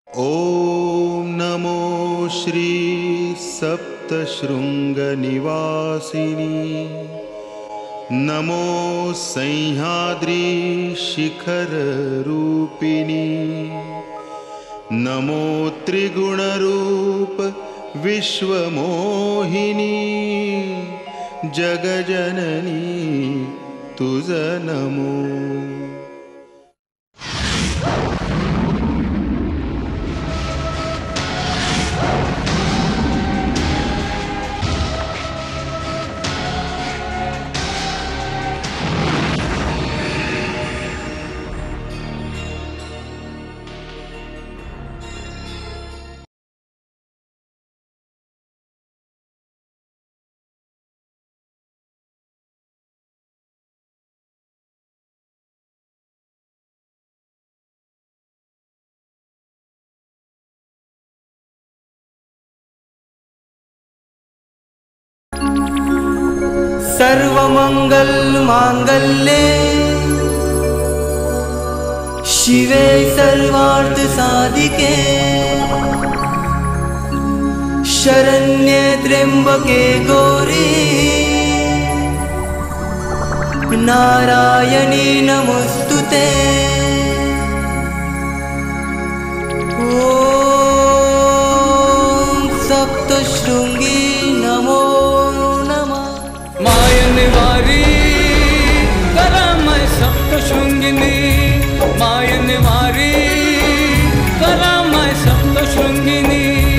ॐ नमो श्री सप्तशृंगनिवासिनी, नमो सह्याद्री शिखररूपिणी, नमो त्रिगुणरूप विश्वमोहिनी, जगजननी तुझ नमो। सर्वमंगल मांगल्ये शिवे सर्वार्थ साधिके, शरण्ये त्र्यंबके गौरी नारायणी नमोस्तुते। ओम सप्तशृंगी नमो नमः। मायनवारी करामय सप्तशृंगिनी, मायनवारी करामय सप्तशृंगिनी,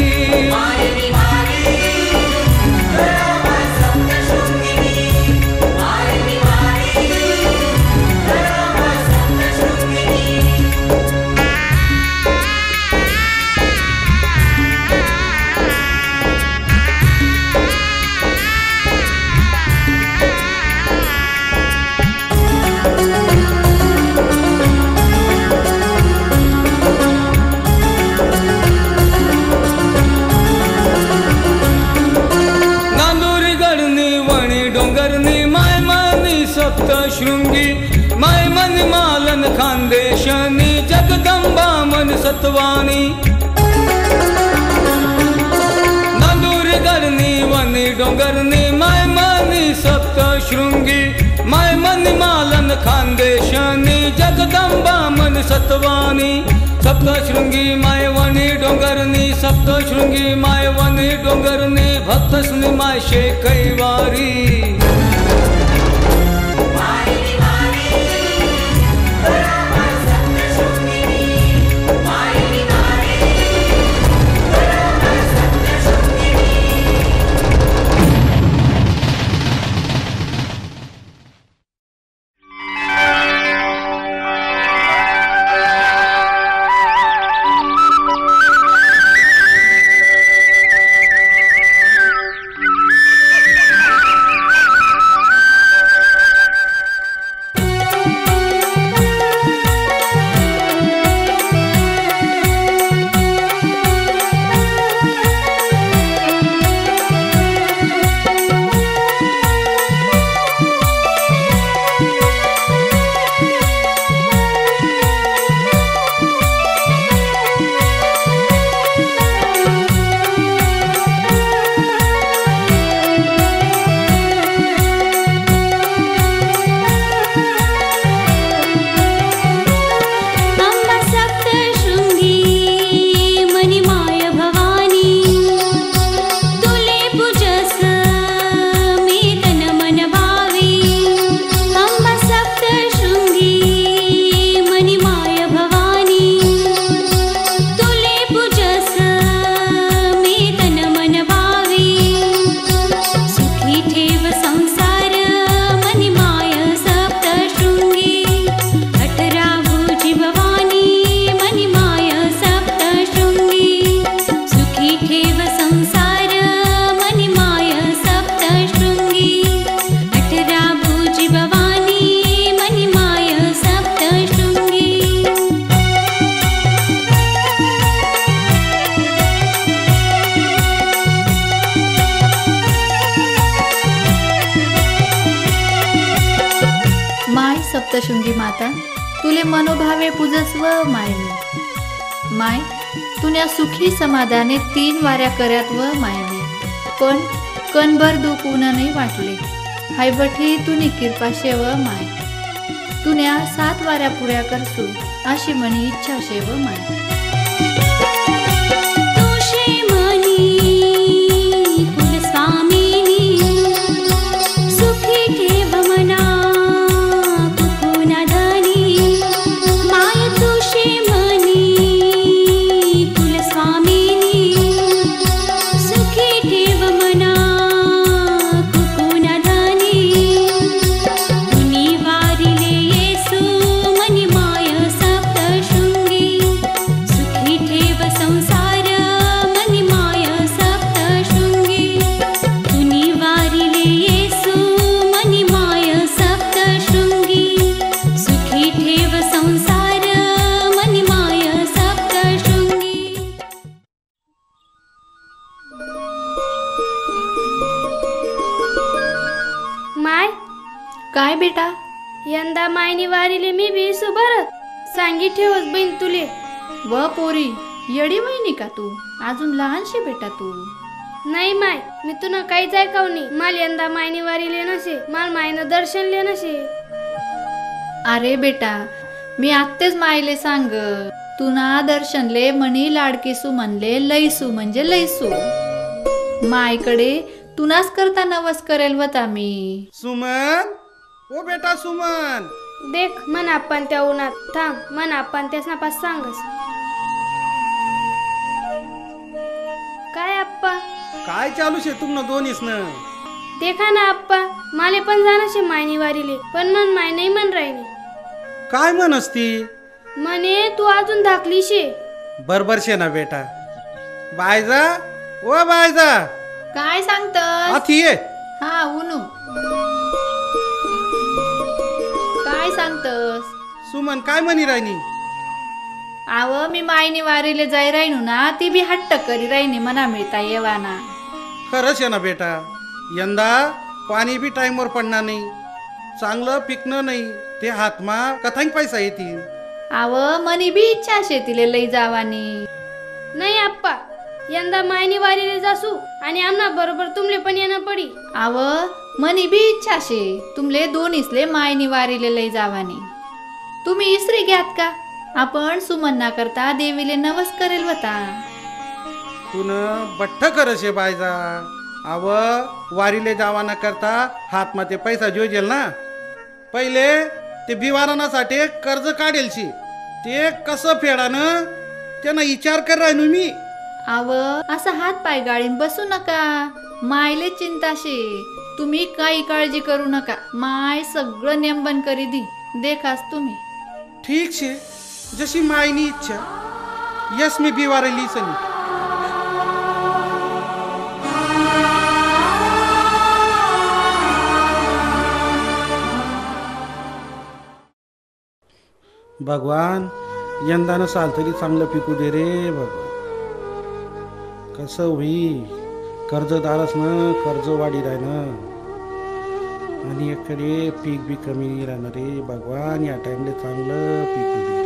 सप्तशृंगी माय मन मालन खानदेशनी, जगदंबा मन सत्वानी, नंदुरी गरनी वनी डोंगरनी माय मनी सप्तशृंगी, माय मन मालन खानदेशनी, जगदंबा मन सत्वानी। सप्तशृंगी माय वनी डोंगरनी, सप्तशृंगी माय वनी डोंगरनी, भक्तसनी माय शे कैवारी। सप्तशृंगी माता तुले मनोभावे पूजस्व मायनी। माय तुन्या सुखी समाधाने 3 वाऱ्या कर्यात व मायने पण कणभर दुःख उन्हा नाही वाटले हायबठी तुनी किरपाशे व माय तुन्या 7 वाऱ्या पुऱ्या करसू अशी म्हणी इच्छा शे व माय काय बेटा यंदा मायनी वारीले मी बी सुबर सांगी ठेवस बहीण तुले व पोरी येडी वहिनी का तू अजून लहानशी बेटा तू नाही माय मी तुला काहीच ऐकवणी माल यंदा मायनी वारीले नसे माल मायनं दर्शन ले नसे अरे बेटा मी आत्तेच मायले सांग तुना दर्शनले म्हणी लाडकीसू म्हणले लईसू म्हणजे लईसू मायकडे तुनाच करता नवस करेल वता मी सुमन ओ बेटा सुमन देख मन आपण त्या उन्हात थांब मन आपण त्या स्नापास सांगस काय आप्पा काय चालू शे तुमनं दोन्हीस न देखा ना आप्पा माले पण जाणशे मायनी वारीले पण मन माय नाही मन राहिनी काय मन असती मने तू अजून धाकली शे बरोबर शे ना बेटा बायजा ओ बायजा काय सांगतस आथी ये हा उनू काय सांगतस सुमन काय म्हणी राहिनी आव मी मायनी वारीले जाई राहिनू ना ती बी हट्ट करी राहिनी मना मिळता येवाना खरंच आहे ना बेटा यंदा पाणी बी टाइमवर पडणार नाही चांगलं पिकणं नाही ते हातमा कथांग पैसा येतील आव मनी बी इच्छा शेतीले लई जावानी नाही आप्पा यंदा मायनी वारीले जासू आणि आमना बरोबर तुमले पण येणं पडी आव मनी बी इच्छा शे तुमले दोन्हीसले मायनी वारीले लई जावानी तुम्ही इसरी घ्यात का आपण सुमन्ना करता देवीले नवस करेल होता तुन बठ्ठ करशे बायजा आव वारीले जावाना करता हातमा ते पैसा जोजेल ना पहिले ते बिवारणासाठी कर्ज काढेलशी ते कसं फेडानं त्यांना विचार कर राहिनो मी आव असा हात पाय गाळीन बसू नका मायले चिंता शे तुम्ही काही काळजी करू नका माय सगळं नेमबन करी दी देखास तुम्ही ठीक शे जशी मायनी इच्छा यस मी बिवारली सनी भगवान यंदानं साल तरी चांगलं पिकू दे रे भगवान कसं होई कर्जदारच न कर्ज वाढी राहणं आणि एकडे पीक बी कमी राहणार रे भगवान या टाइमले चांगलं पिकू दे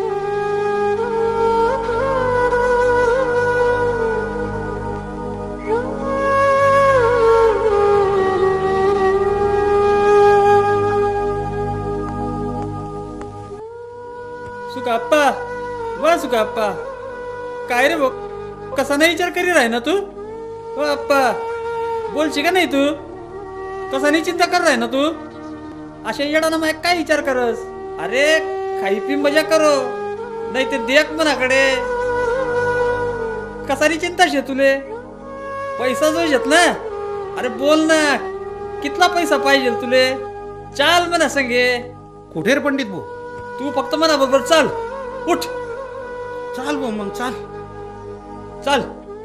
सुकाप्पा वा सुकाप्पा काय रे भाऊ कसा नाही विचार करी राही ना तू ओ अप्पा बोलशी का नाही तू कसा नाही चिंता कर राही ना तू अशा येडाना मग काय विचार करस अरे खाई पी मजा करो नाही ते देख मनाकडे कसा नाही चिंता शे तुले पैसा जो घेत ना अरे बोल ना कितला पैसा पाहिजे तुले चाल म्हणा संगे कुठे रे पंडित भाऊ तू फक्त मना बरोबर चाल उठ चाल भाऊ मग चाल चाल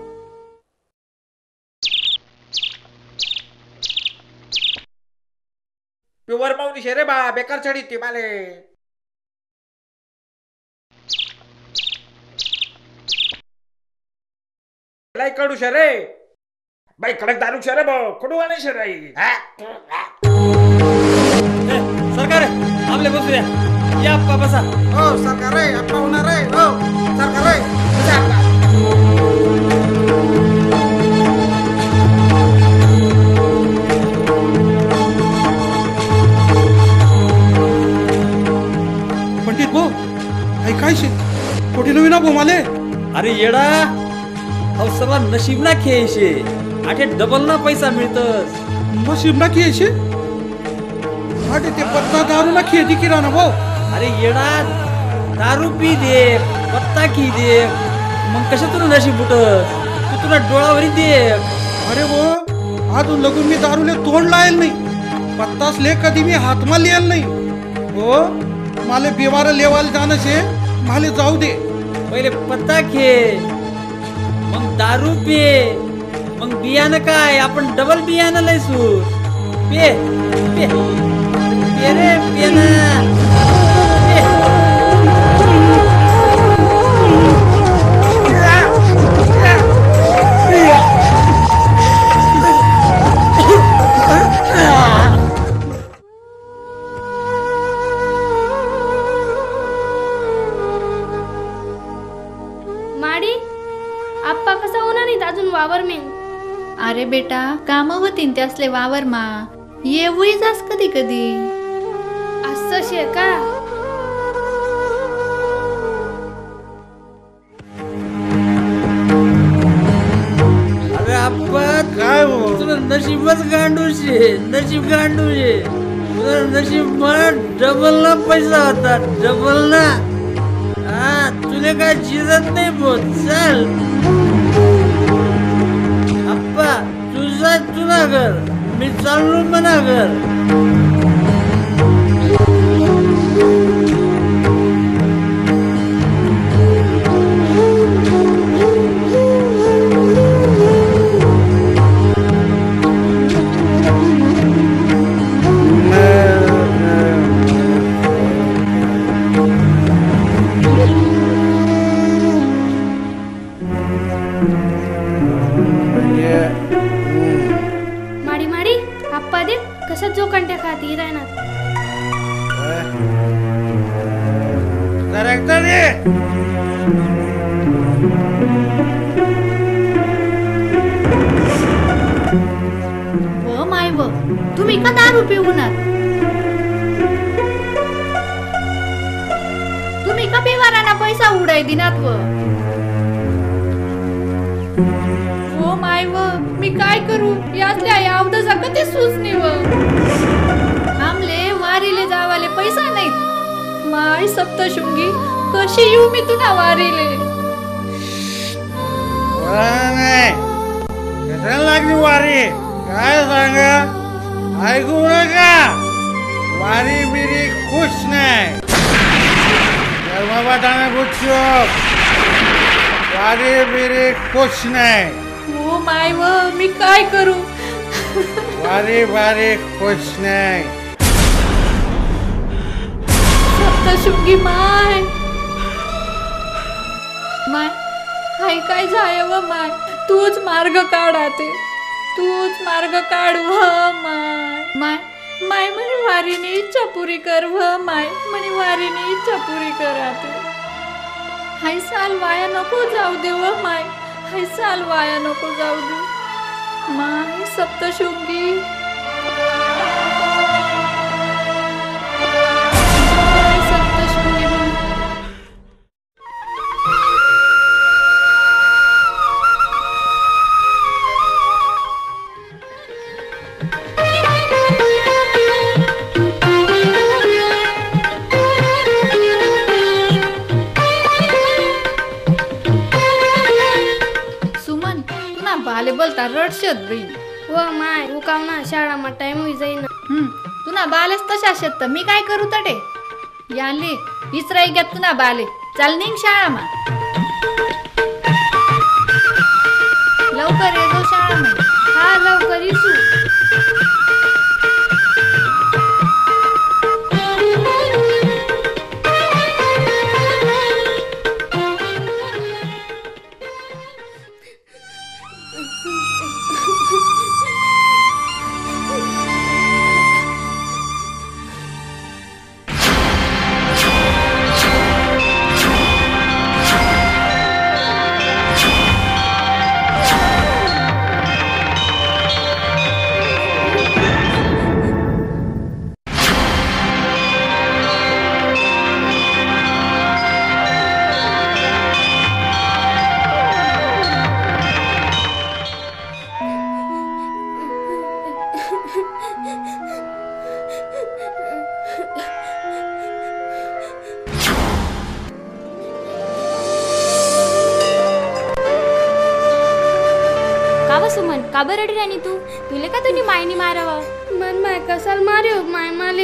प्युअर माऊनी शे रे बा बेकार चढी ती माले लाई कडू शे रे बाई कडक दारू शे रे बा कडू आणे शे राई सरकार आपले बसूया या अप्पा बसा हो सरकार रे अप्पा होणार रे हो सरकार रे अरे येडा अहो सर्व नशीब ना खेळशे आठे डबल ना पैसा मिळतस नशीब ना खेळशे आठे ते पत्ता दारू ना खेळती किराणा भाऊ. अरे येडा दारू पी दे पत्ता खी दे मग कशा तुला नशीब फुटस तू तुला डोळावरी दे. अरे वो अजून लगून मी दारूले तोंड लायल नाही पत्तास ले कधी मी हातमा लियल नाही हो. मला बिवार लेवायला जाणं शे मला जाऊ दे. पहिले पत्ता खे मग दारू पे मग बियाणं काय आपण डबल बियाणं लयसू पे पे पे रे पे ना पे. माडी आप्पा कसा होणार नाही अजून वावर में. अरे बेटा काम होतीन ते असले वावर मा येऊही जास कधी कधी. असं शे का. अरे आपण काय हो तुला नशीबच गांडू शे नशीब गांडू शे तुला नशीब मला डबल ना पैसा होता डबल ना. हा तुला काय झिजत नाही बोल चल आप्पा तुझा तुला घर मी चाललो मना घर. माडी माडी आप्पा दे कसा जो कंट्या खाती राहणार. व माय व तुम्ही का दारू पिऊनात तुम्ही का बिवारांना पैसा उडाय दिनात व माय व मी काय करू यातल्या यावद ते सुचणे व आमले वारीले जावाले पैसा नाहीत. माय सप्तशृंगी कशी येऊ मी तुला वारीले. कशाला लागली वारी काय सांगा ऐकू नका. वारी बिरी खुश नाही धर्मवादाने गुच्चूप वारी बिरी खुश नाही. हो माय व मी काय करू. वारी वारी खुश नाही. सप्तशृंगी माय माय हाय काय जाय व माय तूच मार्ग काढाते तूच मार्ग काढ व माय माय माय म्हणे वारीने इच्छा पुरी कर व माय म्हणे वारीने इच्छा पुरी कराते. हाय साल वाया नको जाऊ दे व माय हाय साल वाया नको जाऊ दे माय सप्तशृंगी. माय सप्तशृंगी माय. सुमन तुला बाले बोलता रडशत बाई. व माय उकाव ना शाळा मा टाइम होई जाईना. तुना बालेच तशा शेत मी काय करू तडे याले इचराई घ्या तुना बाले चाल निघ शाळा मा लवकर ये जो शाळा मा. हा लवकर येसू. सुमन का बरं रडी राणी तू तुले का तुनी मायनी मारावं मन माय कसाल मार्यो माय माले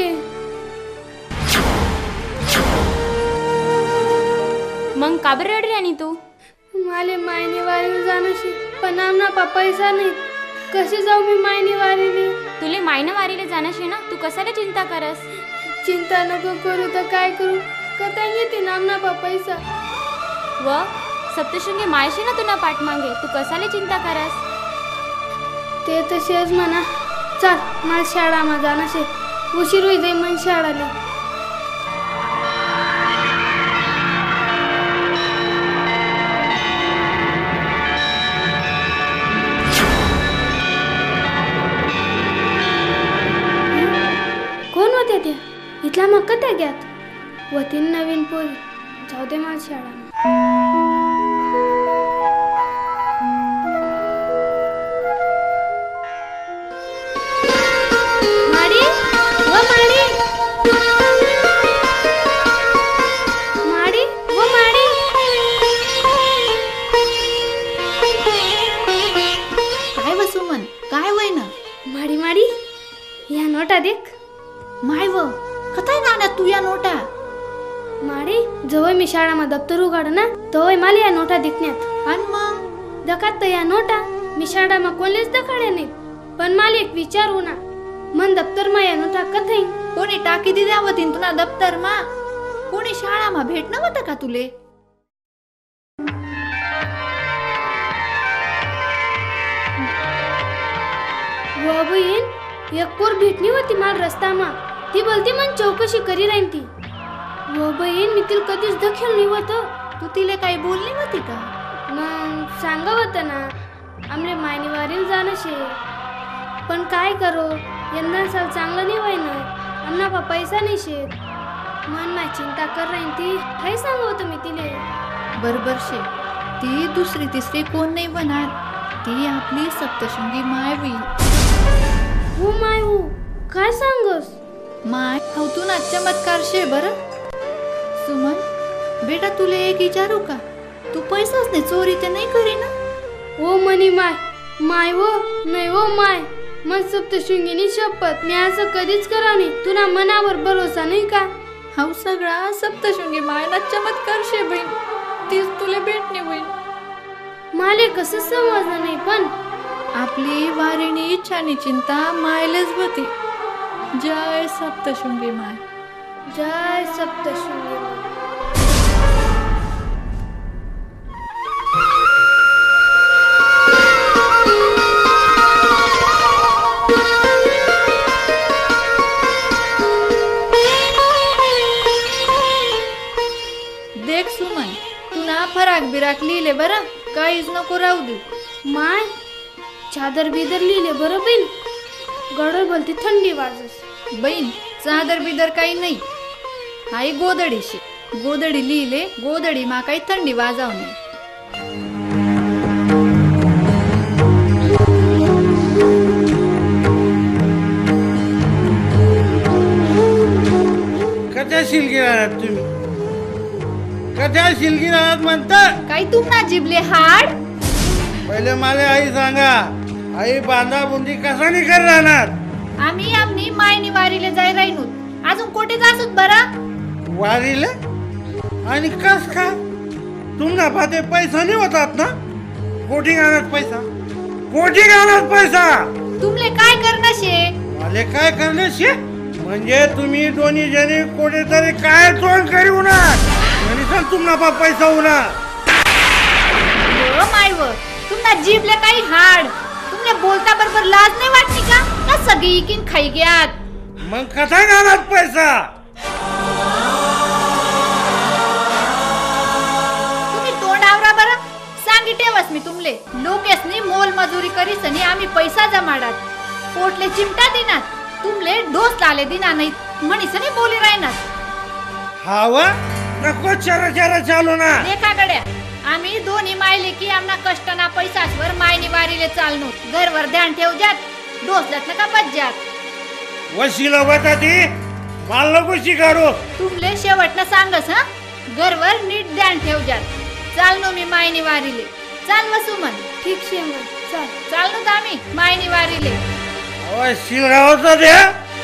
मग का बरं रडी राणी तू माले मायनी वारीला जाणशी पण आमना पैसा नाही कशी जाऊ मी मायनी वारीले तुले मायना वारीले जाणशी ना तू कशाला चिंता करस चिंता नको करू तर काय करू कथा येते नामना पैसा व सप्तशृंगी मायशी ना तुला पाठ मागे तू कशाला चिंता करस ते तसेच म्हणा चल मला शाळामा जाणशे उशीर होई जाई मन शाळाले कोण होत्या त्या इथला मग कथा घ्यात वतीन नवीन पोरी जाऊ दे मला शाळा माडी व माडी माडी व माडी काय व सुमन काय वय ना माडी माडी या नोटा देख माय व कथाय नाना तू या नोटा माडी जवळ मी शाळामा दप्तर उघड ना तवय मला या नोटा दिखण्यात आणि मग दखात तर या नोटा मी शाळामा कोणलेच दखाड्या नाही पण मला एक विचारू ना मन दप्तर मा या नोटा कथाई कोणी टाकी दिल्या होतीन तुला दप्तर मा कोणी शाळा मा भेटणं होतं का तुले व बहीण एक पोर भेटणी होती मला रस्तामा ती बोलती मन चौकशी करी राहीन ती व बहीण मी तिला कधीच दखेल नाही होत तू तिले काही बोलली होती का मग सांगा होतं ना आमरे मायनी वारीला जाणं शे पण काय करो यंदा साल चांगलं नाही व्हाय ना आमना पैसा नाही शेत मन नाही चिंता कर राहीन ती काय सांगा होतं मी तिले बरोबर शे ती दुसरी तिसरी कोण नाही बनणार ती आपली सप्तशृंगी माय होईल हो माय हो काय सांगस माय हाव तू ना चमत्कार शे बर सुमन बेटा तुले एक विचारू का तू पैसाच नाही चोरी ते नाही करी ना हो मनी माय माय हो नाही हो माय मन सप्तशृंगीनी शपथ मी असं कधीच करा नाही तुला मनावर भरोसा नाही का हाव सगळा सप्तशृंगी मायला चमत्कार शे बहीण तीच तुले भेटणे होईल माले कसं समजलं नाही पण आपली वारीणी इच्छानी चिंता मायलेच होती जय सप्तशृंगी माय जय सप्तशृंगी माय देख सुमन तू ना फराक बिराक लिहिले बरं काहीच नको राहू दे माय चादर बिदर लिहिले बरं बहीण गडर भलती थंडी वाजस बहीण चादर बिदर काही नाही हाय गोदडीशी गोदडी लिहिले गोदडी मा काही थंडी वाजाव नाही कथा शिलगी राहत तुम्ही कथा शिलगी राहत म्हणता काही तुमना जिबले हाड पहिले मला आई सांगा आई बांधा बुंदी कसा निकर राहणार आम्ही आम्ही मायनी वारीले जाय राहिनो अजून कोठे जासत बरा वारीले आणि कस का तुम्हाला फाते पैसा नाही होतात ना कोटी आणत पैसा कोटी आणत पैसा तुमले काय करणं शे मला काय करण्याशी म्हणजे तुम्ही दोन्ही जणी कुठेतरी काय तोंड करी होणार आणि सांग तुम्हाला पैसा होणार मायव तुमना जीभले काही हाड तुमले बोलता बरोबर लाज नाही वाटली का ना सगळी इकीन खाई ग्यात मग कसा आणत पैसा तुम्ही तोंड आवरा बरं सांगी ठेवस मी तुमले लोकेसनी मोल मजुरी करीसनी आम्ही पैसा जमाडात पोटले चिमटा दिनात तुमले डोस लाले दिना नाही म्हणीसनी बोली राहणार हावा नको चरा चरा चालू ना लेखाकडे आम्ही दोन्ही मायले की आमना कष्टना पैसासवर मायनी वारीले चालनो घरवर ध्यान ठेव जात डोसलात नका बज्जात वशिला होता ती मला नको शिकारो तुमले शेवटनं सांगस हा घरवर नीट ध्यान ठेव जात चालनो मी मायनी वारीले चाल व सुमन. ठीक शे मग चल. चाललो तर आम्ही मायनी वारीले. अहो शिवरावचा द्या.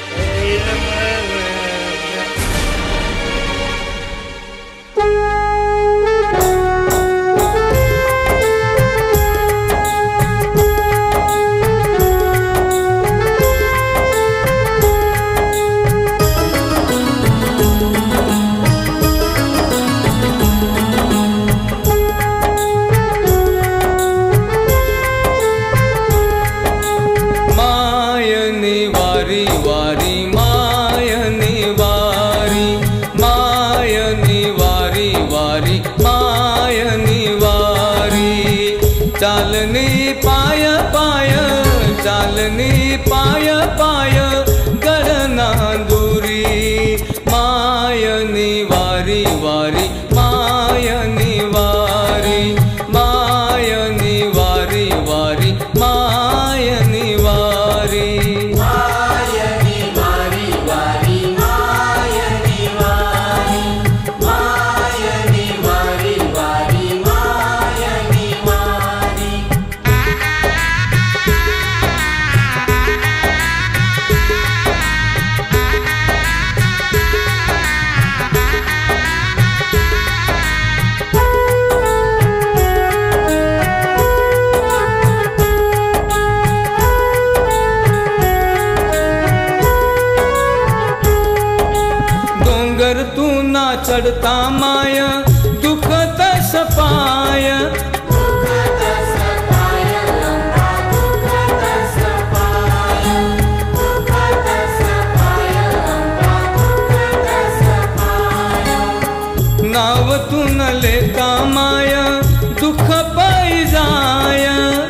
मायनी वारी वारी मायनी वारी मायनी वारी वारी मायनी वारी चालनी पाय पाय चालनी पाय पाय गळना दुरी मायनी वारी वारी मायनी वारी मायनी वारी वारी मायनी वारी मायनी वारी वारी मायनी वारी मायनी वारी वारी मायनी वारी. डोंगर तू ना चढता माय दुखत सपाय नाव तू न लेता माय दुःख पायी जाय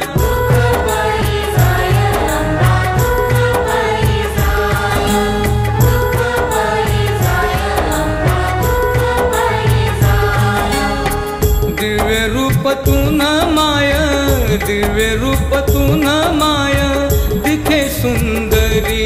दिव्य रूप तू न माय दिव्य रूप तू न माय दिखे सुंदरी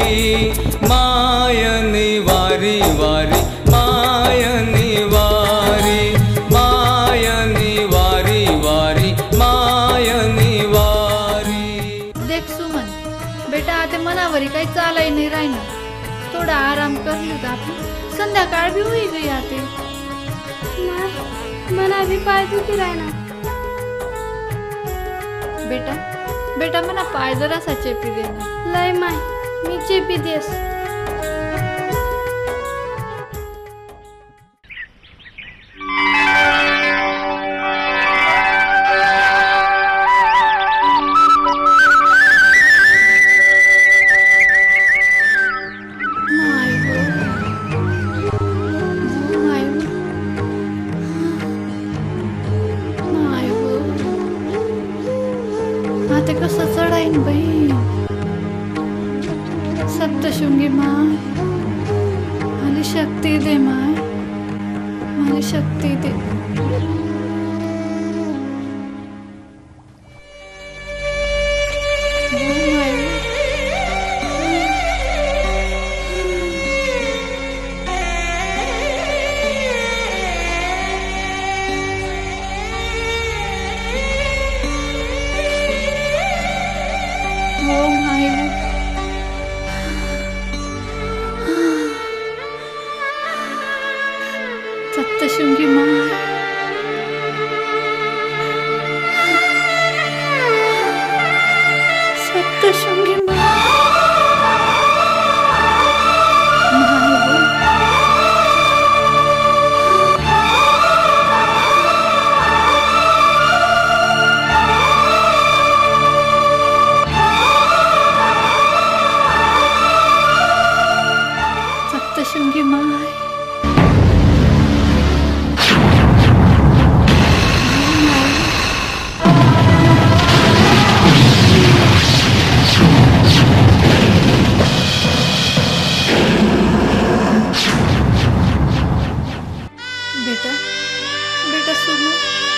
मायनी वारी वारी मायनी वारी मायनी वारी वारी मायनी वारी. देख सुमन बेटा आता मनावरी काही चालाय नाही राहिना. थोडा आराम करलो तर आपण संध्याकाळ बी होई गई आते. मना भी पाय दुखी राहणार. बेटा बेटा मना पाय जरासा चेपी देना. लय माय मी चेपी देस. My go my my go आता कसं चढाईन बाई. सप्तशृंगी माय मला शक्ती दे माय मला शक्ती दे. Go my go my go. Saptashrungi माय सप्तशृंगी माय माय गो. सप्तशृंगी माय बेटा बेटा सुमन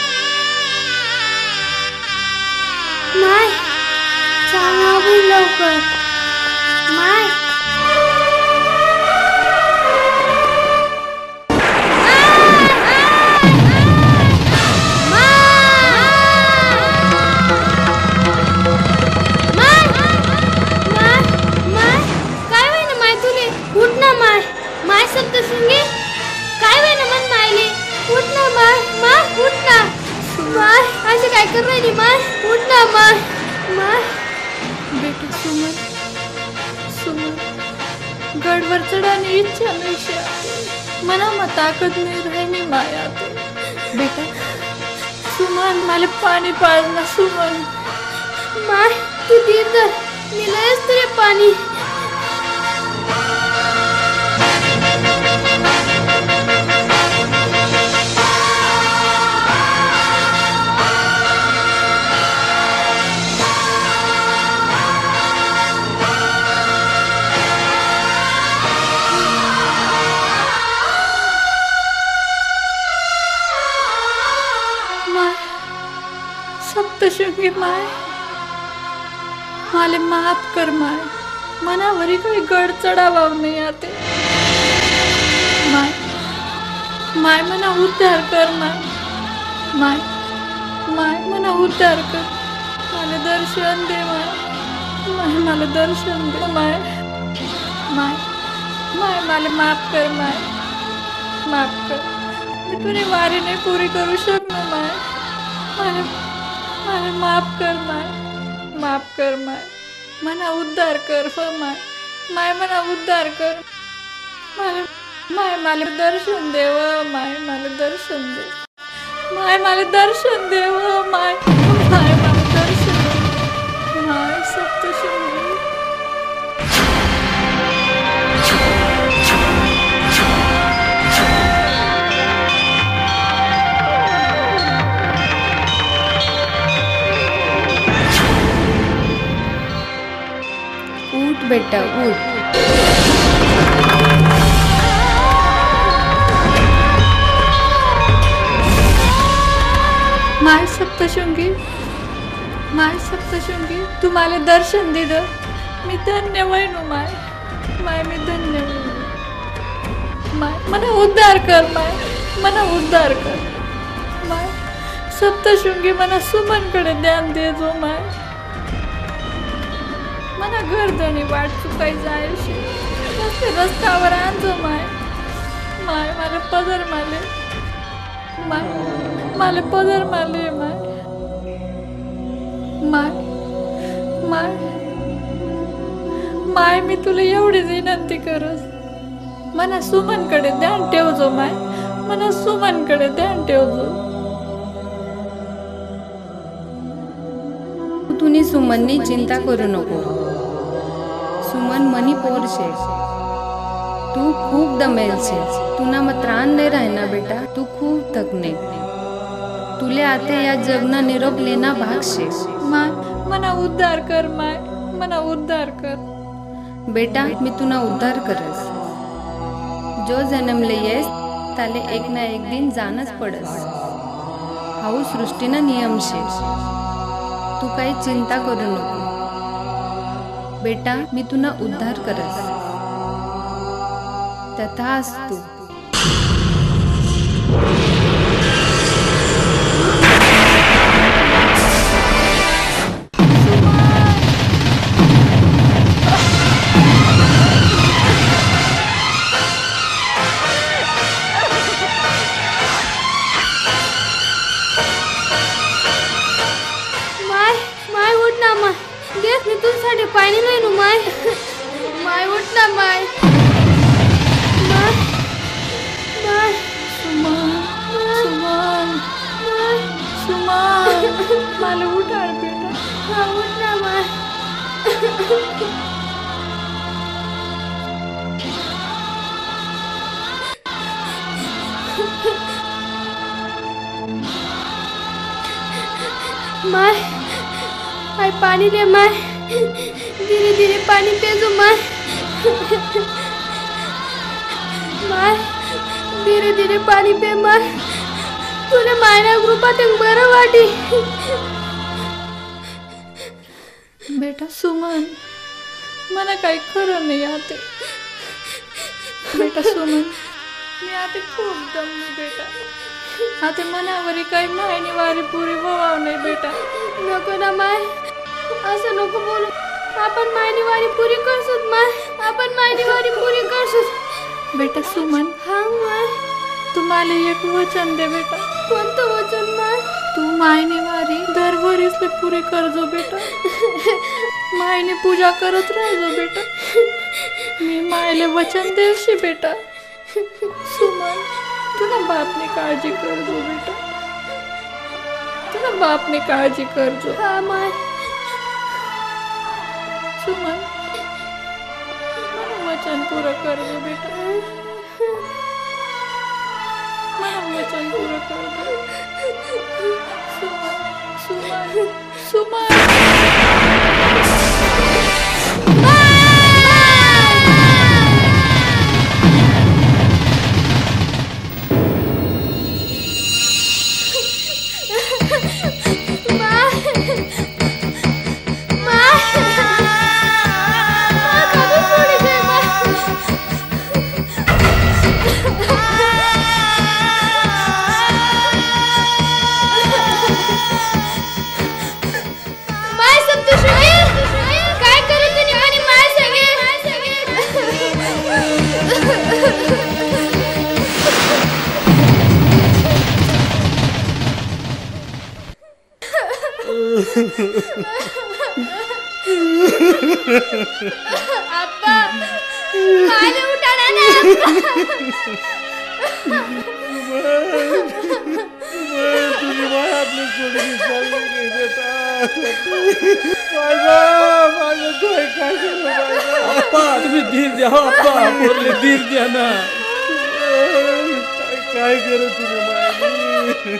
माय चांगला भी लवकर. माय वर चढानी इच्छा नाही शे मनामा ताकद नाही राहिनी माया ते बेटा सुमन मला पाणी पाळना सुमन माय तू दे तर मी लयच तुरे पाणी सप्तशृंगी माय माले माफ कर माय मनावरी काही गड चढावाव नाही आते माय माय मना उद्धार कर माय माय माय मना उद्धार कर माले दर्शन दे माय माय माले दर्शन दे माय माय माय माले माफ कर माय माफ कर मी तुझी वारी नाही पुरी करू शकणार माय माले माले माफ कर माय मना उद्धार कर हो माय माय मना उद्धार कर माले माय माले दर्शन देव माय माले दर्शन दे माय माले दर्शन देव माय माय माले दर्शन दे माय सप्तशृंगी उठ बेटा उठ माय सप्तशृंगी तू मला दर्शन दिलं मी धन्य वैनू माय माय मी धन्य वैनू माय मना उद्धार कर माय मना उद्धार कर माय सप्तशृंगी मना सुमनकडे ध्यान दे जो माय मना गर्दनी वाट चुकाय जायशी रस्त्यावर आणजो माय माय मला पदर माले माय मला पदर माले माय माय माय माय मी तुला एवढीच विनंती करस मना सुमनकडे ध्यान ठेवजो माय मना सुमनकडे ध्यान ठेवजो तुनी सुमननी चिंता करू नको सुमन मनी पोर छे तू खूप दमेल छे तुना मग त्राण नाही राहना बेटा तू खूप थकने तुले आते या जगना निरोप लेना भाग शे माय मना उद्धार कर माय मना उद्धार कर बेटा मी तुना उद्धार करस जो जन्म ले येस ताले एक ना एक दिन जानच पडस हाऊ सृष्टीना नियम शे तू काही चिंता करू नको बेटा मी तुना उद्धार करस तथास्तु माय उठ ना माय देख मी तुझ्यासाठी पाणी नाही नू माय माय उठ ना माय माय माय सुमन सुमन सुमन मला उठाड बेटा हा उठ ना माय माय माय पानी ले माय धीरे धीरे पानी पेजो माय माय धीरे धीरे पानी पे माय तुला मायना ग्रुपात बरं वाटी बेटा सुमन मला काही खरं नाही आते बेटा सुमन मी आते खूप दमली बेटा आता मनावरी काही मायनी वारी पुरी व्हाव नाही बेटा नको ना माय असं नको बोलू आपण मायनी वारी पुरी करसूत माय आपण मायनी वारी पुरी करसूत बेटा सुमन हा माय तू मला एक वचन दे बेटा कोणतं वचन माय तू मायनी वारी दरवरीसले पुरी करजो बेटा मायनी पूजा करत राहजो बेटा मी मायले वचन देशी बेटा. सुमन तुला बापने काळजी करजो बेटा. तुला बापने काळजी करजो. हा माय. सुमन मला वचन पुरं करजो बेटा. मला वचन पुरं करजो. सुमन सुमन सुमन. आप्पा माले उठाना ना तुझी माय आपली सोडून चालली गई बेटा. माझं काय काय केलं आप्पा तुम्ही धीर द्या हो आप्पा. पोरले धीर द्या ना. काय करत तुझ्या मायनी.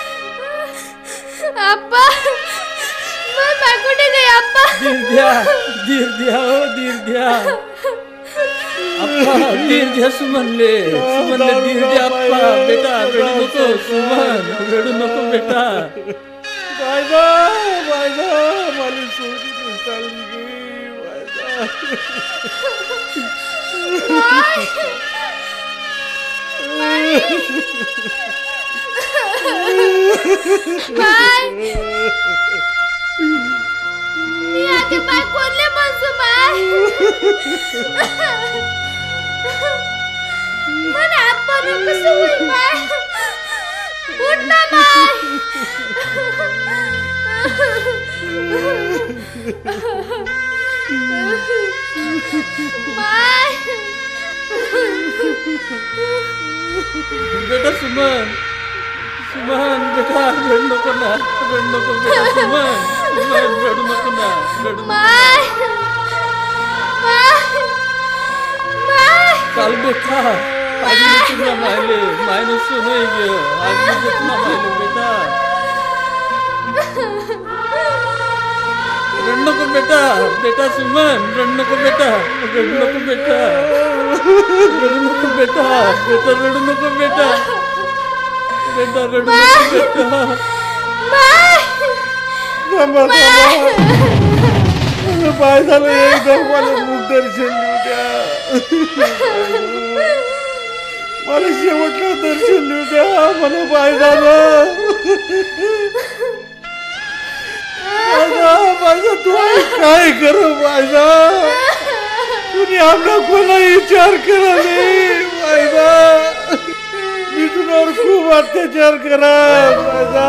आप्पा मग कुठे गई आप्पा. धीर द्या हो धीर द्या. आप्पा धीर द्या सुमनले. सुमनले धीर द्या आप्पा. बेटा रडू नको सुमन. रडू नको बेटा. माझा मला सोडून चालली गई माझा. मी आता बाय कोणले बसू बाय. मला आप्पा नको सोडून बाय. उठ ना बाय. बाय. बेटा सुमन सुमन बेटा रडू नको ना. रडू नको बेटा सुमन. सुमन रडू नको ना. रडू नको. बाय. बाय. बाय. चाल बेटा. आज मी तुला मायले मायने सुनई गे. आज मी तुला मायले बेटा. रडू नको बेटा. बेटा सुमन रडू नको बेटा. रडू नको बेटा. रडू नको बेटा. बेटा रडू नको बेटा. बेटा रडू नको बेटा. बाय झालं एकदा मला मुख दर्शन देऊ द्या. मला शेवटला दर्शन देऊ द्या. मला बाय झालं. माझा तू काय कर माझा. तुम्ही आपला कोणा विचार करा नाही माझा. मी तुझ्यावर खूप अत्याचार करा माझा.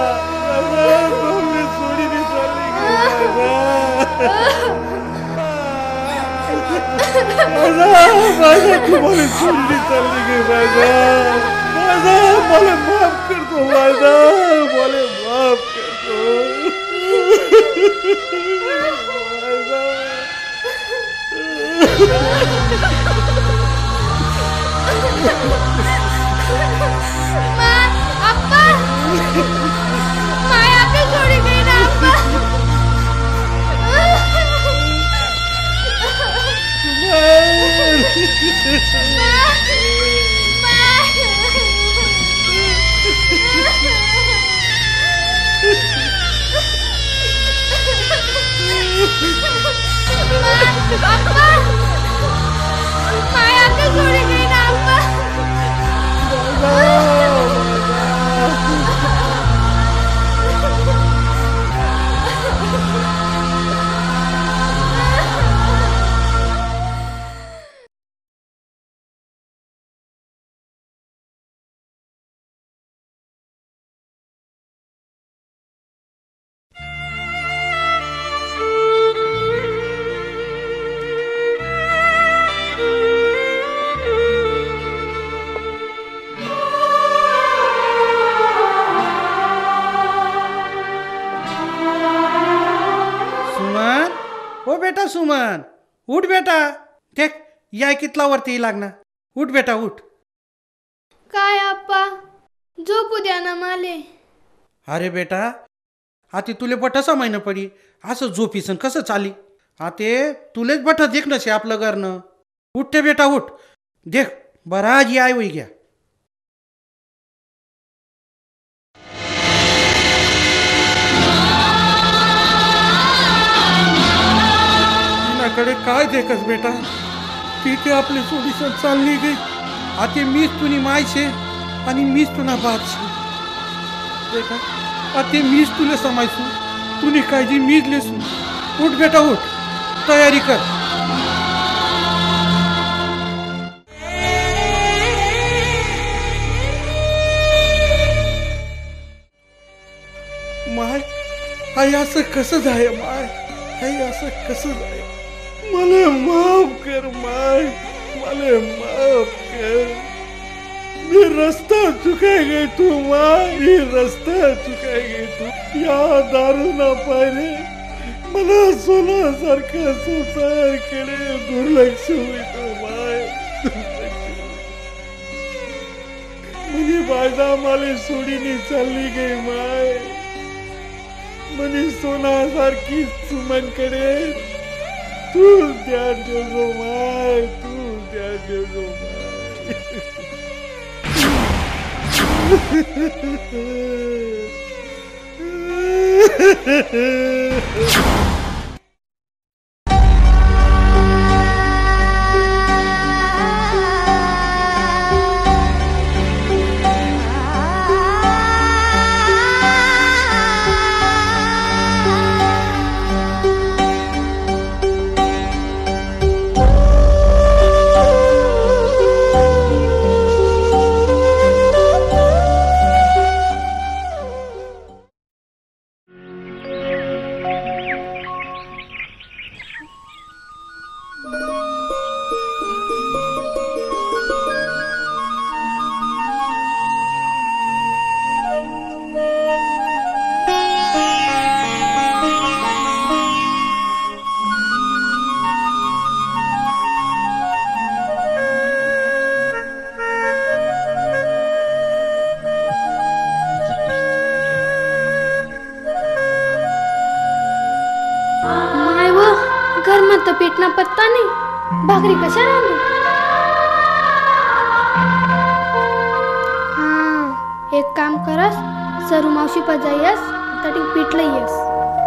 सोडीने चालली माझा तुम्हाला सोडली चालली गे माझा. मला माफ करतो माझा. मला माफ करतो आप्पा माय आपल्या सोडी गई ना आप्पा. आप्पा माय आपल्या सोडी गई ना आप्पा. सुमन, ओ बेटा सुमन, उठ बेटा. देख या कितला वरती लागणार. उठ बेटा उठ. काय आप्पा झोपू द्या ना माले. अरे बेटा आता तुले बटसा महिना पडी असं झोपीसन कसं चाली. आता तुलेच बट देखणं शे आपलं घरनं. उठते बेटा उठ. देख बराज याय वही घ्या. तिनाकडे काय देखस बेटा. तिथे आपली सोडिशन चालली गई. आता मीच तुनी माय शे आणि मीच तुना बाप शे. बेटा आता मीच तुले समायसू. तुनी काळजी मीच लेसू. उठ बेटा उठ. तयारी कर. माय आई असं कसं जाय. माय आई असं कसं जाय. मला माफ कर माय. मला माफ कर. मी रस्ता चुकाय गई तू माय. मी रस्ता चुकाय गई तू. या दारू ना पाहिजे मला सोनासारखं संसारकडे दुर्लक्ष होईत माय. म्हणजे बायदा मला सोडीने चालली गई माय. म्हणजे सोनासारखी सुमनकडे तू ध्यान ठेवतो माय. तू ध्यान ठेवतो माय. तर पेटना पत्ता नाही. भाकरी कशा राहू. हा एक काम करस. सरू मावशी पजायस तटी पीठलं येस.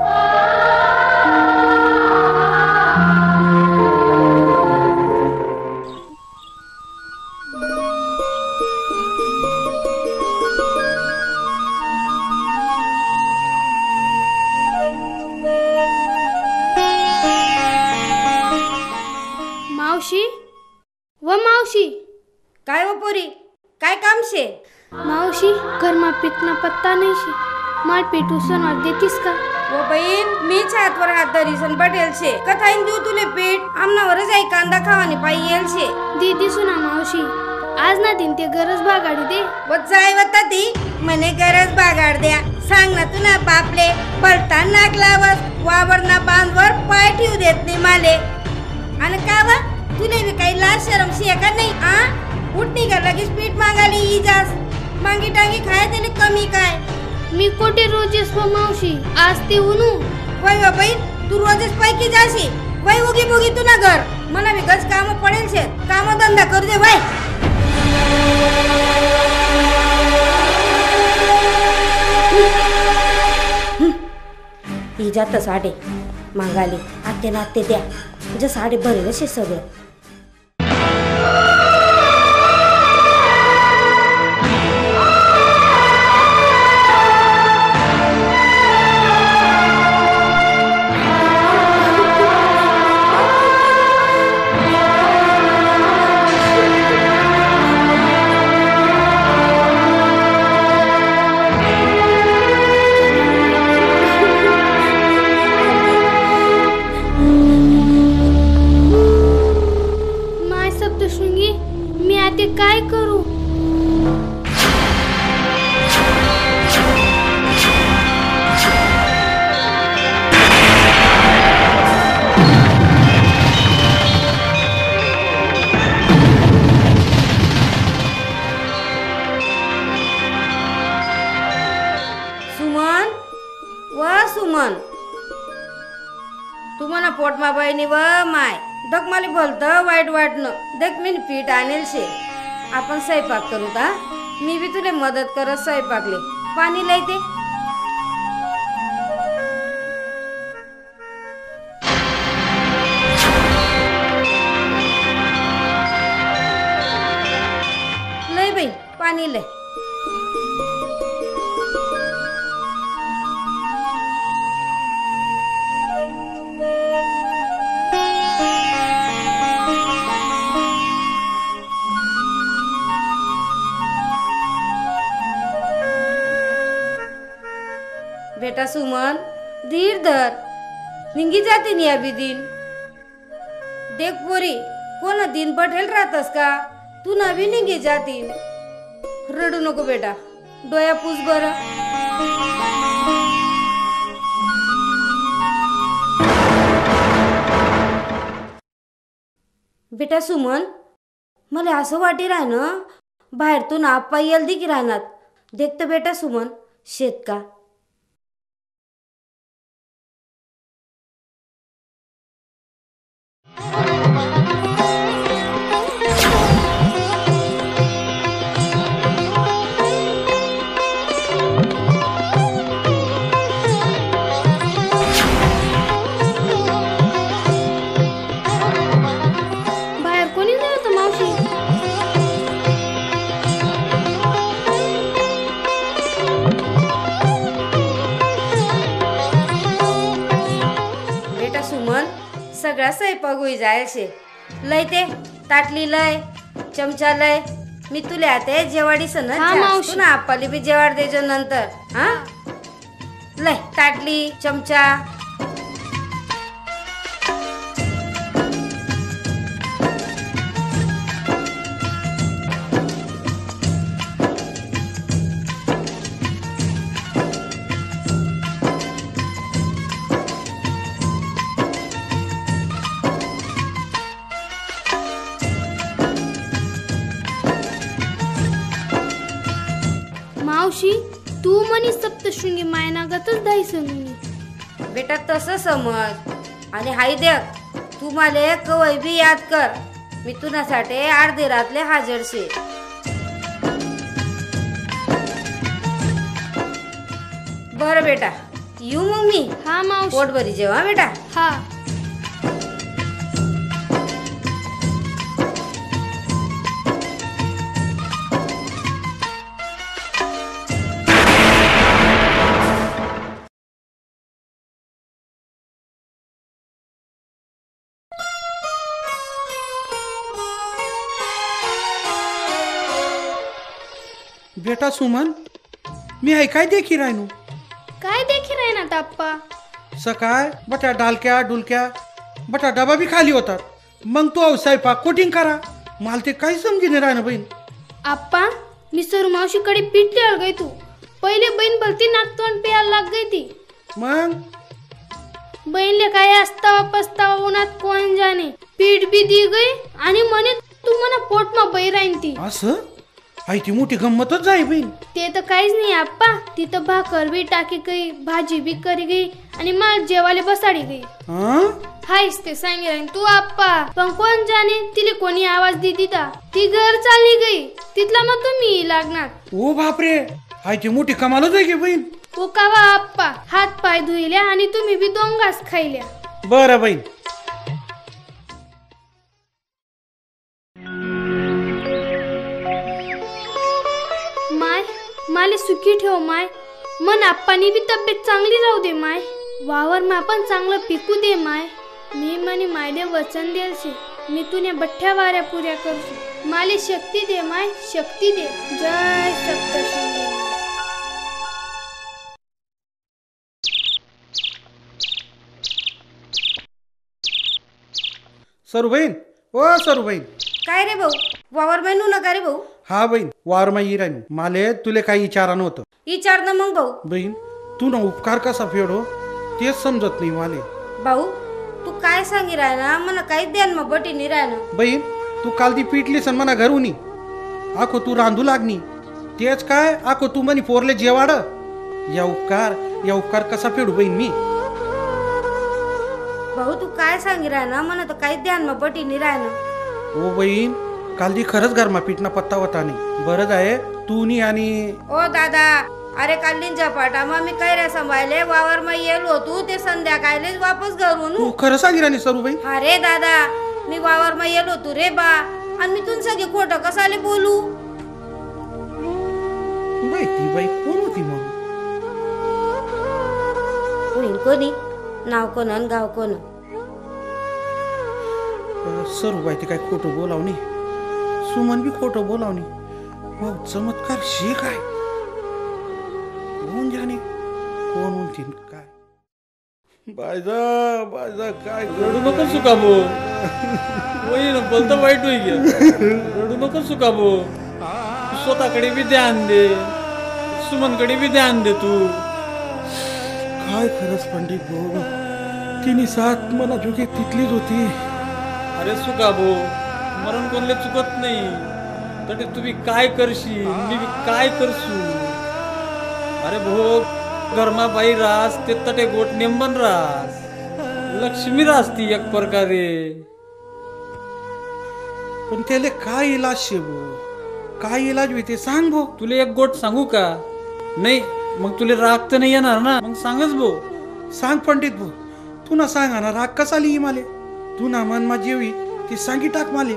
मावशी व मावशी. काय व पोरी काय काम शे. मावशी घरमा पीठना पत्ता नाही शे. माठ पीठ उसनवर देतीस का. वो बहीण मीच हातवर हात धरीसन बटेल शे. कथाईन देऊ तुले पीठ. आमनावरच आई कांदा खावानी पाई येल शे. दीदी सुना मावशी आज ना दिन ते गरज बागाडी दे. वो जाय वता ती मने गरज बागाड द्या. सांग ना तू ना बापले पलटा नाक लावस. वावर ना बांधवर पाय ठेवू देत नाही माले. आणि का व तुले भी काही लाज शरम शे का नाही. उठनी का लगेच पीठ मागाली ही जास. मांगी टांगी खाय त्याने कमी काय. मी कोठे रोजेस व मावशी आज ते उनू. वय व बहीण तू रोजेस पैकी जाशी. वय उगी बुगी तू ना घर. मला भी गज काम पडेल शे. काम धंदा करू दे वय. ही जात साडे मागाली आते नाते द्या. जे साडे भरेल शे सगळं. सुमन तू म्हणा पोटमा बहिणी व माय दक मला बोलतं वाईट वाटणं देख मी पीठ आणेल शे आपण स्वयंपाक करू का मी बी तुला मदत करत स्वयंपाकले पाणी लायते लय बाई पाणी लय बेटा सुमन धीर धर निंगी जाते नि अभी दिन देख पोरी कोण दिन पटेल राहतस का तू नवी निंगी जातील रडू नको बेटा डोया पूस बर बेटा सुमन मला असं वाटी राहणं बाहेरतून आप्पा येल दिकी राहणार देखत बेटा सुमन शेत का बाहेर कोणी नाही होतं मावशी बेटा सुमन सगळा स्वयंपाक होई जायचे लय ते ताटली लय चमचा लय मी तुला आता जेवाडी सन हा, मावशी. ना आप्पाली बी जेवाड देजो नंतर हा लय ताटली चमचा मावशी तू म्हणी सप्तशृंगी मायनागतच धायसन मी बेटा तसं समज आणि हाय देख तू मला कवय बी याद कर मी तुझ्यासाठी अर्धे रातले हाजर शे बर बेटा येऊ मग मी हा मावशी पोट भरी जेवा बेटा हा बेटा सुमन मी ऐकाय देखी राहिनो काय देखी राही ना आप्पा सकाळ बटा डालक्या डुलक्या बटा डबा बी खाली होतात मग तू स्वयंपाक कोटिंग करा मला ते काही समजीने राहिनं बहीण आप्पा मी सरू मावशीकडे पीठ द्याल गई तू पहिले बहीण भलती नाकतोंड प्यायला लाग गई ती मग बहीणले काय असतावा पस्तावा उन्हात कोण जाणे पीठ बी दी गई आणि म्हणे तू मना पोटमा बई राहीन ती असं आई ती मोठी गंमतच आहे बहीण ते तर काहीच नाही आप्पा तिथं भाकर बी टाकी गई भाजी बी करी गई आणि मला जेवाले बसाडी गई हं? हायच ते सांगे तू आप्पा पण कोण जाणे तिला कोणी आवाज दी दिता ती घर चालली गई तिथला मग तुम्ही लागणार ओ बापरे आई ती मोठी कमालच आहे की बहीण ओ कावा आप्पा हात पाय धुईल्या आणि तुम्ही बी 2 घास खायल्या बरं बहीण माय माले सुखी ठेव माय मन आप्पानी बी तब्येत चांगली राहू दे माय वावर मा पण चांगलं पिकू दे माय मी म्हणे मायले वचन देलशे मी तुने बठ्ठ्या वाऱ्या पुऱ्या करशे माले शक्ती दे माय शक्ती दे जय सप्तशृंगी सरू बहीण ओ सरू बहीण काय रे भाऊ वावर बहिणू नका रे भाऊ हा बहीण वारमा राणी माले तुले काही विचारा नव्हतं विचार ना मग भाऊ बहीण तू ना उपकार कसा फेडो तेच समजत नाही माले भाऊ तू काय सांगी राहना मला काहीच द्यान मग बटीनी राहना बहीण तू काल ती पिटली सन मना घरूनी आखो तू रांधू लागनी तेच काय आखो तू मनी पोरले जेवाड या उपकार या उपकार कसा फेडू बहीण मी? भाऊ तू काय सांगी राहना मला तर काही ध्यान मग पटी नाही राहणं. ओ बहीण, काल दी खरंच घरमा पीठना पत्ता होता नाही. बरंच आहे तू नी आणि ओ दादा, अरे कालीन झपाटा मग मी कैऱ्या सांभाळले वावर मग येलो तू ते संध्याकाळीच वापस घरून. तू खरं सांगी राणी सरू बाई? अरे दादा, मी वावर मग येलो तू रे बा, आणि मी तुझं सगळे खोटं कसाले बोलू? बाई ती बाई कोण होती मग? कोणी नाव कोण आणि गाव कोण? सरू बाई ती काय खोटं बोलावणी, सुमन बी खोटं बोलावणी. वाव चमत्कार शे काय, कोण जाणे कोण म्हणतील काय. बायजा बायजा काय रडू नको सुकाबो. होईल बोलतं वाईट होईल. रडू नको सुकाबो. स्वतःकडे बी ध्यान दे, सुमनकडे बी ध्यान दे तू. काय खरंच पंडित भाऊ, तिने साथ मला जोगी तिथलीच होती. अरे सुकाबो, मरण कोणले चुकत नाही. तरी तुम्ही काय करशील, मी बी काय करसू. अरे भो, घरमा बाई रास ते तटे गोट नेंबन रास, लक्ष्मी रास ती एक प्रकारे. पण त्याला काय इलाज शे भो, काय इलाज होते सांग भो. तुला एक गोट सांगू का? नाही मग तुला राग तर नाही येणार ना, मग सांगच भो. सांग पंडित भाऊ, तू ना सांगा ना राग कसा लिही माले. तू ना मन मा जेवी ती सांगी टाक माले.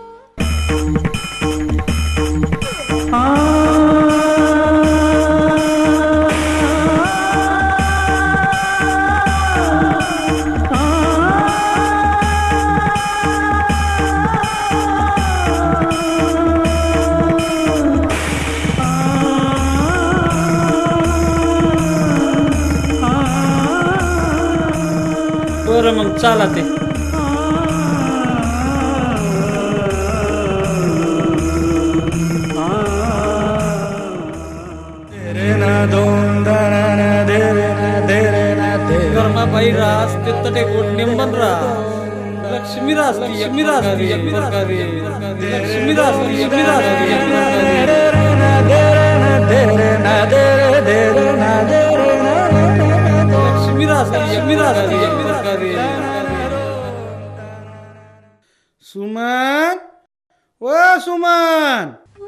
बरं मग चाला ते. घरमा बाई रास ते तटे गोट नेंबन रास, लक्ष्मी रास ती लक्ष्मी रास ती एक प्रकारे. लक्ष्मी रास ती लक्ष्मी रास ती एक प्रकारे. लक्ष्मी रास ती लक्ष्मी रास ती एक प्रकारे. सुमन, ओ सुमन.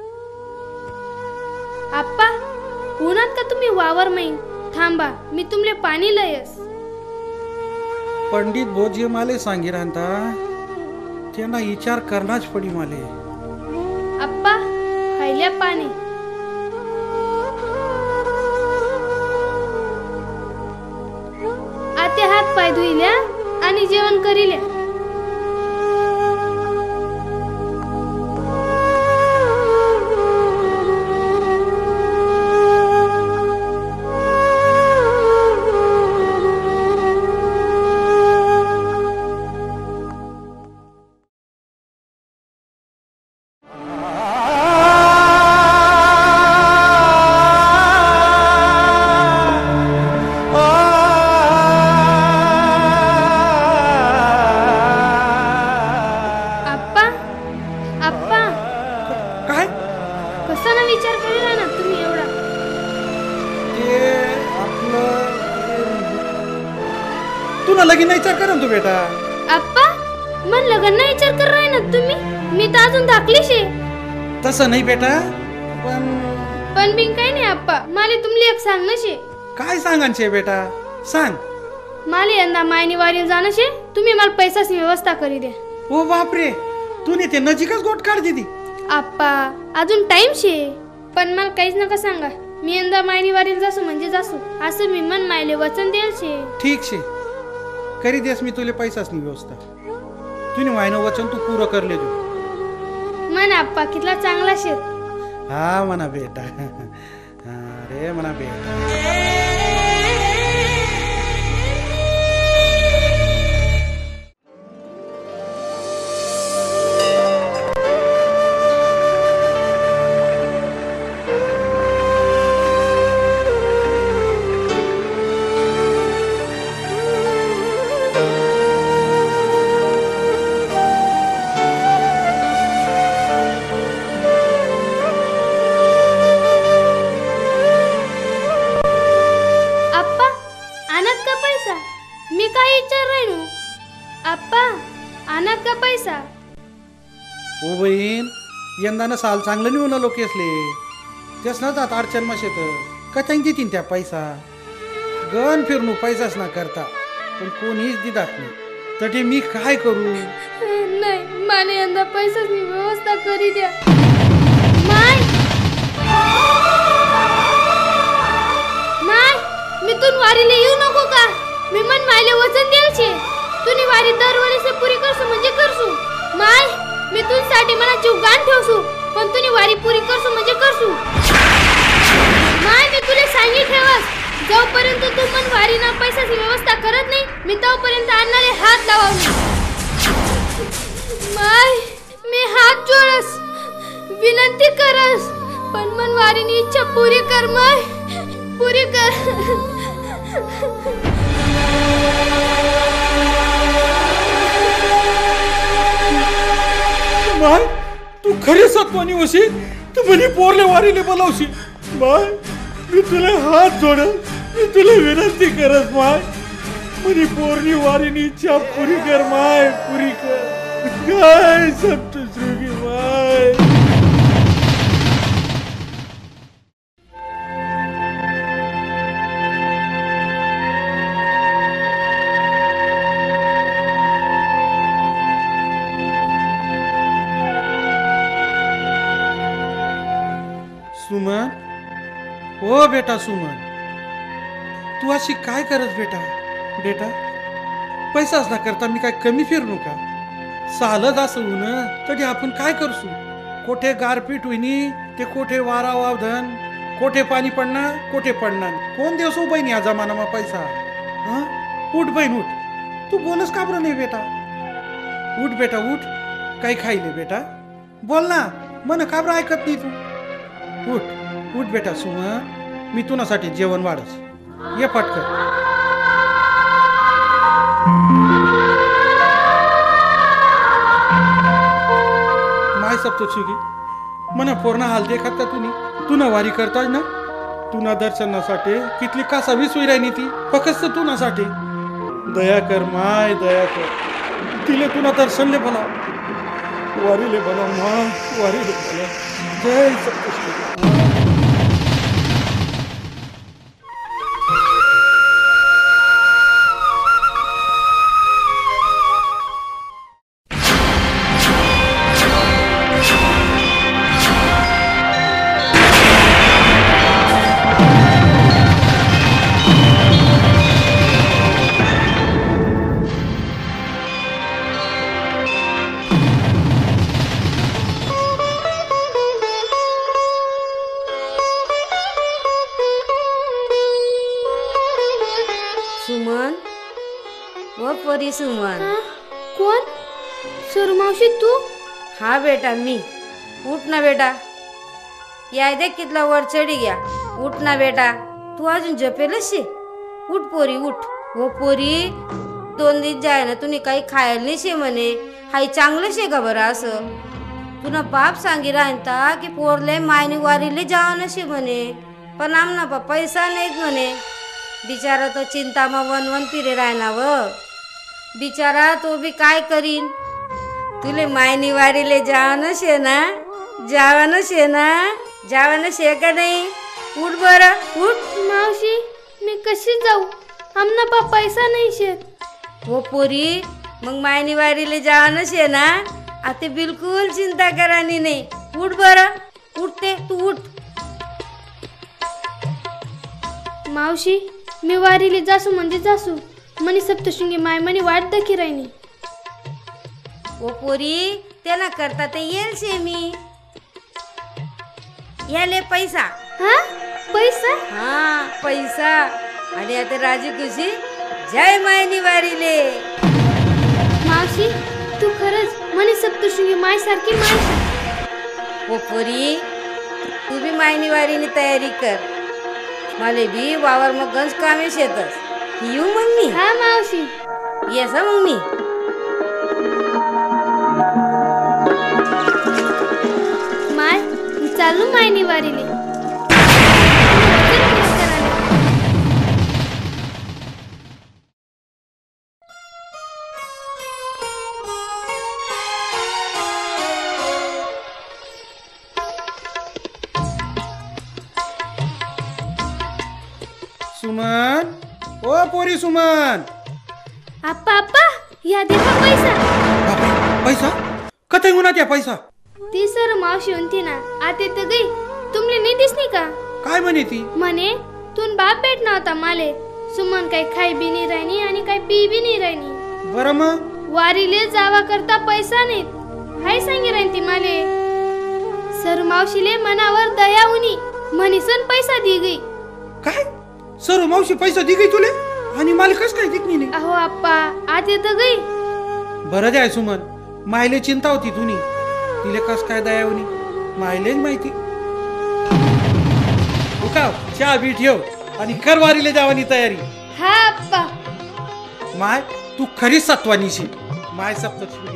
आप्पा, उन्हात का तुम्ही वावर मैन? थांबा, मी तुमले पाणी लयस. पंडित भो जे माले सांगी राहता त्यांना विचार करणाच पडी माले. आप्पा, हायल्या पाणी. आते हात पाय धुईल्या आणि जेवण करिल्या. तुला लगीन नाही विचार करा तू बेटा. आप्पा, मन लग्न नाही विचार कर राय ना तुम्ही. मी तर अजून धाकली शे. तसं नाही बेटा, पण बिन काही नाही आप्पा. मला तुमले एक सांग ना शे. काय सांगान शे बेटा, सांग. मला यंदा मायनी वारीला जाणं शे. तुम्ही मला पैसाची व्यवस्था करी द्या. ओ बापरे, तू ते नजीकच गोट काढ दिदी. आप्पा, अजून टाइम शे. पण मला काहीच नका सांगा. मी यंदा मायनी वारीला जासू म्हणजे जासू, असं मी मन मायले वचन देल शे. ठीक शे, करी देस मी तुले पैसाच नाही व्यवस्था. तुने वायनं वचन तू पूर्ण करले तू. मन आप्पा कितला चांगला शे. हा म्हणा बेटा, अरे म्हणा बेटा. पैसा मी काय विचार राहिनो आप्पा आणत का पैसा ओ बहीण यंदानं साल चांगलं निवडलं लोक असले तेच ना जात अडचण माशेत कचांग देतीन त्या पैसा गण फिरणू पैसाच ना करता पण कोणीच दिदात नाही तरी मी काय करू नाही माने यंदा पैसाची व्यवस्था करी द्या माय माय मी तुन वारीला येऊ नको का मी मन मायले वचन देल छे तुनी वारी दरवर्षी पुरी करसू म्हणजे करसू माय मी तुझ्यासाठी मला जीव गाण ठेवसू पण तुनी वारी पुरी करसू म्हणजे करसू माय मी तुला सांगी ठेवस जोपर्यंत तू मन वारीना पैसाची व्यवस्था करत नाही मी तोपर्यंत आणणारे हात लावू माय मी हात जोडस विनंती करस पण मन वारीनी इच्छा पुरी कर माय पुरी कर माय तू खरी सत्वानी होशी तू म्हणे पोरले वारीले बोलावशी माय मी तुला हात जोड मी तुला विनंती करत माय म्हणे पोरनी वारीनी इच्छा पुरी कर माय पुरी कर काय सप्तशृंगी माय सुमन ओ बेटा सुमन तू अशी काय करत बेटा बेटा पैसाच ना करता मी काय कमी फिरणू का सालच असं होऊन तरी आपण काय करसू कोठे गारपीट होईनी ते कोठे वारा वावधन कोठे पाणी पडणार कोठे पडणार कोण देवस बहीण या जमानामा पैसा हा उठ बहीण उठ तू बोलस का बरं नाही बेटा उठ बेटा उठ काही खाईले बेटा बोल ना मन का बरं ऐकत नाही तू उठ उठ बेटा सुमन मी तुझ्यासाठी जेवण वाढस ये पटकन माय सप्तशृंगी मना पूर्ण हाल देखत का तू ना वारी करतास ना तुना दर्शनासाठी कितली कासा विसवी राहिनी ती फक्त तुनासाठी दया कर माय दया कर तिले तुना दर्शनले बोलाव वारीले बोलाव माय वारीले बोलाव जय सप्तशृंगी सुमन व परी सुमन कोण सुरमावशी तू हा बेटा मी उठ ना बेटा याय दे कितला वर चढी गया उठ ना बेटा तू अजून झोपेलच शे उठ पोरी उठ हो पोरी 2 दिवस जाय ना तुम्ही काही खायला नाही शे म्हणे हाय चांगलं शे का बरं असं तुला बाप सांगी राहता की पोरले मायनी वारीले जावं नशे म्हणे पण आमना बा पैसा नाहीत म्हणे बिचारा तो चिंतामा वन फिरे राहना व बिचारा तो भी काय करीन तुले मायनी वारीले जावं शे ना जावं शे ना जावं शे का नाही उठ बरं उठ मावशी मी कशी जाऊ आमना बा पैसा नाही शेत हो पोरी मग मायनी वारीले जावं शे ना आता बिलकुल चिंता करानी नाही उठ बरं उठते तू उठ मावशी मी वारीले जासू म्हणजे जासू मनी सप्तशृंगी माय मनी वाट दखी राहिनी ओ पोरी त्याला करता ते येईल शे मी याले पैसा हा पैसा हा पैसा आणि आता राजी खुशी जय मायनी वारीले मावशी तू खरंच मनी सप्तशृंगी माय सारखी माय ओ पोरी तू बी मायनी वारीनी तयारी कर मला बी वावर मग गंज कामे शेतस येऊ मग मी हा मावशी येस मग मी माय चालू मायनी वारीले पोरी सुमन. आप्पा आप्पा या देखा पैसा. बापरे, पैसा कथे गुणात या पैसा. ती सर मावशी होती ना आते तर गई तुमले नाही दिसली का. काय म्हणे ती. म्हणे तून बाप भेट नव्हता माले. सुमन काही खाई बी नाही राहिनी आणि काही पी बी नाही राहिनी. बरं मग वारीले जावा करता पैसा नाही हाय सांगे राहिनी ती माले. सर मावशीले मनावर दया उनी म्हणीसन पैसा दी गई. काय सर मावशी पैसा दी गई तुले आणि मला कस काय दिसली नाही. अहो आप्पा आते तर गई. बरं द्याय सुमन, मायले चिंता होती तुनी, तिले कस काय दयावनी मायलेच माहिती. उकाव चहा बी ठेव आणि कर वारीले जावानी तयारी. हा आप्पा. माय तू खरी सत्वानीशी. माय सप्तशृंगी.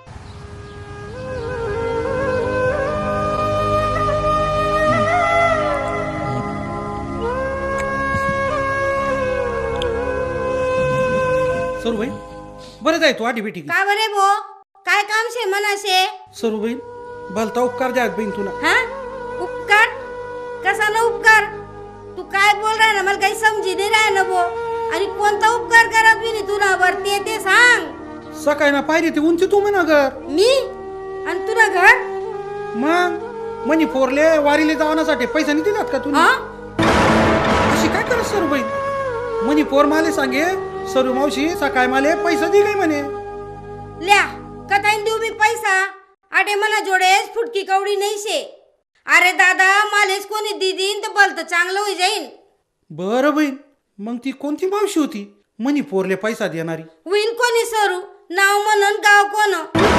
सरूबाई बरं जाय तू आधी बेटी. का बरे भो काय काम शे मनाशे. सरूबाई भलता उपकार द्या बहीण तुला. हा उपकार कसा ना उपकार. तू काय बोल रहा ना मला काही समजी नाही राह ना भो. आणि कोणता उपकार करत मी तुला वरती ते सांग. सकाळी ना पाहिजे ते उंची तू म्हणा घर. मी आणि तुला घर मग मनी फोरले वारीले जावण्यासाठी पैसा नाही दिलात का तुम्ही. अशी काय करत सरूबाई. मनी पोर माले सांगे सरू मावशी सकाळी माले पैसा दि गई म्हणे. ल्या कथाईन देऊ मी पैसा. आटे मला जोडेस फुटकी कवडी नाही शे. अरे दादा मालेच कोणी दिदीन तर भलत चांगलं होई जाईन. बरं बहीण मग ती कोणती मावशी होती मनी पोरले पैसा देणारी. विन कोणी सरू नाव म्हणून गाव कोण.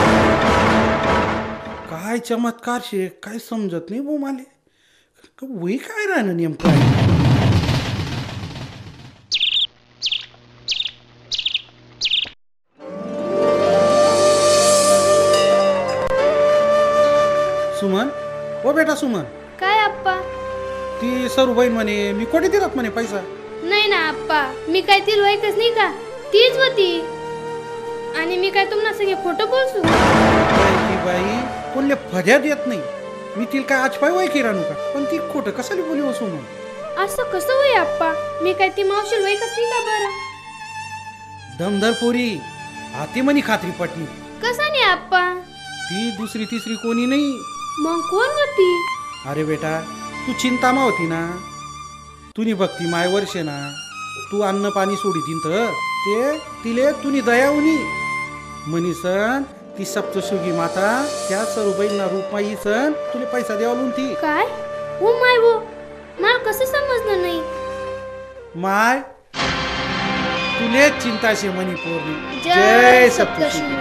काय चमत्कार शे काय समजत नाही बो माले. वही काय राहणं नेमकं. सुमन ओ बेटा सुमन. काय आप्पा. ती सरूबाई म्हणे मी कोठे दिलात म्हणे पैसा. नाही ना आप्पा मी काय ती लोयकच नाही का तीच होती. आणि मी काय तुम्हाला सगळे फोटो बोलसू. ती बाई कोणले फद्यात येत नाही. मी तिला काय आज पाय वय की रानू का. पण ती खोटं कशाला बोली हो सुमन. असं कसं होई आप्पा. मी काय ती मावशी लोयकच नाही का बरं. दमदर पोरी आती म्हणी खात्री पटली. कसा नाही आप्पा. ती दुसरी तिसरी कोणी नाही. मग कोण होती. अरे बेटा तू चिंतामा होती ना. तुनी भक्ती माय वर्षे ना. तू अन्न पाणी सोडी तर ते तिले तुनी दयावनी म्हणीसन ती सप्तशृंगी माता त्या सरूबाईंना रूपमाई सन तुले पैसा द्यावलून ती. काय हो माय वो मला कसं समजलं नाही. माय तुले चिंता शे मनी पोरनी. जय सप्तशृंगी.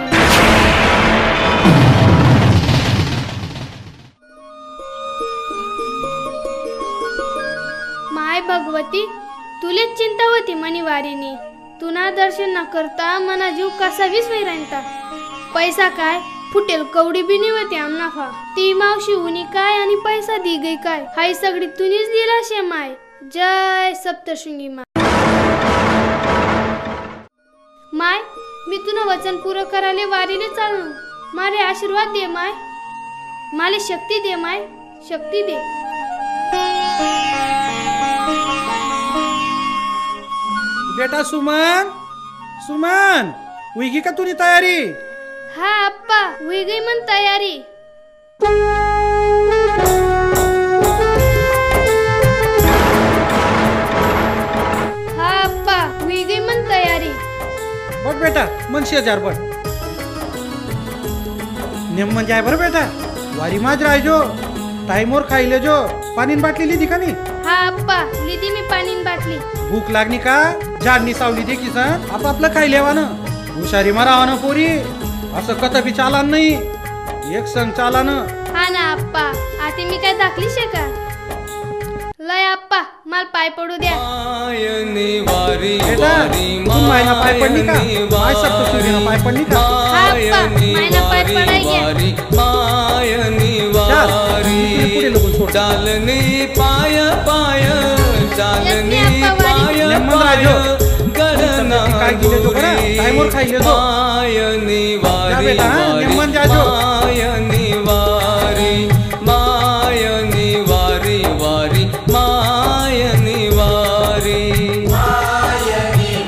माय भगवती तुलेच चिंता होती मनी वारीनी. तुना दर्शन न करता मना जीव कसा विसवाई राहता. पैसा काय फुटेल कवडी बी नाही होती आमना फा. ती मावशी उनी काय आणि पैसा दी गई काय हाय सगळी तुनीच दिला शे माय. जय सप्तशृंगी माय. माय मी तुला वचन पुरं करायला वारीले चाललो. मारे आशीर्वाद दे माय. माले शक्ती दे माय शक्ती दे. बेटा सुमन सुमन उगी का तुनी तयारी. हा आप्पा हुई गई मन तयारी. हा आप्पा हुई गई मन तयारी. बघ बेटा मन शेजार बघ. नेमन जाय बरं बेटा. वारी माज राहजो. टाइमवर खाईले जो. पाणी बाटली लिधी का नाही. हा आप्पा लिदी मी पाणी बाटली. भूक लागली का झाडनी सावली दे की सण आपापलं खायलेवानं. हुशारी मारावानं पोरी. असं कथ बी चालान नाही. एक संग चालान. हा ना आप्पा आते मी काय दाखली शे का. लय आप्पा माल पाय पडू द्या. बेटा तू मायना पाय पडली का. माय सप्तशृंगीना पाय पडली का. हा आप्पा मायना पाय पडाय पुढे लोक सोड. चालनी पाय पाय चालनी पाय नेमन राजो. काय गेले तो बरं टाइमवर खाईले तो. जा बेटा नेमन जाजो. मायनी वारी मायनी वारी वारी मायनी वारी मायनी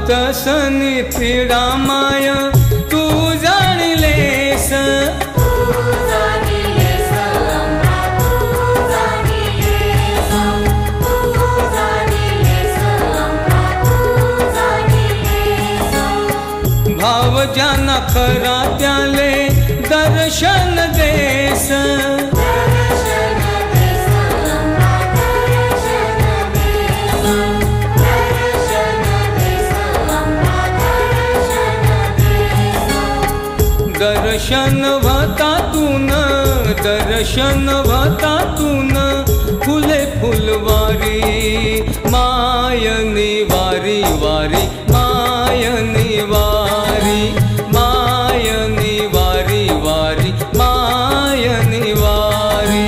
तसनी पीडा माय तू जाणलेस भाव ज्यांना खरा त्याले दर्शन देस दर्शन व्हतातून फुले फुलवारी मायनी वारी वारी मायनी वारी मायनी वारी वारी मायनी वारी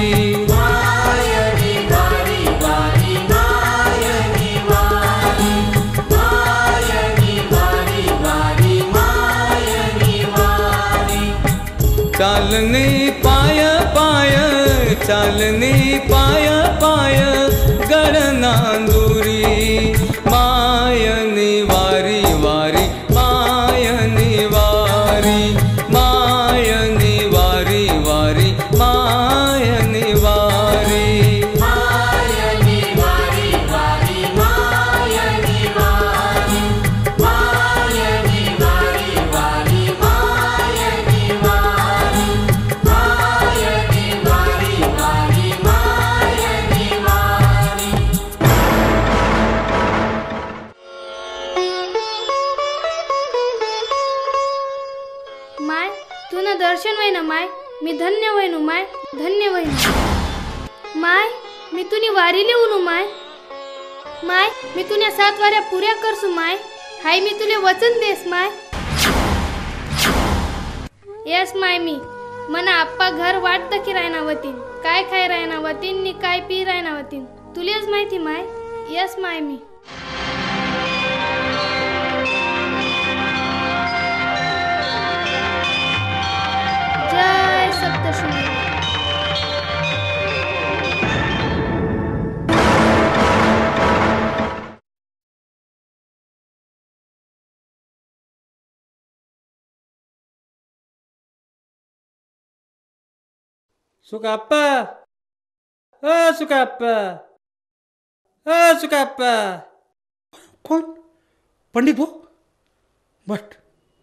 चालनी पाय पाय चालनी पाय पाय गडनांदुरी मायनी वारी वारी मायनी वारी मायनी वारी वारी मायनी वारी माय तुना दर्शन वय ना माय मी धन्य वयनु माय धन्य वयनु माय मी तुनी वारी लिहून माय माय मी तुन्या 7 वाऱ्या पुऱ्या करसू माय हाय मी तुले वचन देस माय यस माय मी मना आप्पा घर वाटतं की रायनावतीन काय खाय रायनावतीन नि काय पी रायनावतीन तुलेच माहिती माय यस माय मी जय सप्तशृंगी सुकाप्पा सुकाप्पा सुकाप्पा कोण? पंडित भाऊ बट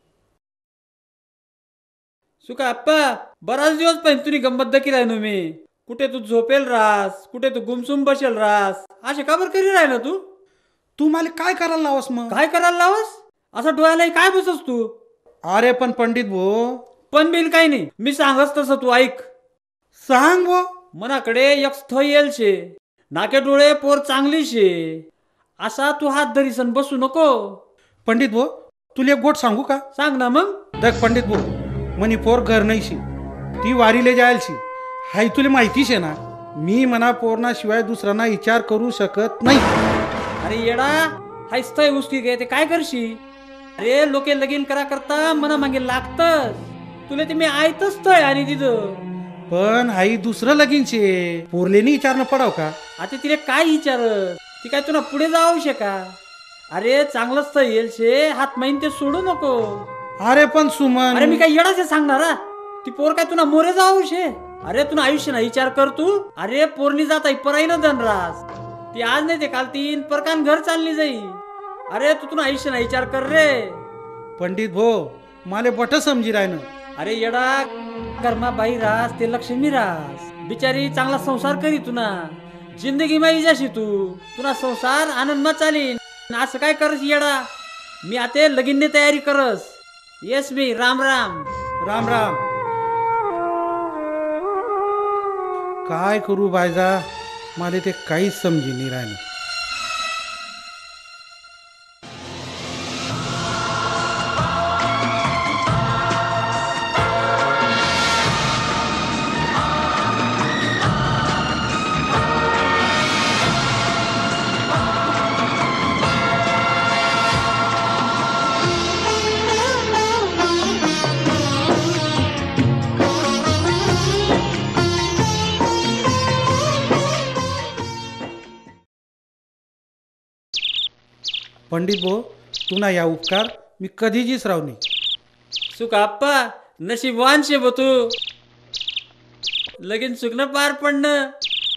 सुकाप्पा बराच दिवस पाहिजे तुनी गंमत दकी राहिनो मी कुठे तू झोपेल रास कुठे तू गुमसुम बसेल रास असे का बरं करी राहिला तू मला काय करायला लावस मग? काय करायला लावस असं डोळ्याला काय बसस तू? अरे पण पंडित भाऊ पण बिन काही नाही मी सांगस तसं तू ऐक सांग भाऊ मनाकडे एक स्थळ येल शे नाके डोळे पोर चांगली शे असा तू हात धरीसन बसू नको. पंडित भाऊ तुला एक गोट सांगू का? सांग ना मग. देख पंडित भाऊ मनी पोर घर नाही शी ती वारीले जायल शी हाय तुला माहिती शे ना मी मना पोरना शिवाय दुसऱ्यांना विचार करू शकत नाही. अरे येडा हाय स्थळ उसकी गे ते काय करशी? अरे लोके लगीन करा करता मना मागे लागत तुला ते मी आयतच स्थळ आणि तिथं पण आई दुसरं लगीन शे पोरलेनी विचारणं पडाव का? आता तिला काय विचार ती काय तुला पुढे जाऊ शका? अरे चांगलं स्थळ येईल शे हात माहीन ते सोडू नको. अरे पण सुमन अरे मी काय येडाच सांगणार ती पोर काय तुला मोरे जाऊ शे? अरे तुला आयुष्य ना विचार कर तू. अरे पोरनी जाता पराई न धनरास ती आज नाही ते काल तीन परकान घर चालली जाई. अरे तू तुला आयुष्य ना विचार कर रे. पंडित भाऊ माले बट समजी रायन. अरे येडा कर्मा बाई रास ते लक्ष्मी रास बिचारी चांगला संसार करी तुना जिंदगी माई जाशी तू तुना संसार आनंद मा चालीन. असं काय करस येडा? मी आता लगीनने तयारी करस. येस मी राम राम राम राम. काय करू बायजा मला ते काहीच समजी नाही राहिलं. पंडित भाऊ तू ना या उपकार मी कधीच विसराव नाही. सुका आप्पा नशीबवान शे बो तू. लगीन सुकणं पार पडणं.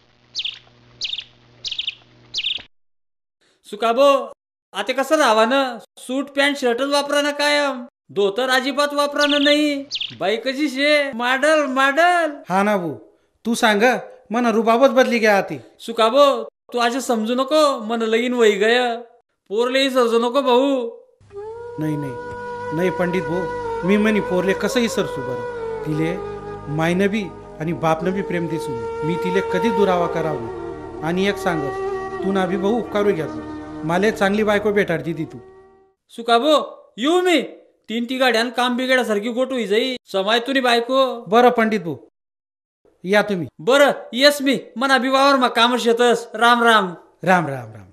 सुकाबो आता कसं राहावा ना. सूट पॅन्ट शर्टच वापरा ना कायम. धोतर अजिबात वापरा ना नाही. बाई कशी शे मॉडल मॉडल. हा ना भाऊ तू सांग मना रुबाबच बदली घ्या आती. सुकाबो तू असे समजू नको मन लगीन वही गय. पोरलेही सर्जू नको भाऊ. नाही नाही नाही पंडित भाऊ मी म्हणी पोरले कसंही सरसू बरं. तिले मायनं बी आणि बापनं बी प्रेम दिसू मी तिले कधी दुरावा करावं. आणि एक सांगस तू ना बी भाऊ उपकारू घ्यायचं. मला चांगली बायको भेटाडती ती तू. सुकाबो येऊ मी. 3 गाड्यान काम बिघड्यासारखी गोटू जाई. समाय तुनी बायको. बरं पंडित भाऊ या तुम्ही. बरं येस मी मना बिवावर मग काम शेतस. राम राम राम राम राम.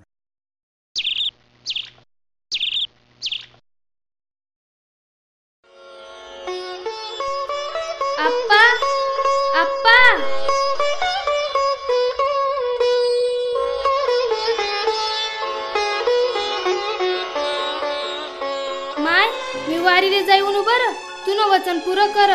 आप्पा आप्पा माय मी वारीले जाऊन बरं तू न वचन पुरं कर.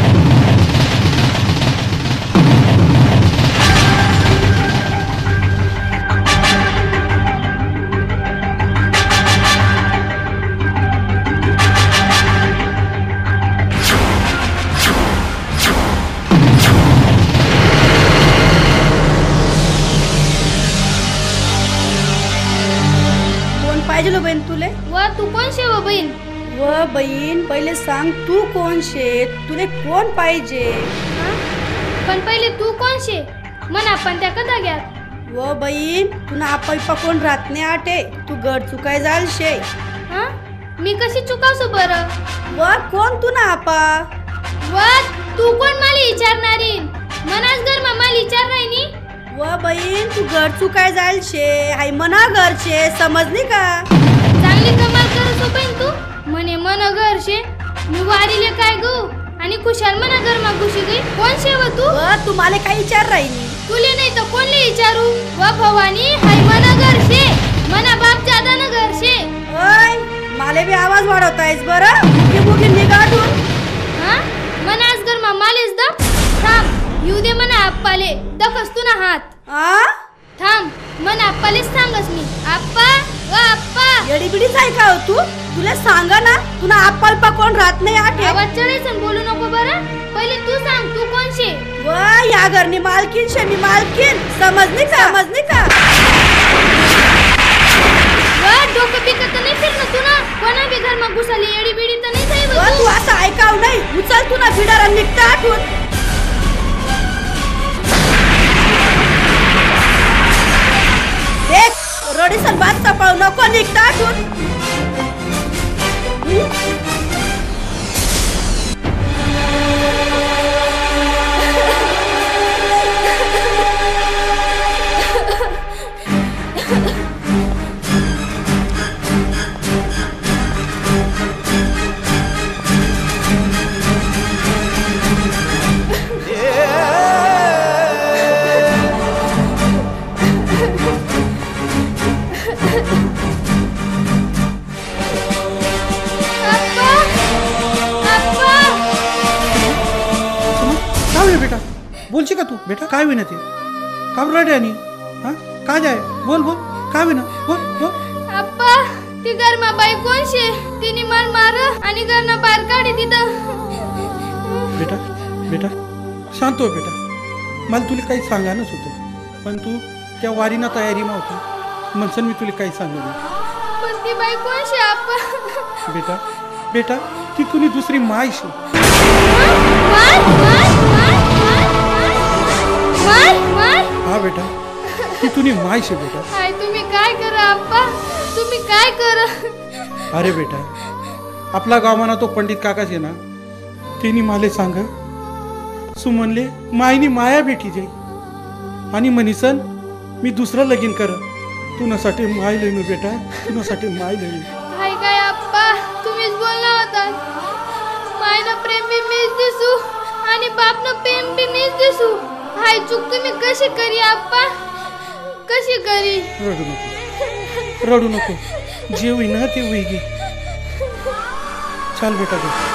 पाहिजे बहीण तुले. व तू कोण शे व बहीण. व बहीण पहिले सांग तू कोण शे. तुले कोण पाहिजे. पण पहिले तू कोण शे मन आपण त्या कथा घ्यात. व बहीण तुला आपा कोण राहत नाही आटे. तू गड चुकाय जाल शे. हा मी कशी चुकावसो बरं. व कोण तू ना आपा. व तू कोण मला विचारणारी. मनाच घर मला विचार नाही नी. व बहीण तू घर चुकाय जाल शे. हाय मना घर शे समजली का. चांगली कमाल करसो बहीण तू. म्हणे मन घर शे. मी वारीले काय गो आणि कुशाल मना घर मा घुशी गई. कोण शे व तू. व तू मला काही विचार राहिली. तुले नाही तर कोणले विचारू. व भवानी हाय मना घर शे. मना बाप जादा न घर शे. ओय माले बी आवाज वाढवतायस बरं. की मुगी निगाडून. हा मनाच घर मा मालेस द. थांब येऊ दे मना आप्पाले. दखस तू ना हात. थांब मना आप्पालेच सांगस मी. आप्पा व आप्पा. येडी बिडीच आहे का तू. तुला सांगा ना तुला आप्पा कोण राहत नाही आटे. आवाज चढायचं बोलू नको बरं. पहिले तू सांग तू कोण शे. व या घरनी मालकीन शे मी मालकीन. समजली का समजली का. व डोकं बिकत नाही फिरणं तू ना. कोणा बी घर मा घुसाली येडी बिडी तर नाही जाई. व तू असं ऐकाव नाही. उचल तू ना बिडारा निघता आठवून. देख रोडीसन बात सपाव नको निघता आठवून. बेटा बोलशी का तू. बेटा काय विना ते का रडे आणि हा का जाय. बोल बोल काय विना बोल बोल. आप्पा ती घर मा बाई कोण शे. तिने मन मार आणि घरना बाहेर काढी तिथं. बेटा बेटा शांत हो बेटा. मला तुला काही सांगायलाच होतं पण तू त्या वारीना तयारी नव्हती म्हणसन मी तुला काही सांगू नाही. पण ती बाई कोण शे आप्पा. बेटा बेटा ती तुला दुसरी माय शे. हा बेटा ती तुझी माय शे बेटा. हाय तुम्ही काय करा आप्पा. तुम्ही काय करा. अरे बेटा आपला गावाना तो पंडित काकाच आहे ना. तिने माले सांग सुमनले मायनी माया भेटी जाई आणि म्हणीसन मी दुसरं लगीन कर. तुनासाठी माय लेणू बेटा. तुनासाठी माय लेणू. हाय काय आप्पा तुम्हीच बोलला होता. मायनं प्रेम बी मीच दिसू आणि बापनं प्रेम बी मीच दिसू. हाय चूक तुम्ही कशी करी आप्पा कशी करी. रडू नको रडू नको. जे होई ना ते होई गे. चाल बेटा गे.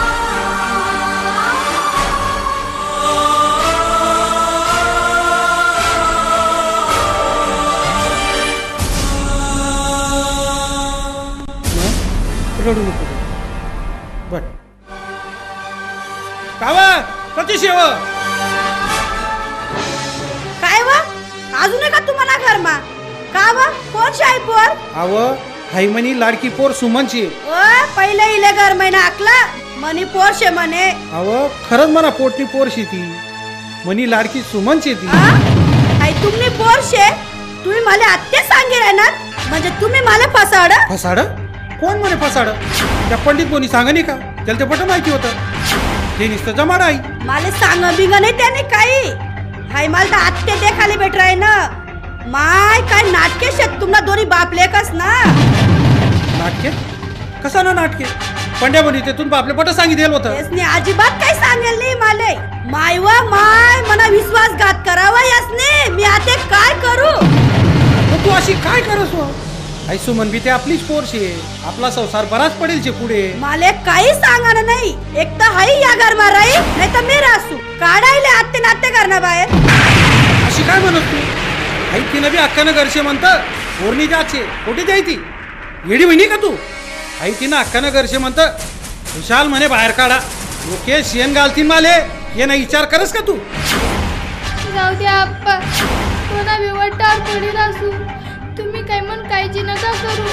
रडू नको बर. कावा प्रतिशेव काय व अजून का तुम्हाला घरमा का व कोण शाही पोर आव हाय म्हणी लाडकी पोर सुमनची. ओ पहिले इले घर महिना आकला मनी पोरशे म्हणे. आव खरंच मला पोटनी पोरशी ती म्हणी लाडकी सुमनची ती. हाय तुम्ही पोरशे तुम्ही मला आत्ते सांगे राहणार म्हणजे तुम्ही मला फसाड. फसाड कोण म्हणे फसाड. त्या पंडित कोणी सांगा नाही का त्याला ते पट माहिती होतं. ते नुसतं जमाड आई मला सांग बिंग नाही त्याने काही. हाय मला तर आत्ते देखाले भेट राय ना. माय काय नाटके शेत तुम्हाला दोन्ही बाप लेकस ना. नाटके कसा ना नाटके पंड्या म्हणी तेथून बापले पट सांगितलं होतं. यासने अजिबात काही सांगेल नाही माले. माय व माय मना विश्वासघात करावा यासने मी आता काय करू. तू अशी काय करस हो. आई सुमन बी ते आपलीच पोरशी आहे. आपला संसार बराच पडेल जे पुढे. माले काही सांगा नाही. एक तर हाई या घर मा राही नाही तर मी रासू काढायले आत्ते नाते करणं बाहेर. अशी काय म्हणत तू. आई तिनं बी अक्कानं घरचे म्हणतं पोरणी जाचे कुठे जाई ती येडी म्हणी का तू. आई तिनं अक्कानं घरचे म्हणतं विशाल म्हणे बाहेर काढा लोके शेण घालतील माले. ये ना विचार करस का तू. जाऊ द्या आप्पा कोणा विवटार पडी रासू तुम्ही काय म्हण काळजी नका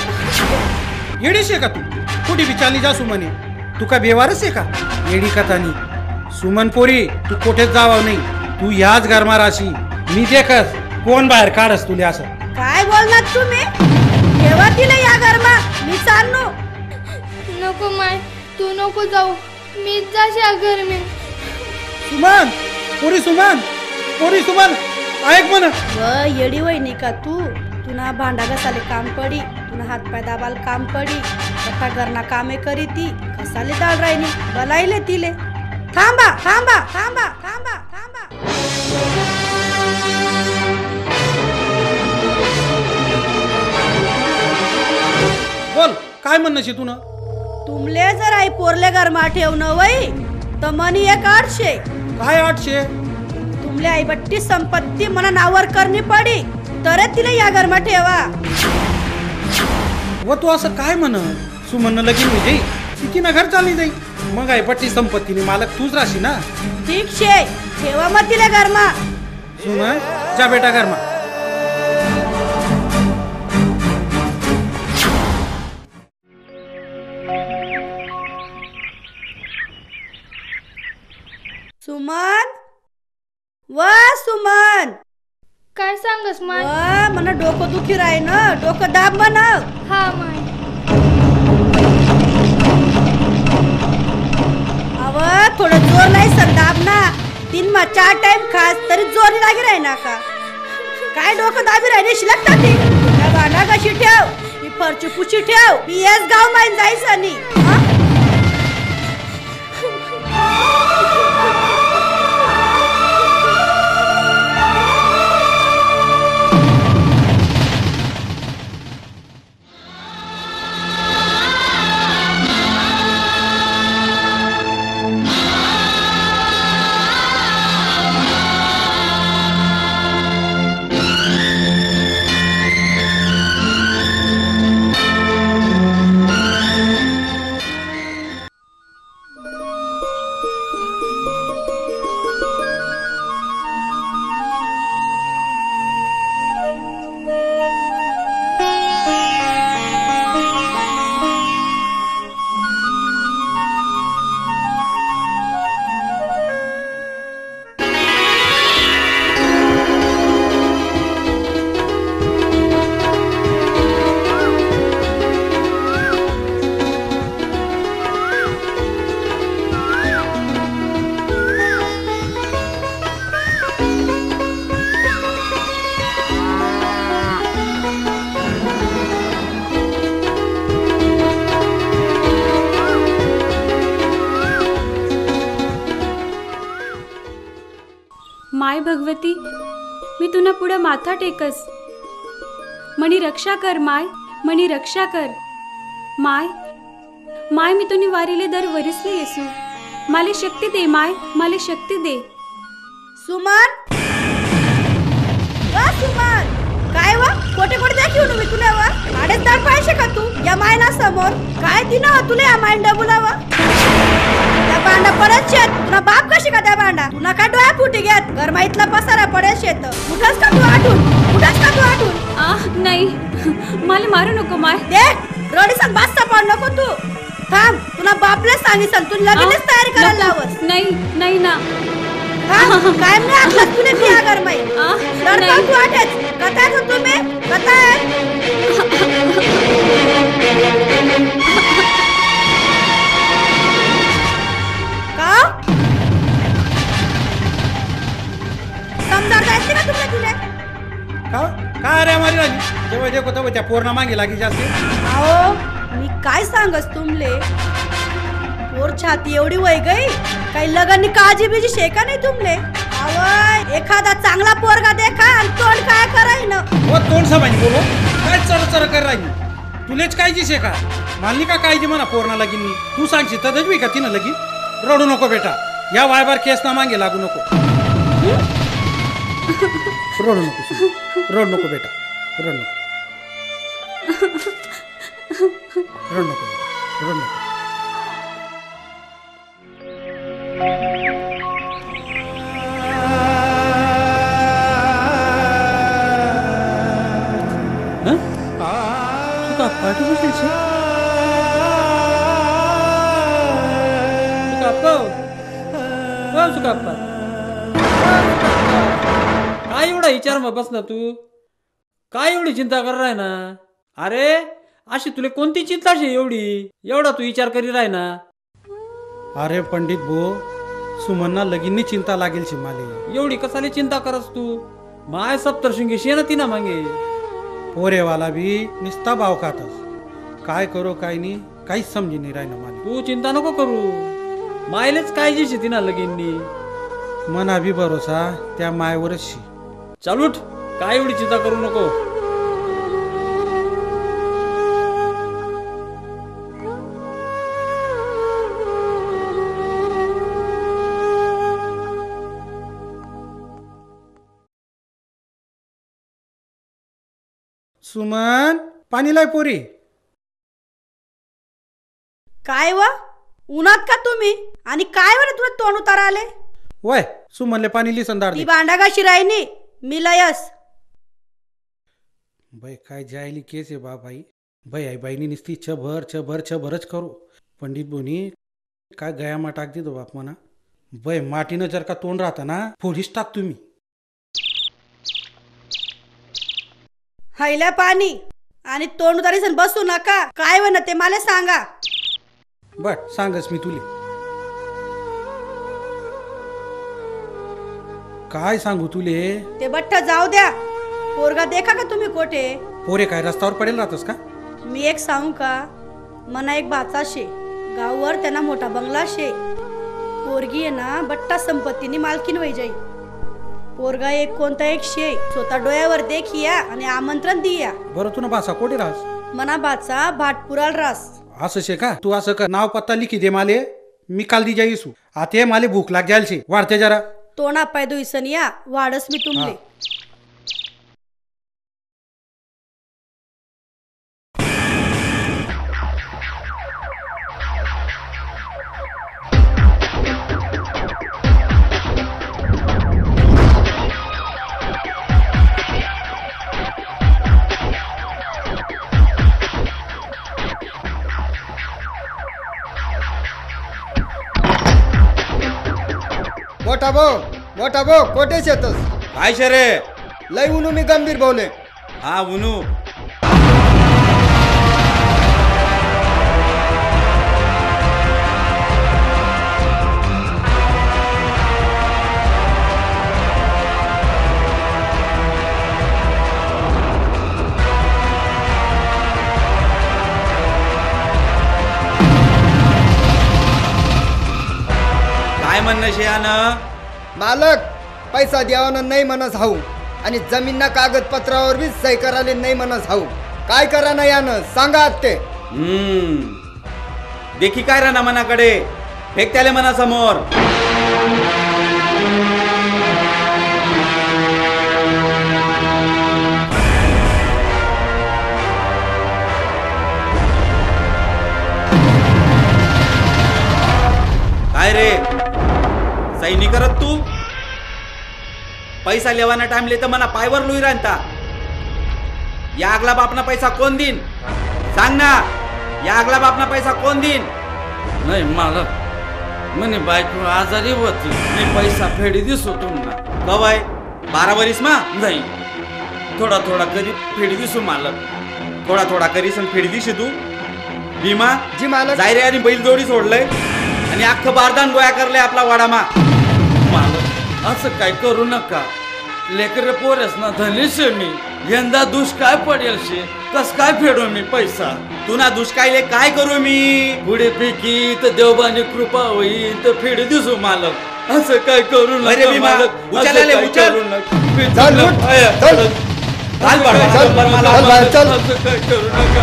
करू. येडीश आहे का तू कुठे विचारली जा सुमने. तू का बेवारच आहे का येडी कथानी. सुमन पोरी तू कुठेच जावा नाही. तू याच घरमा राशी मी देखस कोण बाहेर काढस तुले असं. काय बोलणार तुम्ही ठेवा तिला या घरमा मी चाललो. नको माय तू नको जाऊ मीच जाशी या घर में. सुमन पोरी सुमन पोरी सुमन ऐक म्हण. व येडी वहिनी का तू तुना भांडा घसाले काम पडी तुना हात पाय दाबाल काम पडी कथा घરના कामे करी ती कसाले दाळ राहिनी बलाईले तिले. थांबा थांबा थांबा थांबा थांबा. बोल काय म्हणणं शे तुनं. तुमले जर आई पोरले घरमा ठेवणं वई तर मनी एक 800. काय 800. तुमले आई बट्टी संपत्ती मना नावर करणी पडी तर तिला या घरमा ठेवा. व तू असं काय म्हण सुमन लगीन म्हणजे तिची ना घर चालली जाई. मग आहे पट्टी संपत्तीने मालक तूच राशी ना. ठीक शे ठेवा मग तिला घरमा. सुमन जा बेटा घरमा. सुमन व सुमन काय सांगस माय. व मला डोकं दुखी राही ना डोकं दाब म्हणा. हा माय. अव थोडं जोर नाही सर दाब ना. 3 मा 4 टाइम खास तरी जोर लागी राही ना का. काय डोकं दाबी राहिली शिलक टाकी. गाणा कशी ठेव मी फरची पुशी ठेव मी याच गाव माहीन जायचं नाही. माय भगवती मी तुना पुढे माथा टेकस मनी रक्षा कर माय. मनी रक्षा कर. माय माय मी तुनी वारीले दर वरिसले येसू. माले शक्ती दे माय, माले शक्ती दे. सुमन वा सुमन काय वा कोटे कोटे दाखवू नु मी तुला वा आडेच दाड पाहिजे का तू या मायना समोर काय दिना तुला या माइंड बुलावा त्या बांडा पडत शेत तुला बाप कशी का त्या बांडा तुला का डोळा फुटी घेत गरमाईतला पसारा पडत शेत उठास का तू आठून नाही मला मारू नको माय. दे रडी सांग बास्ता पड नको तू थांब तुला बापले सांगितलं तू लगेच तयारी करायला लावस. नाही नाही ना काय मी आपला तुले बिया गरमाई लडका तू आठेच कथा तो तुम्ही कथा का समजा जायचे का तुला काय रे मारी राजी जेव्हा देखो तेव्हा त्या पोरणा मागे लागी जास्त. आओ मी काय सांगस तुमले पोर छाती एवढी वय गई काही लगांनी काळजी बिजी शेका नाही तुमले. आवय एखादा चांगला पोरगा देखा आणि तोंड काय कराय ना हो तोंड समाज बोलो काय चर कर राही तुलेच काळजी शेका मानली का काळजी म्हणा पोरणा लगीन मी तू सांगशी तदच का तिनं लगीन. रडू नको बेटा या वायबार केस ना मागे लागू नको. रडू नको बेटा रड नको. पाठी बसेल छे सुकाप्पा काय एवढा विचार मग बस ना तू काय एवढी चिंता कर राय ना. अरे अशी तुला कोणती चिंता शे एवढा तू विचार करी राय ना. अरे पंडित भो सुमनना लगीननी चिंता लागेल शे माले. एवढी कसाली चिंता करस तू माय सप्तशृंगी शे ना तिना मागे पोरेवाला भी निस्ता भाव खातस काय करो काय नाही काहीच समजी नाही राहिना माले. तू चिंता नको करू मायलेच काळजी शे तिना लगीननी. मना भी भरोसा त्या मायवरच शी. चाल उठ काय एवढी चिंता करू नको. सुमन पाणी लाय पोरी. काय वा उन्हात का तुम्ही आणि काय वर तुला तोंड उतार आले. वय सुमनले पाणी ली संदार ती भांडा कशी राहिनी मी लयस. बाई काय जायली केस आहे बाई बाई आई बाईनी निसती छभरच करू. पंडित बोनी काय गया मा टाक दे तो बाप म्हणा. बाई माटीनं जर का तोंड राहता ना फोडीच टाक तुम्ही. हैला पाणी आणि तोंड उतारीसन बसू नका काय व ते मला सांगा. बर सांगस मी तुले काय सांगू तुले. ते बठ्ठ जाऊ द्या पोरगा देखा का तुम्ही कोठे. पोरे काय रस्त्यावर पडेल राहतस का. मी एक सांगू का मना एक भाचा शे गाववर त्यांना मोठा बंगला शे. पोरगी आहे ना बट्टा संपत्तीनी मालकीन वय जाई. पोरगा एक कोणता एक शे स्वतः डोळ्यावर देखिया आणि आमंत्रण दिया. बरं तू ना बासा कोठे राहस. मना बाचा भाटपुराल रास. असं शे का तू असं कर नाव पत्ता लिखी दे माले मी काल दी जाईसू. आता माले भूक लाग जायला शे वाढते जरा. तोंडा पाय दुईसन या वाढस मी तुमले. मोठा भाऊ कोठेच येतस. काय शे रे. लय उनू मी गंभीर बोले. हा उनू काय म्हणणं शे आन. मालक पैसा द्यावानं नाही म्हणस हाऊ आणि जमीनना कागदपत्रावर बी सही करायला नाही म्हणस हाऊ. काय करा ना यानं सांगा ते. देखी काय राहणार मनाकडे फेक त्याले मना समोर. काय रे सही नाही करत तू. पैसा लेवाना टाइम ले तर मना पायवर लुई राहता. या अगला बापना पैसा कोण दिन सांग ना. या अगला बापना पैसा कोण दिन. नाही मालक म्हणे बायको आजारी होती मी पैसा फेडी दिसो तुम्हाला. कवाय 12 वरीस मा नाही थोडा थोडा करी फेडी दिसू मालक. थोडा थोडा करीस आणि फेडी दिशी तू. भीमा जी मालक. जायरे आणि बैल जोडी सोडलंय आणि अख्खं बारदान गोया करले आपला वाडामा. मालक असं काय करू नका. लेकर पोरेस ना धनीश मी यंदा दुष्काळ पडेल शे कस काय फेडू मी पैसा. तू ना दुष्काळीले काय करू मी. पुढे पैकी तर देवबानी कृपा होईल तर फेडी दिसू मालक. असं काय करू अरे नका भीमा, मालक. उचल असं आले, काय उचल. करू नका. मी चल, तुला उठ. पाया चल. पडत. चाल बाळा, असं चल, काय मला करू बाहेर, नका. चल. असं काय करू नका.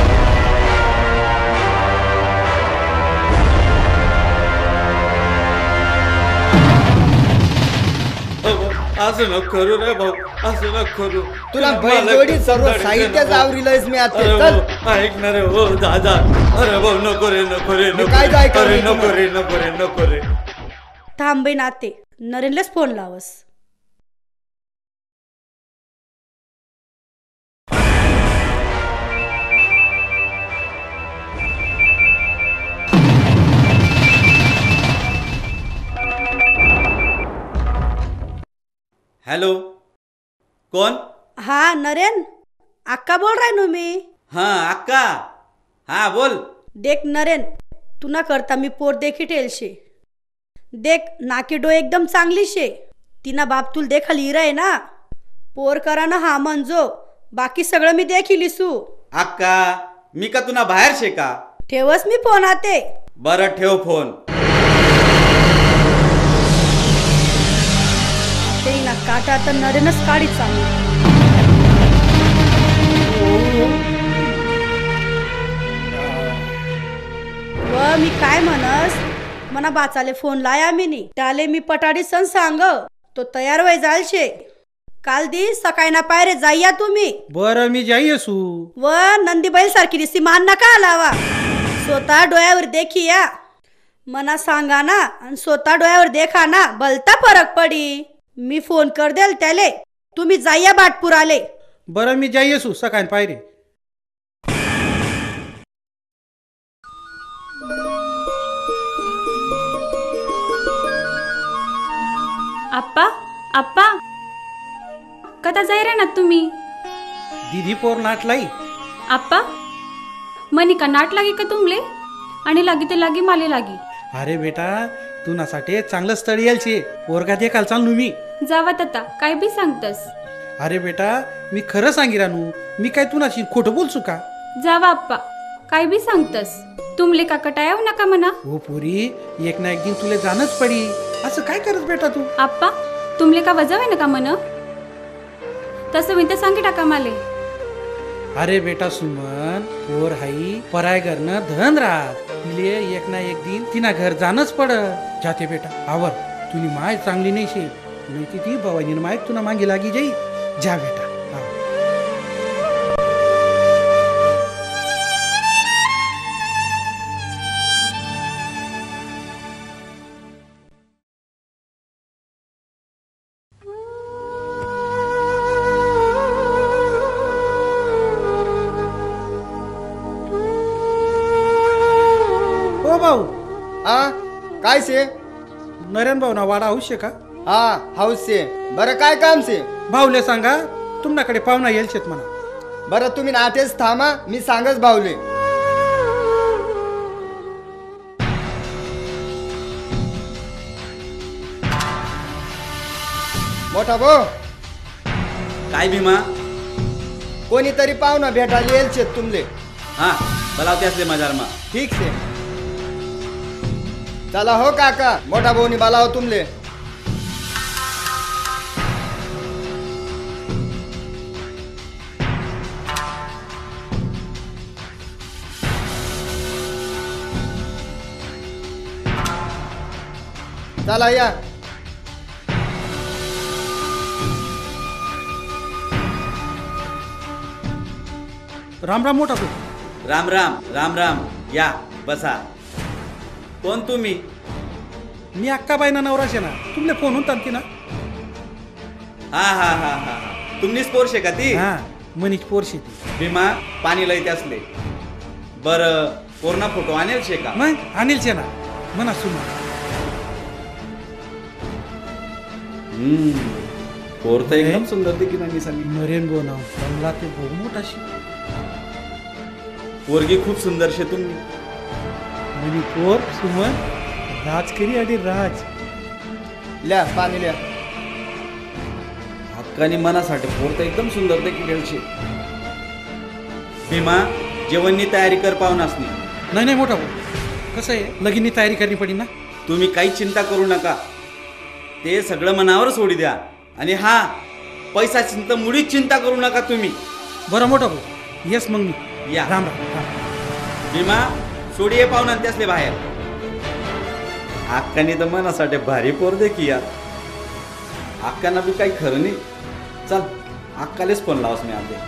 असं न करू रे भाऊ. असं न करू. तुला बैल जोडी सर्व साहित्य आवरीलंयस मी आता. चल ऐकणार रे हो दादा. अरे भाऊ नको रे नको रे मी काय जाय करू अरे नको तुम्हाला? रे नको रे नको रे. थांबे नाते नरेनलाच फोन लावस. हॅलो कोण. हा नरेन अक्का बोल रहा नु मी. हाँ अक्का. हाँ बोल. देख नरेन तुना करता मी पोर देखी ठेल शे. देख नाकी डो एकदम चांगली शे. तिना बाप तुल देखल हिराय ना. पोर करा ना हा म्हणजो बाकी सगळं मी देखी लिसू. अक्का मी का तुना बाहेर शे का. ठेवस मी फोन आते. बरं ठेव फोन. ते ना काटा तर नरेनच काढी चालू. व मी काय म्हणस मना बाचाले फोन लाया मी नी त्याले मी पटाडी सण सांग तो तयार वय जाल शे. काल दी सकाळी ना पायरे जाईया तुम्ही. बरं मी जाई असू. व नंदी बैल सारखी दिसती मान नका लावा. स्वतः डोळ्यावर देखी या मना सांगा ना आणि स्वतः डोळ्यावर देखा ना भलता फरक पडी. मी फोन कर देल त्याले तुम्ही जाईया बाटपूर आले. बरं मी जाई असू सकाळी पायरे. आप्पा आप्पा कदा जाय रे ना तुम्ही. दीदी पोर नाटलाई. आप्पा मनी का नाट लागी का तुमले आणि लागी ते लागी माले लागी. अरे बेटा तू नासाठी चांगलं स्थळ येईल शे. पोरगा देखाल चालू मी. जावा तता काय बी सांगतस. अरे बेटा मी खरं सांगी रानू. मी काय तू नाशी खोटं बोलसू का. जावा आप्पा काय बी सांगतस. तुमले का कटायाव नका म्हणा. हो पुरी एक ना एक दिन तुला जाणच पडी. असं काय करत बेटा तू. आप्पा तुमले का वजाव आहे नका म्हण. तसं मी तर सांगी टाका माले. अरे बेटा सुमन पोर हाई पराय घरनं धन राहत. तिले एक ना एक दिन तिना घर जाणच पड. जाते बेटा आवर. तुनी माय चांगली नाही शे. नाही ती भवानी माय तुला मागे लागी जाई. जा बेटा. भाऊ हा काय से. नरेन भाऊ ना वाडा हौश का. हा हाऊस से. बरं काय काम से. भाऊले सांगा तुमच्याकडे पाहुणा येईल शेत म्हणा. बरं तुम्ही नाटेच थांबा मी सांगच भाऊले. मोठा भाऊ काय भीमा. कोणीतरी पाहुणा भेटायला येईल शेत तुमले. हा बोलावते असले मजार मा. ठीक से. चला हो काका मोठा भाऊनी बोलाव तुमले. चला या. राम राम मोठा भाऊ. राम राम राम राम. या बसा. कोण तुम्ही? मी अक्काबाईना नवराशे ना. तुमले फोन होता ना. हा हा हा हा. तुम्हीच पोरशे का ती? हा मनीष पोरशे ती. भीमा पाणी लईत असले. बर कोरोना फोटो आणेल शे का? मग अनिल शे ना म्हणा सुमा. पोर तर एकदम सुंदर देखील मी सांगितलं. नरेन बोनाव बंगला ते बहु मोठाशी. पोरगी खूप सुंदर शे तुम्ही. मनी पोर सुमन राजकरी आणि राज. ल्या पाणी ल्या. हक्कानी मनासाठी पोर तर एकदम सुंदर देखील शे. भीमा जेवणनी तयारी कर पाहुणासनी. नाही नाही मोठा भाऊ कसं आहे लगीननी तयारी करणी पडी ना. तुम्ही काही चिंता करू नका. ते सगळं मनावर सोडी द्या. आणि हा पैसा चिंता मुळीच चिंता करू नका तुम्ही. बरं मोठा भाऊ येस मग मी या. राम राम राम. भीमा सोडी ये पाहुणा त्यासले बाहेर. अक्कानी तर मनासाठी भारी पोर देखी या. अक्कांना बी काही खरं नाही. चल अक्कालेच फोन लावस मी आले.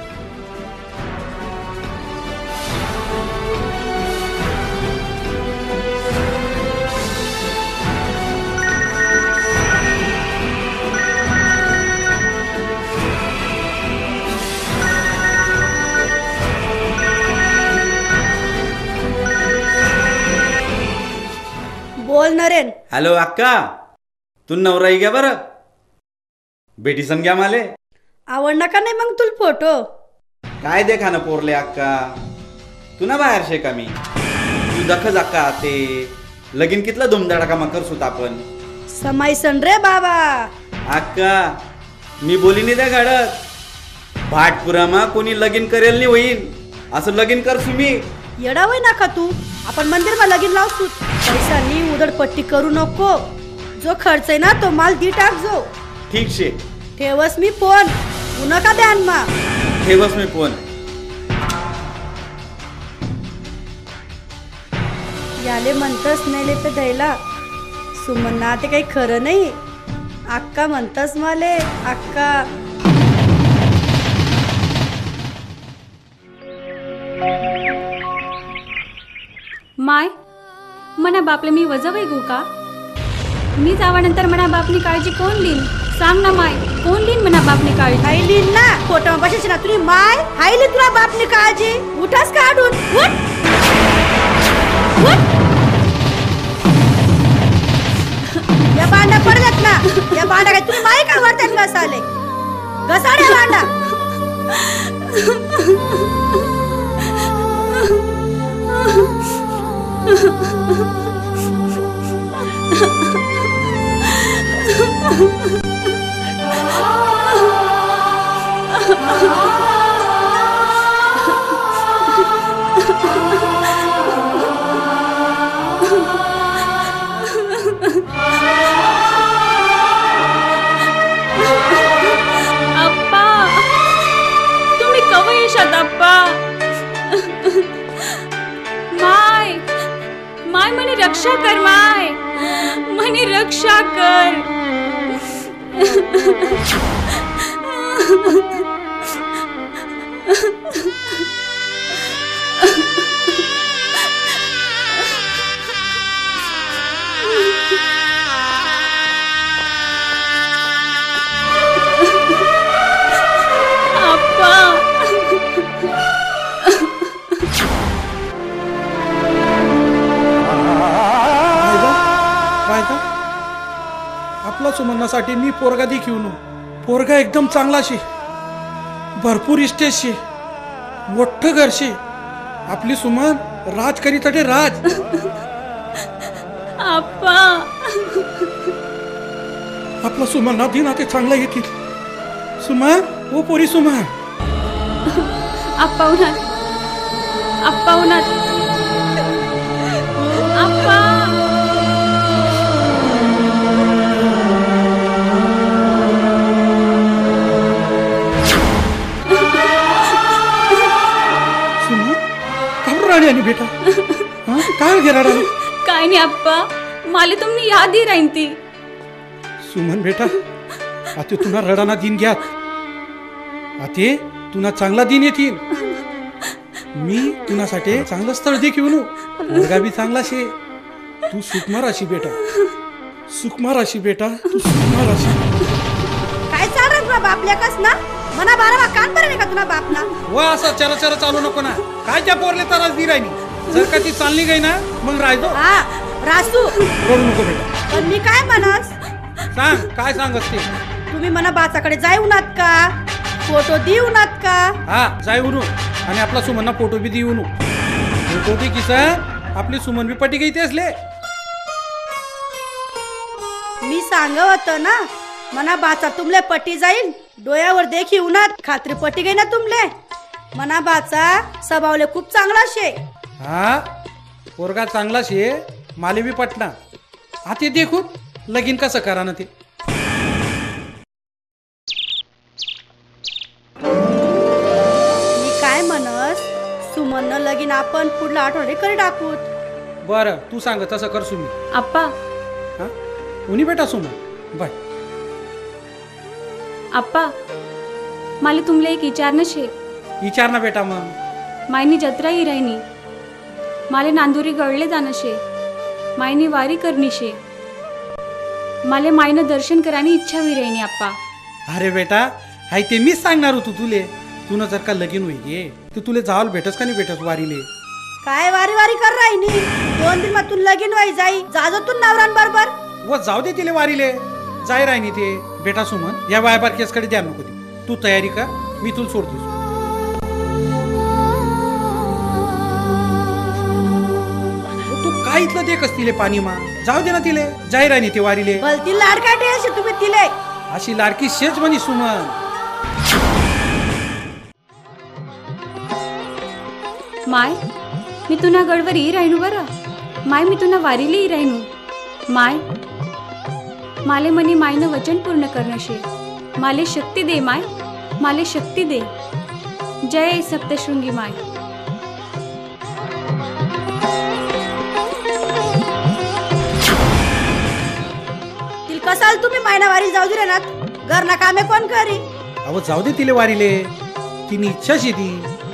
बोल नरेन. हॅलो अक्का. तू नवराई घ्या बरं. बेटी सण घ्या माले. आवडला का नाही मग तुला फोटो? काय देखा ना पोरले अक्का. तू ना बाहेर शे का मी. तू दखज अक्का ते लगीन कितला धुमधडाका मग करसूत आपण. समायसन रे बाबा. अक्का मी बोली नाही त्या घडत. भाटपुरामा कोणी लगीन करेल नाही होईन असं लगीन करसू मी. येडा होय नका तू. आपण मंदिर मा लगीन लावसू. पैसानी उधडपट्टी करू नको. जो खर्च आहे ना तो माल दी टाकजो. ठीक शे. ठेवस मी फोन. पुन्हा का ध्यान मा. ठेवस मी फोन. याले म्हणतस नेले पे द्यायला. सुमनना ते काही खरं नाही. अक्का म्हणतस माले अक्का. माय मना बापले मी वजा वेगू का? मी जावानंतर मना बापनी काळजी कोण लिन? सांग ना माय कोण लिन मना बापनी काळजी? हाय लिन ना फोटो बसायची ना तुझी माय. हाय लिन तुला बापनी काळजी. उठास काढून उठ. उठ. या बांडा पडल्यात ना. या बांडा काय तुम्ही माय का वरत्यात घसाले? घसाडे बांडा. अप्पा तुम्ही कवा येशात अप्पा? माय माय मनी रक्षा कर. माय मनी रक्षा कर. अप्पा आपला सुमनासाठी मी पोरगा देखील न. पोरगा एकदम चांगला शे. भरपूर इस्टेट शे. मोठं घर शे. आपली सुमन राज करीसाठी राज. अप्पा आपला सुमन ना दिन ते चांगला येतील. सुमन ओ पोरी सुमन. अप्पा उन्हात. अप्पा उन्हात. अप्पा आणि बेटा काय घेणार? काय नाही अप्पा मला तुमनी याद ही राहीन ती. सुमन बेटा आता तुला रडाना दिन घ्यात आते तुला चांगला दिन येतील मी तुझ्यासाठी चांगलं स्थळ देखील मुलगा बी चांगला शे तू सुखमा राशी बेटा सुखमा राशी बेटा तू सुखमा राशी काय चालत बा बापल्या कस ना मना बारा कान बरं का तुला बाप ना व असं चरा चरा चालू नको ना काय त्या पोरले त्रास दी राहिनी जर का ती चालली गई ना मग राहतो हा रासू करू नको बेटा पण मी काय म्हणस सांग काय सांगत ते तुम्ही मना बाचाकडे जाऊनात का फोटो देऊनात का हा जाय उनू आणि आपला सुमनना फोटो बी देऊ नु फोटो बी किसा आपली सुमन बी पटी गई ते असले मी सांगत ना मना बाचा तुमले पटी जाईल डोळ्यावर देखी उन्हात खात्री पटी गई ना तुमले मना बाचा स्वभावले खूप चांगला शे हा पोरगा चांगला शे माले बी पटना आता देखू लगीन कसं करा ना ते मी काय म्हणस सुमन लगीन आपण पुढल्या आठवडे करी टाकूत बरं तू सांग तसं कर सुमी आप्पा हा उनी बेटा सुमन बाय आप्पा मला तुमले एक विचारणं शे विचार ना बेटा मग मायनी जत्रा ही राहिनी माले नांदुरी गळले जाणं शे मायनी वारी करणी शे माले मायनं दर्शन करानी इच्छा भी राहिनी आप्पा अरे बेटा हाय ते मीच सांगणार होतो तुले तुनं जर का लगीन होई तर तुले जावल भेटस का नाही भेटस वारीले काय वारी वारी कर राहिनी 2 दिन मग तू लगीन व्हाय जाई जाजो तू नवरान बरोबर व जाऊ दे तिले वारीले जाय राहिनी ते बेटा सुमन या वायबार केसकडे द्या नको ती तू तयारी कर मी तुला सोडतो तू काय इथलं दे कस तिले पाणी मा जाऊ दे ना तिले जाय राहिनी ते वारीले भलती लाडकाठी अशी तुम्ही तिले अशी लाडकी शेच म्हणी सुमन माय मी तुना गडवर ही राहिनू बरं माय मी तुना वारीले ही राहिनू माय माले मनी मायनं वचन पूर्ण करणं शे माले शक्ती दे माय माले शक्ती दे जय सप्तशृंगी माय तिल कसाल तुम्ही मायना वारी जाऊ दिले ना घरना कामे कोण करी अहो जाऊ दे तिले वारीले तिने इच्छा शे ती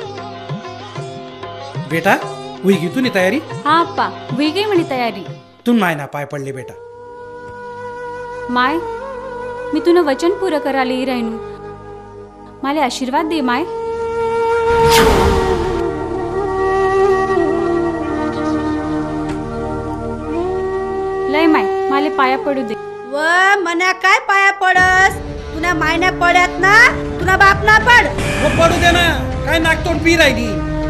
बेटा हुई घे तुनी तयारी हा आप्पा हुई गई म्हणे तयारी तू माय ना पाय पडले बेटा माय मी तुनं वचन पुरं करायला ही राहिनू माले आशीर्वाद दे माय लय माय माले पाया पडू दे व मन्या काय पाया पडस तुना मायना पड्यात ना तुना बाप ना पड वो पडू दे ना काय नाकतोड पी राहिली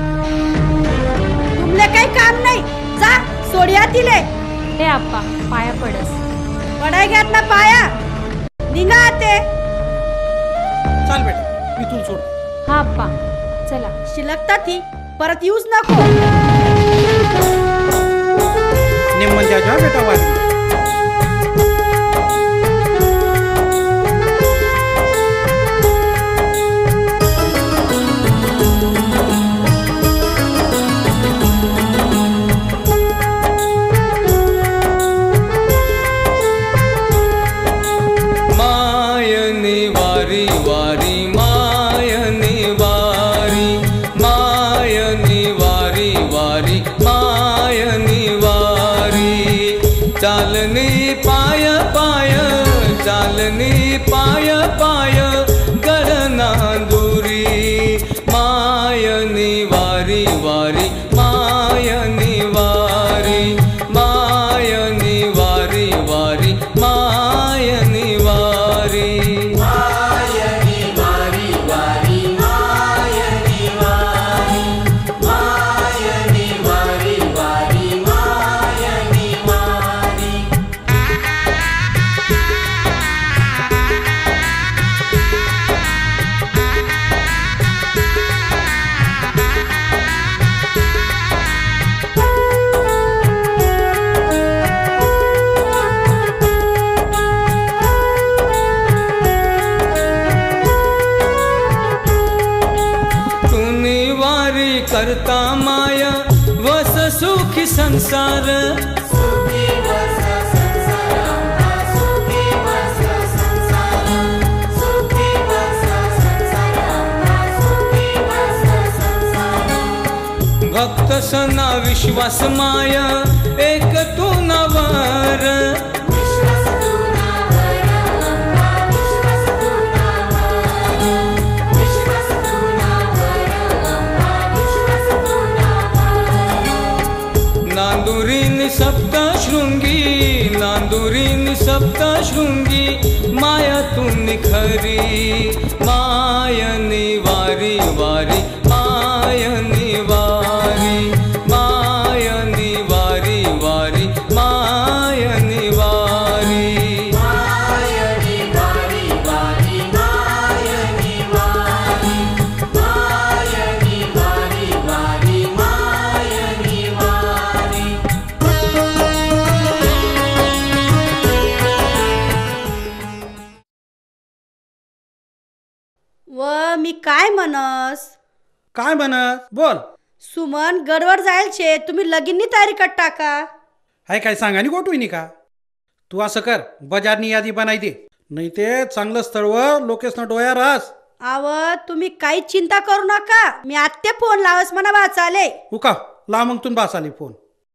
तुमले काही काम नाही जा सोडिया तिले हे आप्पा पाया पडस पडाय घ्यात ना पाया निघा आते चाल बेटा मी तुला सोड हा आप्पा चला शिलकता थी परत येऊच नको नेमन द्या बेटा वारी चालनी पाय पाय चालनी पाय पाय गळना दुरी मायनी वारी वारी मायनी वारी मायनी वारी वारी मायनी वारी मायनी वारी वारी मायनी वारी मायनी वारी वारी मायनी वारी करता माया वस सुखी संसार सुखी वस संसार सुखी वस भक्त सना विश्वास माय एक तू नवर नांदुरीन सप्तशृंगी नांदुरीन सप्तशृंगी माया तू निखरी मायनी वारी वारी मायनी वारी मायनी वारी वारी मायनी वारी मायनी वारी वारी मायनी वारी मायनी वारी वारी मायनी वारी व मी काय म्हणस काय म्हणत बोल. सुमन गडवर जायल छे तुम्ही लगीननी तयारी करता टाका. हाय काय सांगानी गोठविनी का. तू असं कर बजारनी यादी बनाई दे नाही ते चांगलं स्थळवर लोकेशनं डोया रास. आव तुम्ही काही चिंता करू नका मी आत्ते फोन लावस म्हणा वाचाले. उका ला मग तुम्ही बासाली फोन.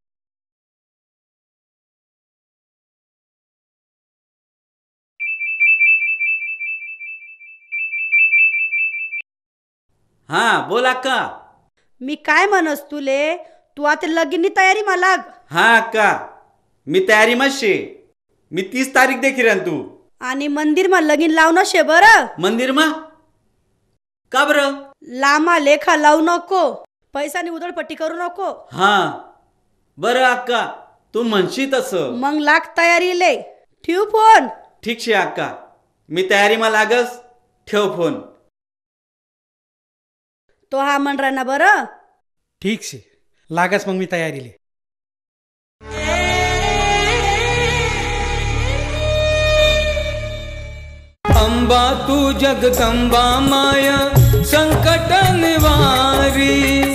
हा बोल अक्का. मी काय म्हणस तुले तू आता लगीननी तयारी मला लाग. हा अक्का मी तयारी शे. मी 30 तारीख देखील रान तू आणि मंदिर मा लगीन लावणं शे बरं. मंदिर मा का बरं. लामा लेखा लावू नको पैसानी उधळपट्टी करू नको. हा बरं अक्का तू म्हणशी तसं. मग लाग तयारी ले ठेव फोन. ठीक शे अक्का मी तयारी मा लागस ठेव फोन. तो हा म्हण राहना बरं. ठीक शे लागस मग मी तयारीले. अंबा तू जगदंबा माया संकट निवारी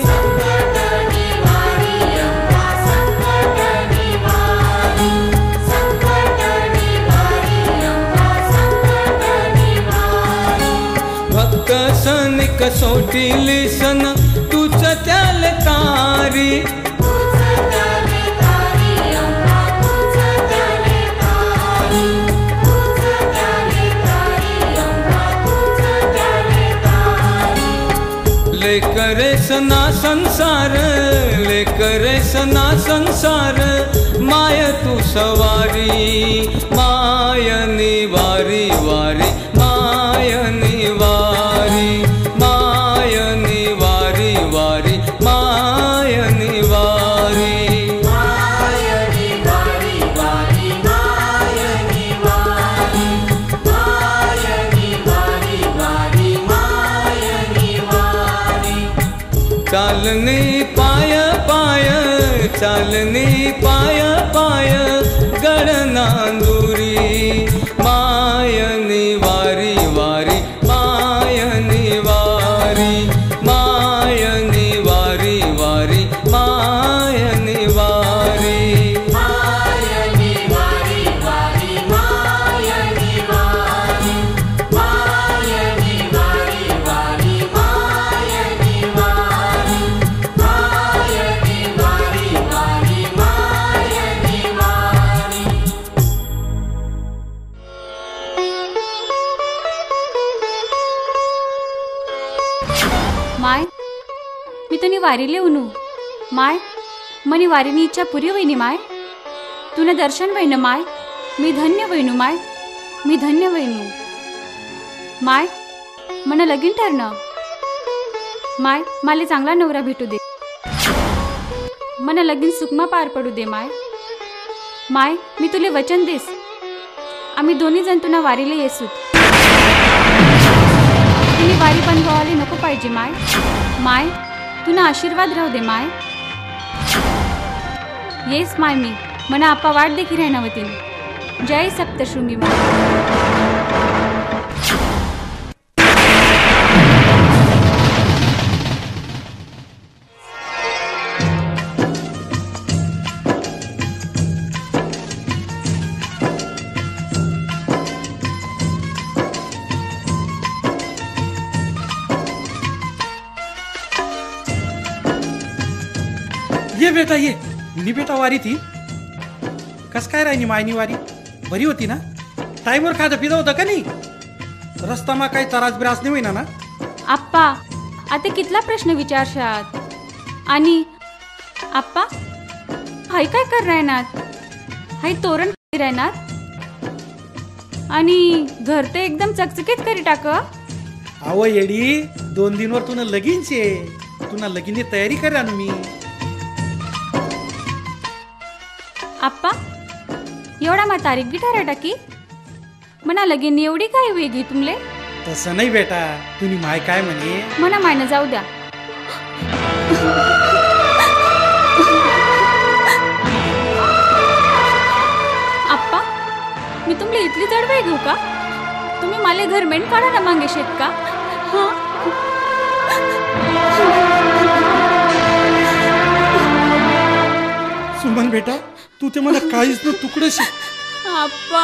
भक्त सन कसोटी लिसन तूच त्याल तारी लेकरे सना संसार लेकरे सना संसार माय तू सवारी मायनी वारी वारी मायनी वारी मायनी वारी वारी मायनी वारी मायनी वारी वारी मायनी वारी मायनी वारी वारी मायनी वारी चालनी पाय पाय चालनी पाय पाय गडनांदुरी मायनी वारी वारी मायनी वारी मायनी वारी वारी मायनी वारी मायनी वारी वारी मायनी वारी मायनी वारी वारी मायनी वारी मायनी वारी वारी मायनी वारी. माय मी तुनी वारीले उनू माय मनी वारीनी इच्छा पुरी होईनी माय तुने दर्शन वयन माय मी धन्य वयनू माय मी धन्य वयनू माय मना लगीन ठरणं माय माले चांगला नवरा भेटू दे मना लगीन सुखमा पार पडू दे माय माय मी तुले वचन देस आम्ही दोन्ही जण तुना वारीले येसूत तुम्ही वारी बनवाले नको पाहिजे माय माय तुना आशीर्वाद राहू दे माय येस माय मी मना आपा वाट देखी राहनावतीन जय सप्तशृंगी माय. बेटा ये मी बेटा वारी ती कस काय राहिनी मायनी वारी बरी होती ना टाईमवर खातं पिदा होतं का नाही रस्तामा काही त्रास बिरास नाही होईना ना आप्पा आता कितला प्रश्न विचारशात आणि आप्पा हाय काय कर राहणार हाय तोरण राहणार आणि घर ते एकदम चकचकीत करी टाक अव येडी 2 दिनवर तुला लगीन शे तुला लगीनची तयारी करा ना मी आप्पा एवढा मा तारीख बी ठरा टाकी मना लगीन एवढी काय वेगळी तुमले तसं नाही बेटा तुम्ही माय काय म्हणे मना मायनं जाऊ द्या आप्पा मी तुमले इतली जडवे घेऊ का तुम्ही माले घर मेंढ काढा ना मागे शेत का हा सुमन बेटा तू ते मला काहीच न तुकडशी आप्पा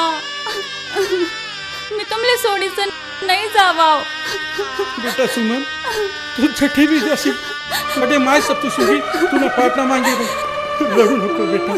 मी तुमले सोडीचं नाही जावाव बेटा सुमन तू छठी भी जशी बड़े माय सब तू सुगी तूने पाटना मांगे लड़ू नको बेटा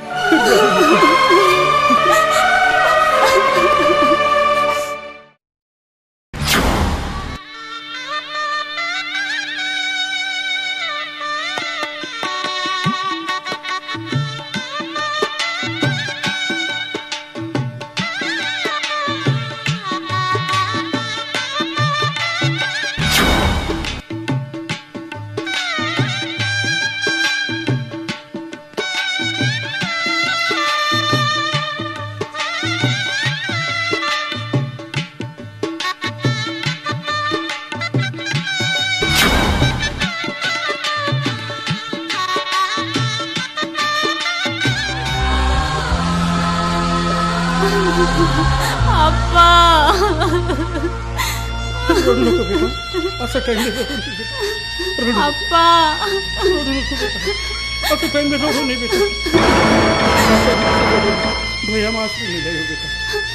आप्पा रडू नको बेटा असं काही नाही रडू आप्पा रडू नको बेटा असं काही नाही रडू नाही बेटा भैया माफ नहीं दे बेटा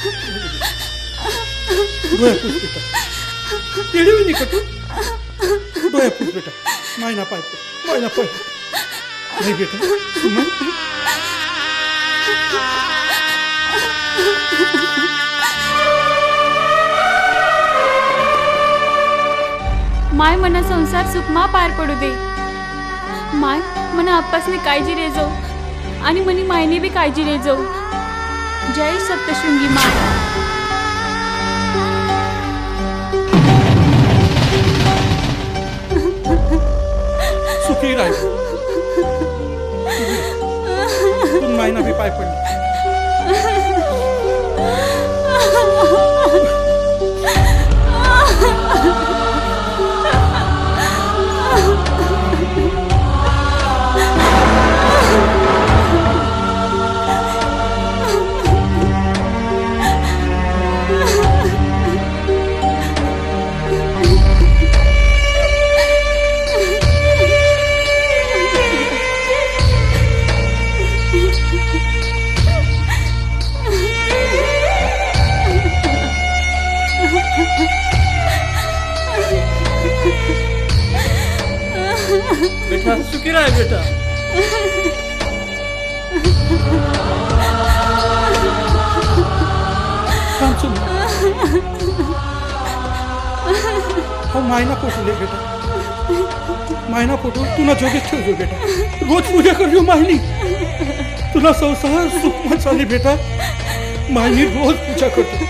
डोया पूछ बेटा टेढ़ी भी नहीं कटू डोया पूछ बेटा मायना पाय नहीं बेटा सुमन माय मना संसार सुखमा पार पडू दे माय मना आप्पासने काळजी रे जाऊ आणि मनी मायने बी काळजी रे जाऊ जय सप्तशृंगी माय सुखी राह तुम मायना भी पाय पडली बेटा सुखी रहा है बेटा काम सुन हम मायना फोटो ले बेटा मायना फोटो तुला जोगेच ठेवतो बेटा रोज पूजा करजो मायनी तुला संसार सुख चाली बेटा मायनी रोज पूजा करतो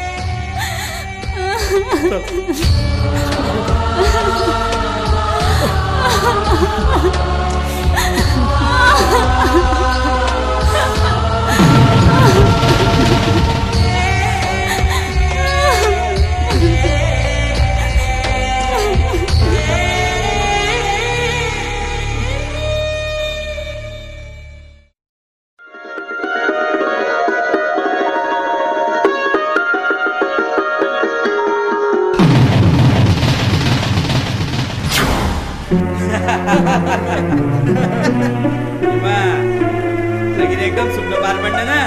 लगीन एकदम सुंदर पार पडलं ना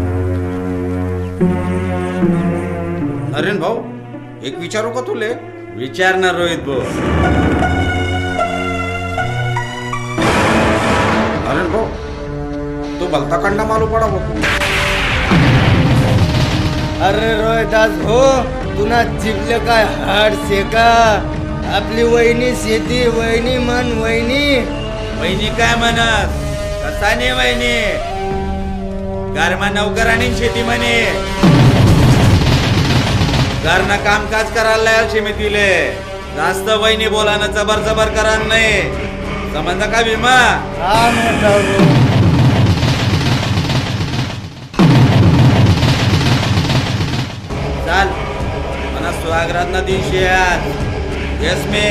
नरेन भाऊ एक विचारू का तुले विचार ना रोहित भाऊ. अरे भाऊ तू भलता कंडा मालू पडा भाऊ. अरे रोहिदास हो तुला जिबलं काय हाड से का आपली वहिनी शेती वहिनी मन वहिनी वहिनी काय म्हणत कसा नाही वहिनी घरमा नौकर आणि शेती म्हणे घरनं कामकाज करायला लायल शेतीले जास्त वहिनी बोलानं जबर जबर करा नाही समजलं का भीमा. हा मोठा हो. चाल मला स्वागरात ना दिवशी येस मी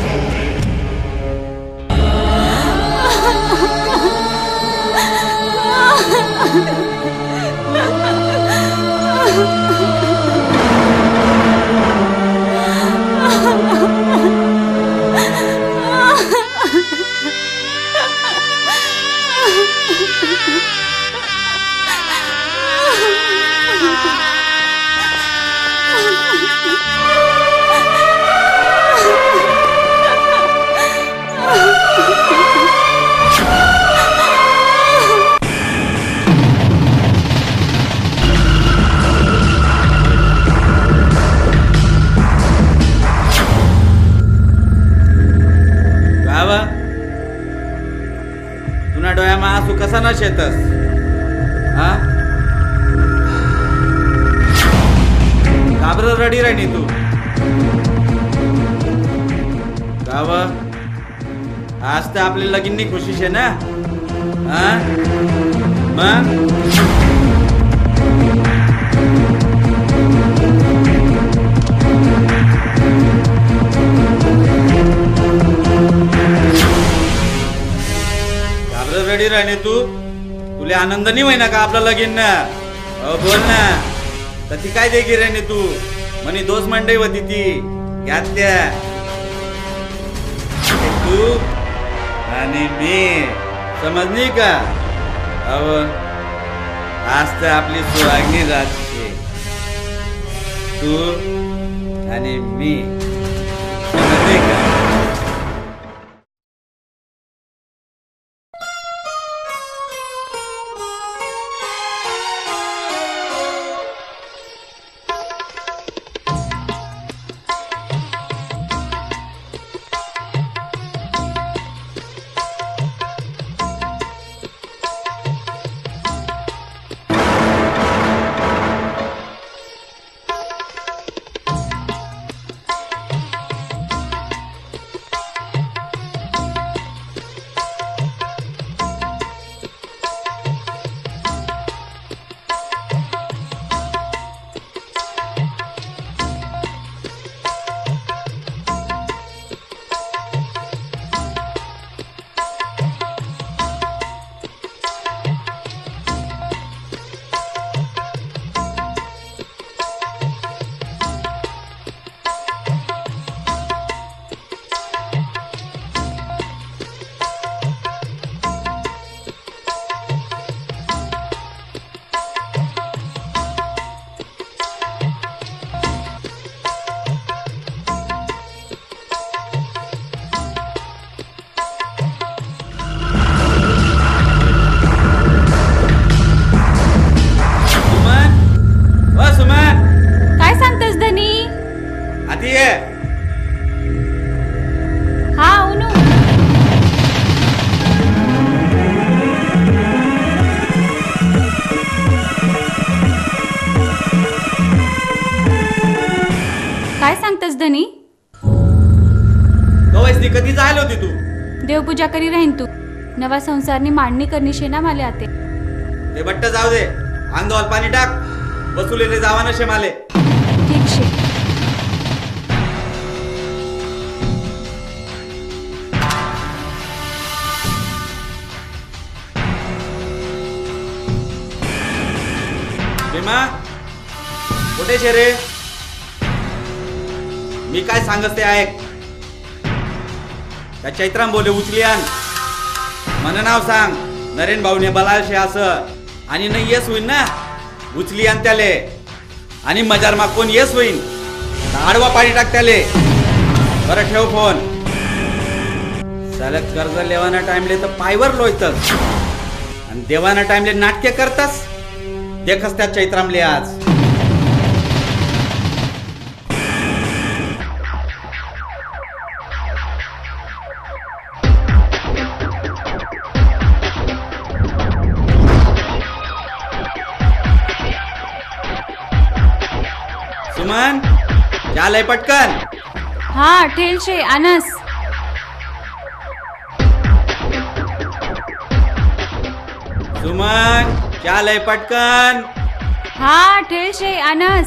डोळ्यामा आसू कसा न शेतस हा काबर रडी राणी तू गाव आज तर आपली लगीन खुशी शे ना हा मग रेडी राहणे तू तुला आनंद नाही होईना का आपलं लगीन ना बोल ना तर ती काय देखील राहणे तू म्हणे दोस्त मंडई होती ती घातल्या तू आणि मी समजली का अव आज तर आपली सुहागणी राहते तू आणि मी समजली का. धनी कवयसनी कधी जायला होती तू देवपूजा करी राहीन तू नवा संसारनी मांडणी करणी शे ना माले आते ते बट्ट जाऊ दे अंगावर पाणी टाक बसुलेले जावा नशे माले ठीक शे. भीमा कुठे शे रे मी काय सांगत ते ऐक त्या चैत्राम बोले उचली आण मन नाव सांग नरेन भाऊने बलालशे असं आणि नाही येस होईन ना उचली आण त्याले आणि मजार मा कोण येस होईन आडवा पाणी टाक त्याले बरं ठेव फोन. साला कर्ज लेवाना टाइमले तर पायवर लोयतस आणि देवाना टाइमले नाटके करतास. देखस त्या चैत्रामले आज. सुमन चाल आहे पटकन. हा ठेल शे आनस. सुमन चाल आहे पटकन. हा ठेल शे आनस.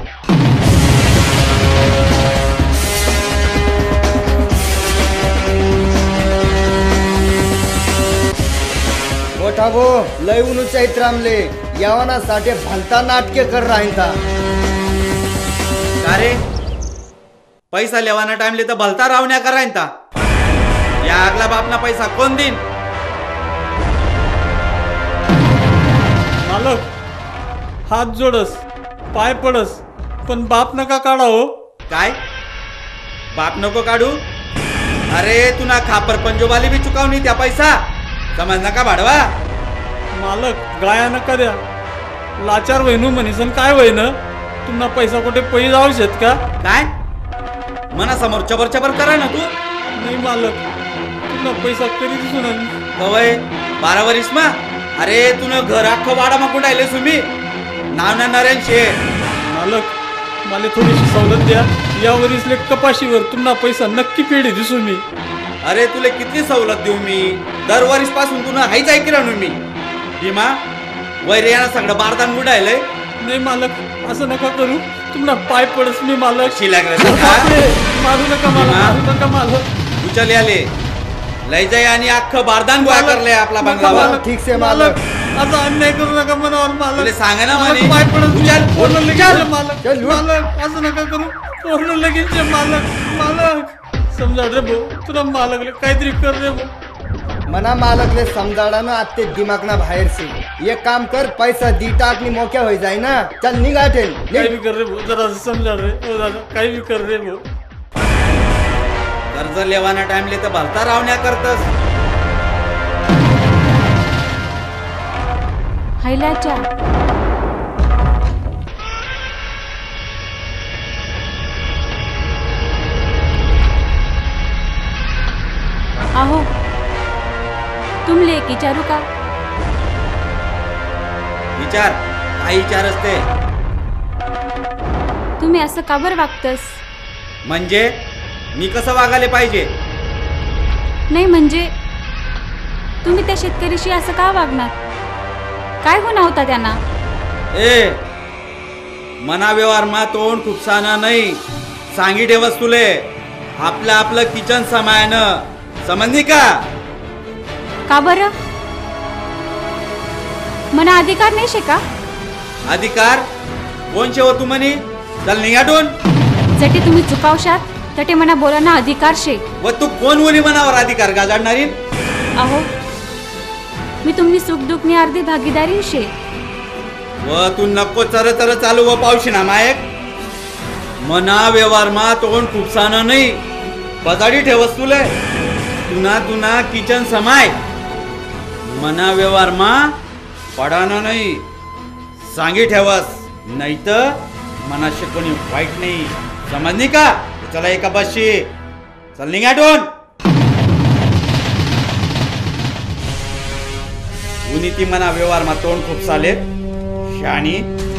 मोठा भो लय उनु चैत्रामले यावाना साठी भलता नाटके कर राहिता. का रे पैसा लेवाना टाइमले तर भलता रावण्या करायता. या आगला बापना पैसा कोण दिन. मालक हात जोडस पाय पडस पण बाप नका काढा हो. काय बाप नको काढू. अरे तुना खापर पंजोबाली बी चुकावणी त्या पैसा समज नका भाडवा. मालक गाया नका द्या. लाचार वहिनू म्हणीसन काय वहिन तुम्हाला पैसा कुठे पै जाऊ शेत का. काय मना समोर चबर चबर करा ना तू. नाही मालक तुला पैसा कधी दिसून कवय 12 वरीस मा. अरे तुन घर अख्खं वाडा मागून राहिले तुम्ही नाव ना नारायण शे. मालक मला थोडीशी सवलत द्या. या वरीसले कपाशीवर तुम्हाला पैसा नक्की पेढी दिसू मी. अरे तुले किती सवलत देऊ मी. दरवर्षी पासून तुला हाईच ऐकी राहू मी. भीमा वैर्यानं सगळं बारदान बुडायलंय. नाही मालक असं नका करू. तुम्हाला पाय पडस मी मालक. शिलाक रे मारू नका मालक. मारू नका मालक. उचल आले लय जाय आणि अख्खं बारदान गोळा करले आपला बंगलावर. ठीक से मालक. आता अन्याय करू नका मनावर मालक. तुले सांगा ना म्हणे पाय पडस. उचल पूर्ण लगीन मालक. मालक असं नका करू. पूर्ण लगीन मालक. मालक समजा रे भाऊ तुला मालकले काहीतरी कर रे भाऊ. मना मालकले समजाडानं आते दिमाग ना बाहेर से. एक काम कर पैसा दी टाकनी मोक्या हो जाए ना. चल निघा ठेल. काही भी कर रे भाऊ जरा समजा रे. हो दादा काही भी कर रे भाऊ. कर्ज लेवाना टाइमले तर भलता रावण्या करतस. हैलाच्या आहो तुमले एक विचारू का. विचार काय विचार असते. तुम्ही असं का बरं वागतस. म्हणजे मी कसं वागायला पाहिजे. नाही म्हणजे तुम्ही त्या शेतकरीशी असं का वागणार. काय गुन्हा होता त्यांना. ए मना व्यवहार मा तोंड खुपसाना नाही. सांगी ठेवस तुले आपलं आपलं किचन समायनं समजली का. का बरं मना अधिकार नाही शे का. अधिकार कोण शेव तू म्हणी. चल निघाटून. जटे तुम्ही चुकावशात तटे मना बोलाना अधिकार शे. व तू कोण वनी मनावर अधिकार गाजाडणारी. अहो मी तुम्ही सुख दुखनी अर्धी भागीदारी शे. व तू नको चर चर चालू व पावशी ना मायक. मना व्यवहार मा तोंड खुपसाना नाही. बजाडी ठेवस तुले. तुना तुना किचन समाय. मना व्यवहार मा पडाना नाही. सांगी ठेवस नाही तर मनाशी कोणी वाईट नाही समजली का. चला एका बसशी चल निघाटून. उनी ती मना व्यवहार मा तोंड खूप चाले शाणी.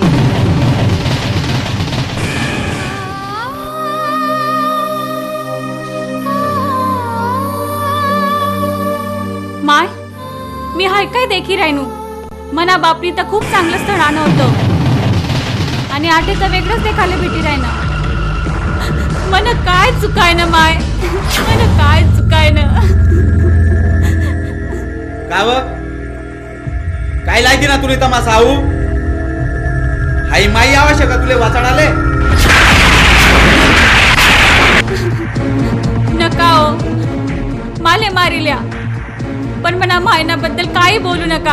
माय मी हाय काय देखी राहिनू. मना बापनी तर खूप चांगलं स्थळ आणलं होतं आणि आठे तर वेगळंच देखायला भेटी राहिना. मन काय चुकाय ना माय. मन काय चुकाय ना. गाव काय लायती ना तुले तमासा आऊ. हाई माई आवश्यक तुले वाचाडाले. नका हो माले मारिल्या पण मना मायनाबद्दल काही बोलू नका.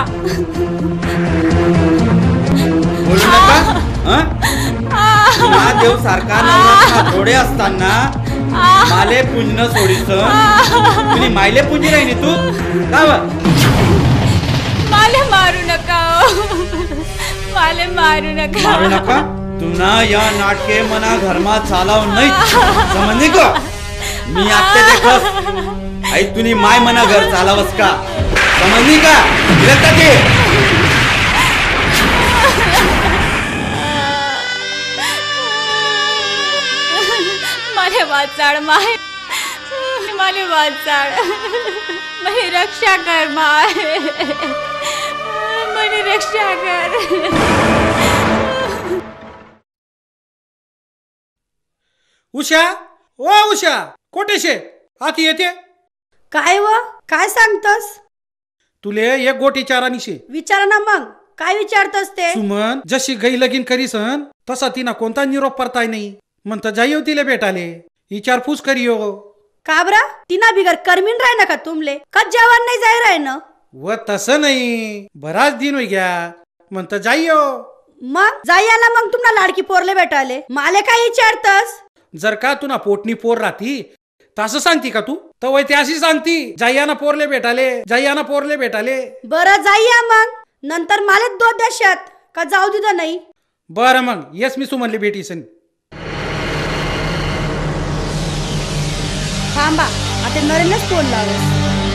बोलू नका. देव सारखा नवरा थोडे असताना माले पुंजन सोडीस तुम्ही मायले पुंजी राहिनी तू का माले मारू नका माले मारू नका मारू नका तुना या नाटके मना घरमा चालाव नाही समजली का मी आत्ते देखस आई तुनी माय मना घर चालावस का समजली का दिलता की माले वाचाड माय माले वाचाड मने रक्षा कर माय मने रक्षा कर उषा ओ उषा कोटेशे आती येते काय व काय सांगतस तुले एक गोटी चारानी शे विचारा ना मग काय विचारतस ते सुमन जशी गई लगीन करीसन तसा तिना कोणता निरोप परताय नाही म्हणता जाईयो तिले भेटाले विचारपूस करियो का बरा तिना बिगर करमीन राय ना का तुमले का जेवण नाही जाय राय ना व तसं नाही बराच दिन होई गया म्हणता जाईयो मग जाया ना मग तुम्हाला लाडकी पोरले भेटाले माले काय विचारतस जर का तुना पोटनी पोर राहती तसं सांगती का तू तर वय ती अशी सांगती जाईयाना पोरले भेटाले बरं जाईया मग नंतर माले 2 देशात का जाऊ दिदा नाही बरं मग येस मी सुमनली भेटीसन थांबा आता नरेनच फोन लावस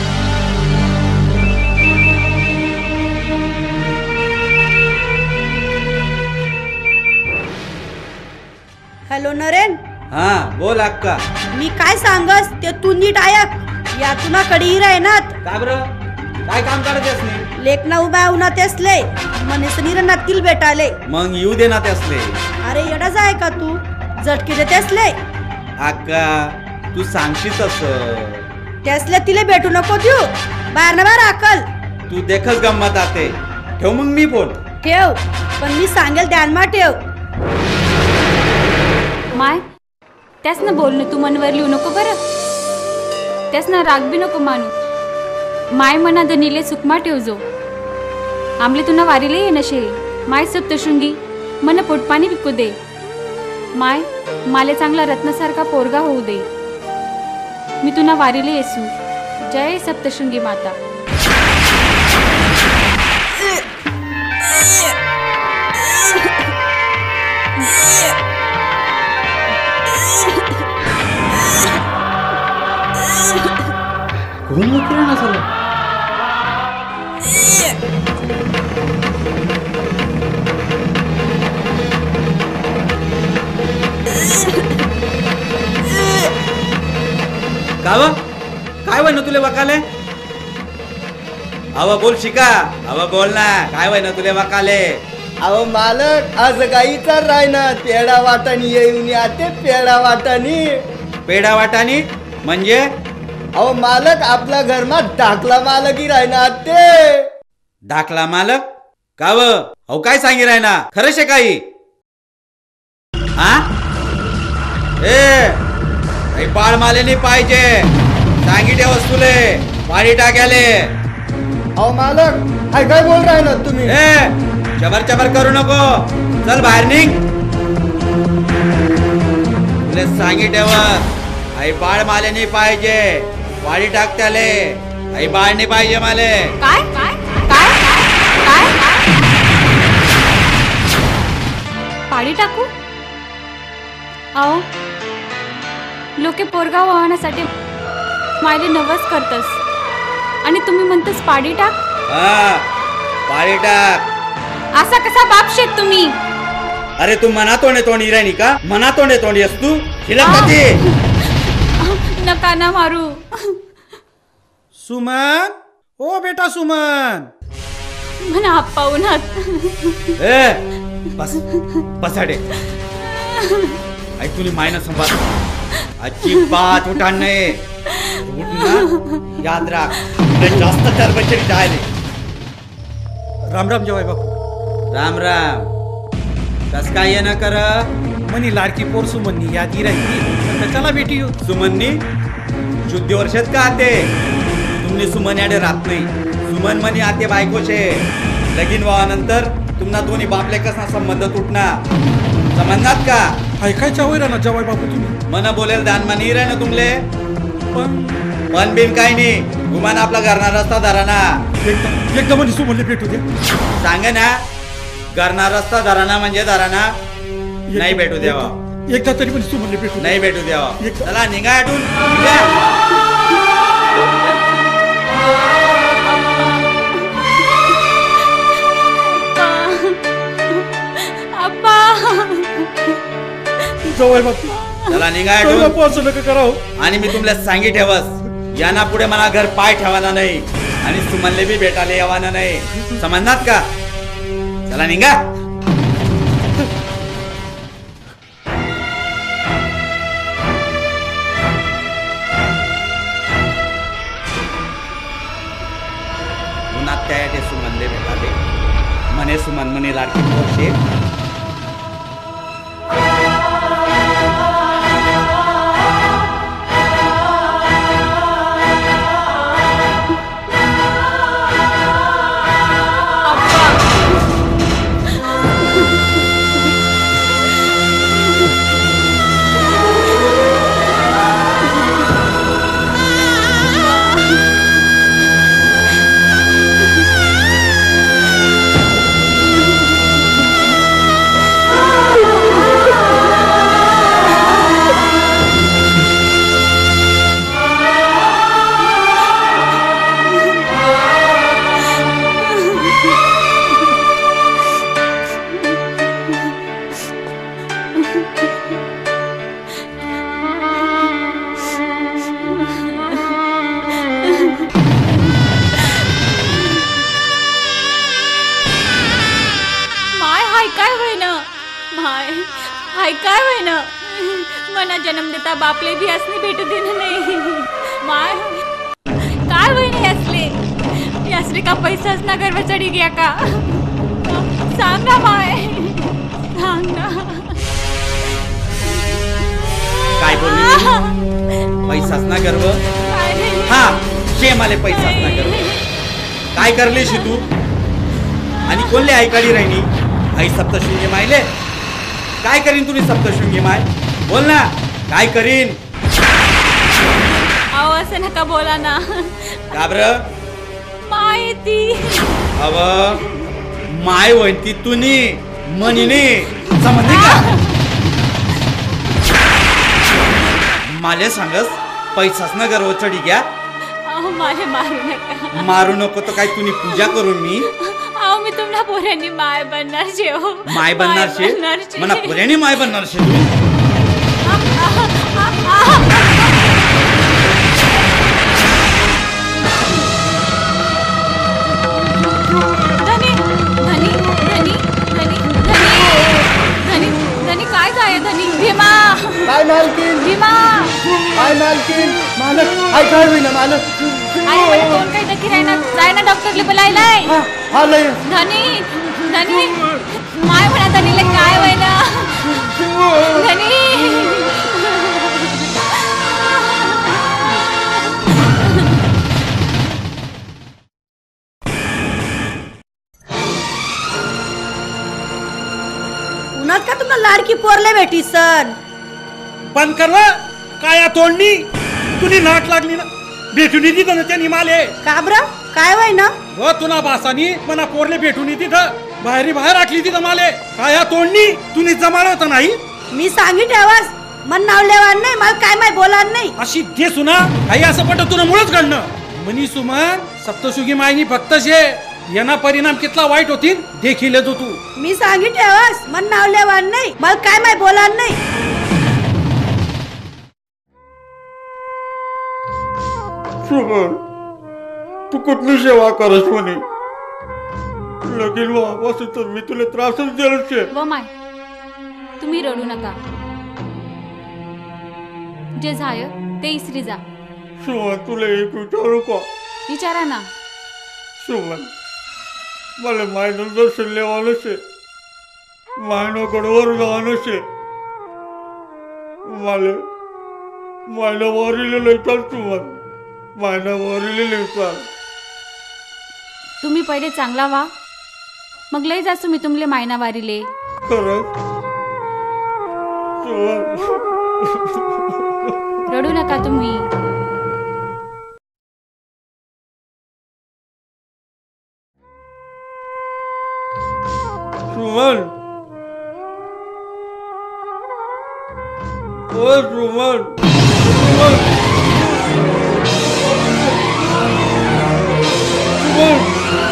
हॅलो नरेन हा बोल अक्का मी काय सांगस ते तू नीट ऐक या तुना कडी राहनात का बरं काय काम करायचंस नाही लेखना उभा उन्हा तेसले मनीस निरनातील भेटाले मग येऊ दे ना त्यासले अरे येडाच आहे का तू झटके दे तेसले अक्का तू सांगशील तसं तेसले तिले भेटू नको देऊ बाहेर ना बाहेर अकल तू देखच गंमत आते ठेव मग मी फोन ठेव पण मी सांगेल ध्यानमा ठेव माय त्यास ना बोलणं तू मनवर लिहू नको बरं त्यास ना राग बी नको मानू माय मना दनीले सुकमा ठेवजो आमले तुना वारीले ये नशे माय सप्तशृंगी मन पोटपाणी विकू दे माय माले चांगला रत्नासारखा पोरगा होऊ दे मी तुना वारीले येसू जय सप्तशृंगी माता किराणा झालं काव काय वय ना तुले वकाले अव बोल शिका अव बोल ना काय वय ना तुले वकाले अहो मालक आज गाईचा रायना पेडा वाटाणी येऊन आते पेडा वाटाणी पेडा वाटाणी म्हणजे अहो मालक आपल्या घरमा दाखला मालकी राहणार ते दाखला मालक काव अहो काय सांगी राय ना खरं शे काही हा ए बाळ मालेनी पाहिजे सांगी ठेवस तुले पाणी टाक्याले अहो मालक काय बोल राय ना तुम्ही चबर चबर करू नको चल बाहेर निघ तुले सांगी ठेवस आई बाळ मालेनी पाहिजे वाडी टाक त्याले आई बाळ नाही पाहिजे माले काय काय काय काय पाडी टाकू आओ लोके पोरगाव वाहण्यासाठी मायले नवस करतस आणि तुम्ही म्हणतस पाडी टाक हा पाडी टाक असा कसा बाप शेत तुम्ही अरे तू मना तोंडे तोंडी राहिनी का मना तोंडे तोंडी असतू हिला कधी नका ना मारू सुमन ओ बेटा सुमन म्हणा आप्पा उन्हात बस बसाडे ऐकून मायना संभाळ अजिबात उठान नाही उठना याद राख जास्त तरबचे जायले राम राम जवाय बापू राम राम कस काय ये न कर मनी लाडकी पोर सुमननी यादी राहिली चला बेटी सुमननी शुद्ध वर्षात का आते तुमने सुमन याडे राहत नाही सुमन मनी आते बायकोचे लगीन व्हावानंतर तुम्हाला दोन्ही बापले कसा संबंध तुटणार समजनात का ऐकायच्या वैरा ना जवाय बापू तुम्ही मन बोलेल दान मानी रे ना तुमले पण बिन काही नाही गुमान आपला घरना रस्ता धराना एकदा म्हणजे तू म्हणले भेटू दे सांग ना घरना रस्ता धराना म्हणजे धराना नाही भेटू द्यावा एकदा तरी म्हणजे तू म्हणले भेटू नाही भेटू द्यावा चला निघा आटून जवळ बापू चला निघा आटून पोहोचू नका करावं आणि मी तुमला सांगी ठेवस यांना पुढे मला घर पाय ठेवाना नाही आणि तुम्हाला बी भेटायला यावाना नाही समजनात का चला निघा उन्हात त्या सुमनले भेटाले मने सुमन मने लाडकी पोरशे मना जन्म देता बापले भी असले भेटू देणं नाही माय काय होईन असले का पैसाच ना गर्व चढी गया का सांग ना माय सांग ना काय बोलली पैसाच ना गर्व हा शे माले पैसाच ना गर्व काय करलेशी तू आणि कोणले ऐकाडी राहिनी आई सप्तशृंगी मायले काय करीन तुम्ही सप्तशृंगी माय बोल ना काय करीन अहो असं नका बोला ना का बर माहिती अव माय वंती तुनी मनीने समजली का माले सांगस पैसाच ना गर्व चढी घ्या माले मारू नका मारू नको तर काय तुम्ही पूजा करून मी अहो मी तुम्हाला पोऱ्यांनी माय बनणार शे हो माय बनणार शे मना पोऱ्यांनी माय बनणार शे तू धनी काय जाय धनी भीमा काय मालकीन भीमा काय मालकीन मालक काय काय होईना मालक अरे मला कोण काही नक्की राहणार जाय ना डॉक्टरले बोलायलाय हा लय धनी धनी माय म्हणा धनीला काय व्हायला धनी उन्हात का तुम्हाला लाडकी पोरले भेटी सण बंद कर काय तोडणी तुनी नाट लागली ना भेटून तिथं ना त्यांनी माले काबरा काय वय ना व तुला बासानी मना पोरले भेटून तिथं बाहेर आटली तिथं माले काय तोडणी तुनी जमाड होता नाही मी सांगी ठेवास मन नाव लेवान नाही मला काय माय बोलान नाही अशी दे सुना काही असं पटत तुला मुळच घडणं मनी सुमन सप्तशुगी मायनी फक्त शे यांना परिणाम कितला वाईट होतील देखील तू मी सांगी ठेवास मन नाव लेवान नाही मला काय माय बोलान नाही सुमन तू कुठली सेवा करस म्हणे लगीन वापस तर मी तुला त्रासच दिला व माय तुम्ही रडू नका जे झाय ते इसरी जा सुमन तुला एक विचारू का विचारा ना सुमन मला मायनं दर्शन लेवानं शे मायनं गडवर जावानं शे मला मायनं वारीले लयचाल सुमन मायनं वारीले लयचाल तुम्ही पहिले चांगला व्हा मग लय जासू मी तुमले मायना वारीले खरंच रडू नका तुम्ही. सुमन, ओ सुमन, सुमन, सुमन.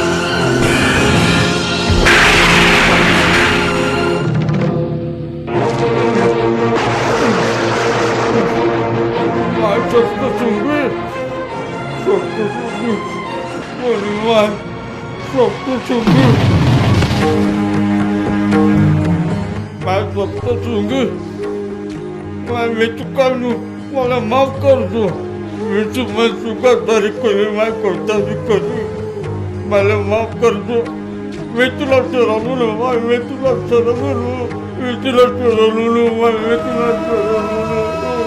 मी चुकावू, मला माफ करतो. मी तुम्हाला चुकादारी करू, माझ्या कोणताही करू, मला माफ करतो. मी तुला ठरवलो, मी तुला ठरवलो, मी तुला ठरवलो, मी तुला ठरवलो.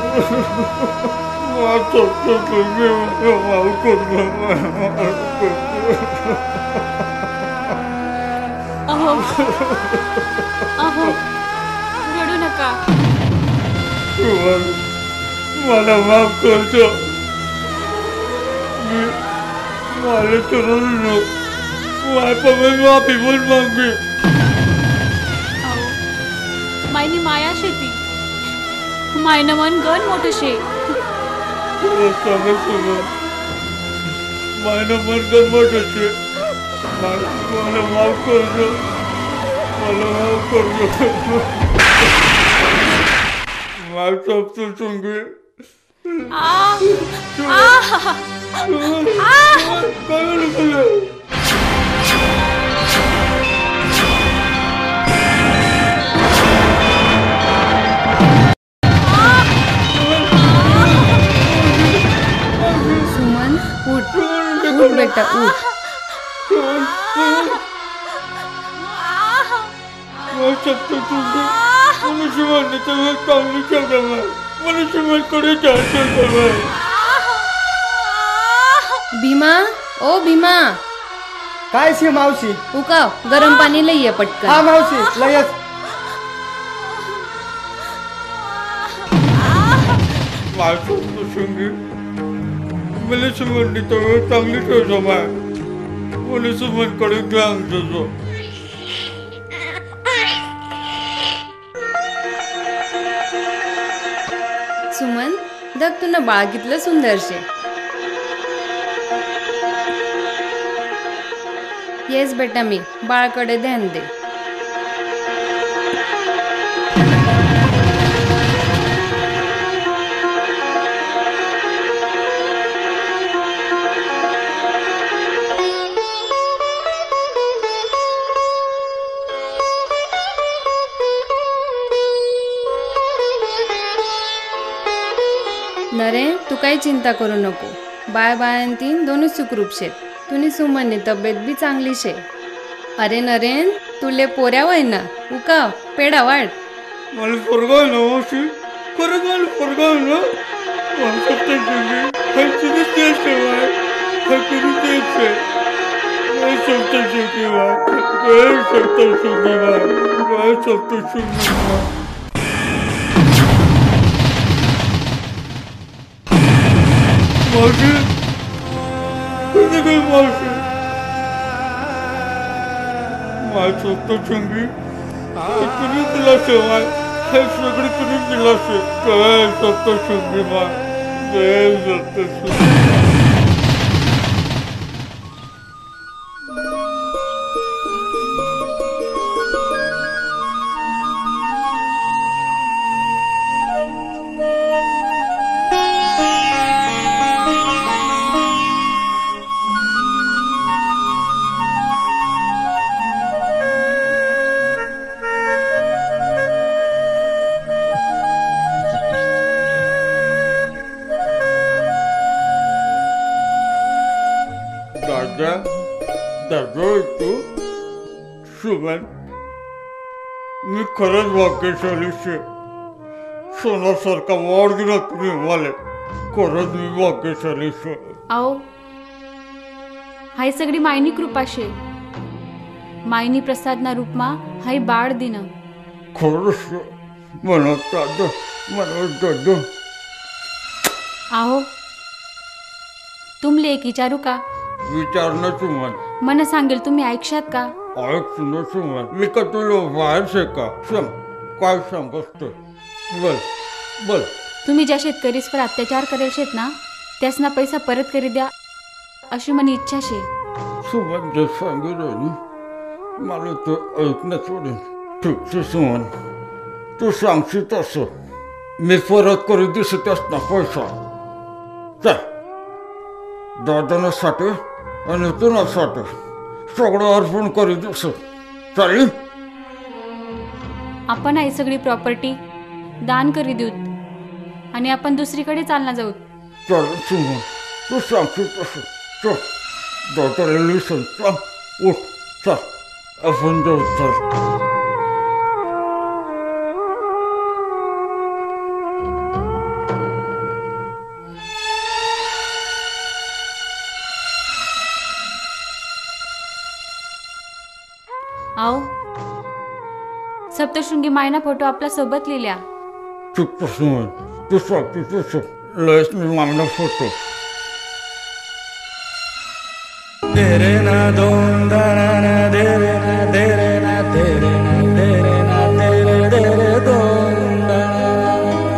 माफ करतो, माफ करतो, माफ करतो. अहो रडू नका. मला माफ करतो. मी मला ठरवलं, माफी बोल मागे. मायनी माया शेती, मायनं मन गण मोठं शे. मायनं मन गण मोठं शे. मला माफ करतो, मला माफ करतो. माफ करतो तुम्ही. सुमन उठ उठ बेटा उठ. भीमा ओ भीमा. काय शे मावशी? उकाव गरम पाणी लई पटकन. हा मावशी लगेच. मला सुमन चांगली ठेवतो. मला सुमनकडे ध्यान देतो. सुमन दग तुला बाळ कितलं सुंदर शे. येस बेटा मी बाळकडे ध्यान दे. नरेन तू काही चिंता करू नको. बाय बायांतीन दोन्ही सुखरूप शेत. तुनी सुमननी तब्येत बी चांगली शे. अरे नरेन तुले पोऱ्या वय ना उकाव पेडा वाढ. मला पोरगा आहे ना मावशी, खरंच मला पोरगा आहे ना. मावशी मावशी माझं सत्तर चुंगी तुम्ही दिला सेवा हे सगळे तुम्ही दिला से. जय सत्तर चुंगी मा, जय सत्तर चुंगी. सुमन मी खरंच भाग्यशाली शे. सोन्यासारखा वाढ दिला तुम्ही मला. खरंच मी भाग्यशाली शे. आओ हाय सगळी मायनी कृपा शे. मायनी प्रसाद ना रूपमा हाय बाळ दिन. खरंच आहो तुमले एक विचारू का? विचारणं सुमन. मन सांगेल तुम्ही ऐकशात का? ऐक सुनो सुमन, मी का तुला बाहेर शे का? सांग, काय सांगस तू? बोल बोल. तुम्ही ज्या शेतकरीसवर अत्याचार करेल शेत ना त्यासना पैसा परत करी द्या अशी मनी इच्छा शे. सुमन जे सांगितलं मला तो ऐकणं सोडून. ठीक आहे सुमन, तू सांगशील तसं मी परत करू दिसत असता पैसा. चल, दादानं साठी आणि तुला साठी सगळं अर्पण करू दिसत. चालेल? आपण आई सगळी प्रॉपर्टी दान करी देऊत आणि आपण दुसरीकडे चालना जाऊत. चल सुमन, तू सांगशील तसं. चल, दादाला लिसन. चल, उठ, चल, आपण जाऊ. चल. आओ सप्तशृंगी मायना फोटो आपल्या सोबत लिहिल्या. चुप सुमन, तू सांगते तसं लयच मी मागणं फोटो. तेरे ना दोन दाना ना तेरे ना तेरे ना तेरे ना तेरे ना तेरे तेरे दोन दाना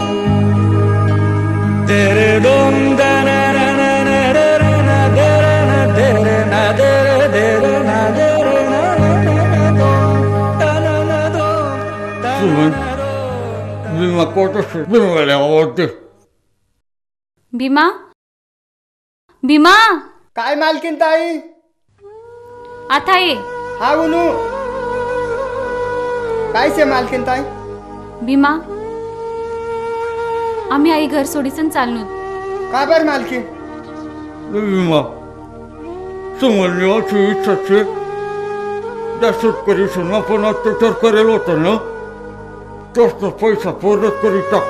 तेरे दोन दाना ना ना ना तेरे ना तेरे ना तेरे ना तेरे तेरे ना तेरे ना ना दोन दाना ना दोन. सुमन, मी मग बिनवाल्या आवडते. भीमा भीमा काय मालकीन ताई? आता ये. हा उनू काय से मालकीन ताई? भीमा आम्ही आई घर सोडीसन चाललो. का बर मालकीन? विमा सुमनने अशी इच्छाचे त्या शेतकरी आपण अत्याचार करेल होतं ना तसं पैसा परत करी टाक.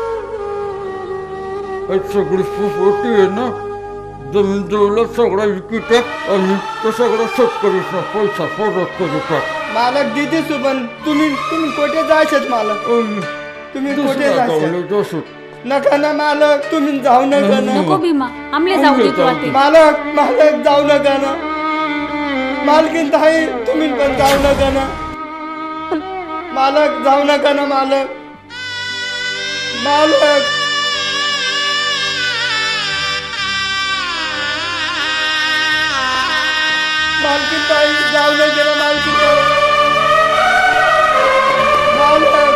सगळी सोसायटी आहे ना, जमीन जवळ सगळा विकी टाक आणि तो सगळा शेतकरीचा पैसा परत करू टाक. मालक दिदी सुबन तुम्ही कोठे जायचे मालक? तुम्ही कोठे जायचे? नका ना मालक, तुम्ही जाऊ नका ना. नको भीमा, आमले जाऊ दे तू आता. मालक मालक जाऊ नका ना. मालकीन ताई तुम्ही पण जाऊ नका ना. मालक जाऊ नका ना. मालक मालक मालकीन ताई जाऊ नका ना. मालकीन मालक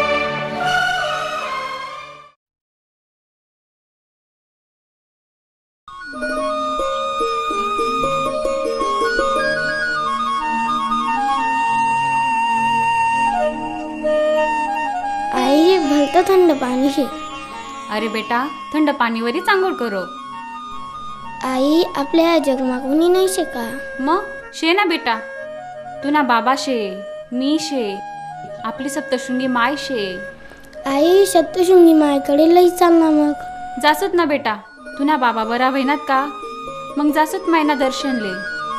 आई भलतं थंड पाणी शे. अरे बेटा थंड पाणीवरच आंघोळ करो. आई आपल्या जगमा कोणी नाही शे का? मग शे ना बेटा, तू ना बाबा शे, मी शे, आपली सप्तशृंगी माय शे. आई सप्तशृंगी मायकडे लई चालना मग. जासूत ना बेटा, तू ना बाबा बरा होईनात का? मग जासूत मायना दर्शन ले.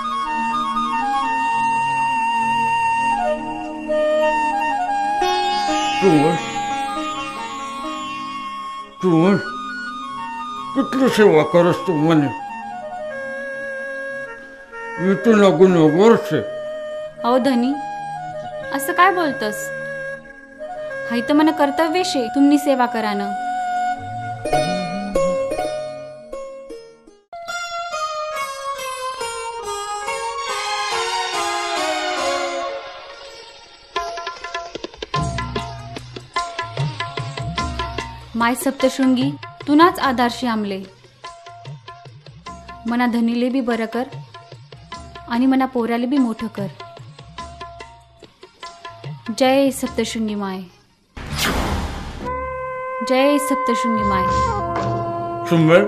सुमन कुठली सेवा करस तू म्हणे? मी तुला गुन्हेगार शे. अहो धनी असं काय बोलतस? हाय तर मन कर्तव्य शे तुम्ही सेवा करानं. माय सप्तशृंगी तुनाच आधारशी आमले. मना धनीले बी बरं कर आणि मना पोराले बी मोठं कर. जय सप्तशृंगी माय, जय सप्तशृंगी माय. सुंदर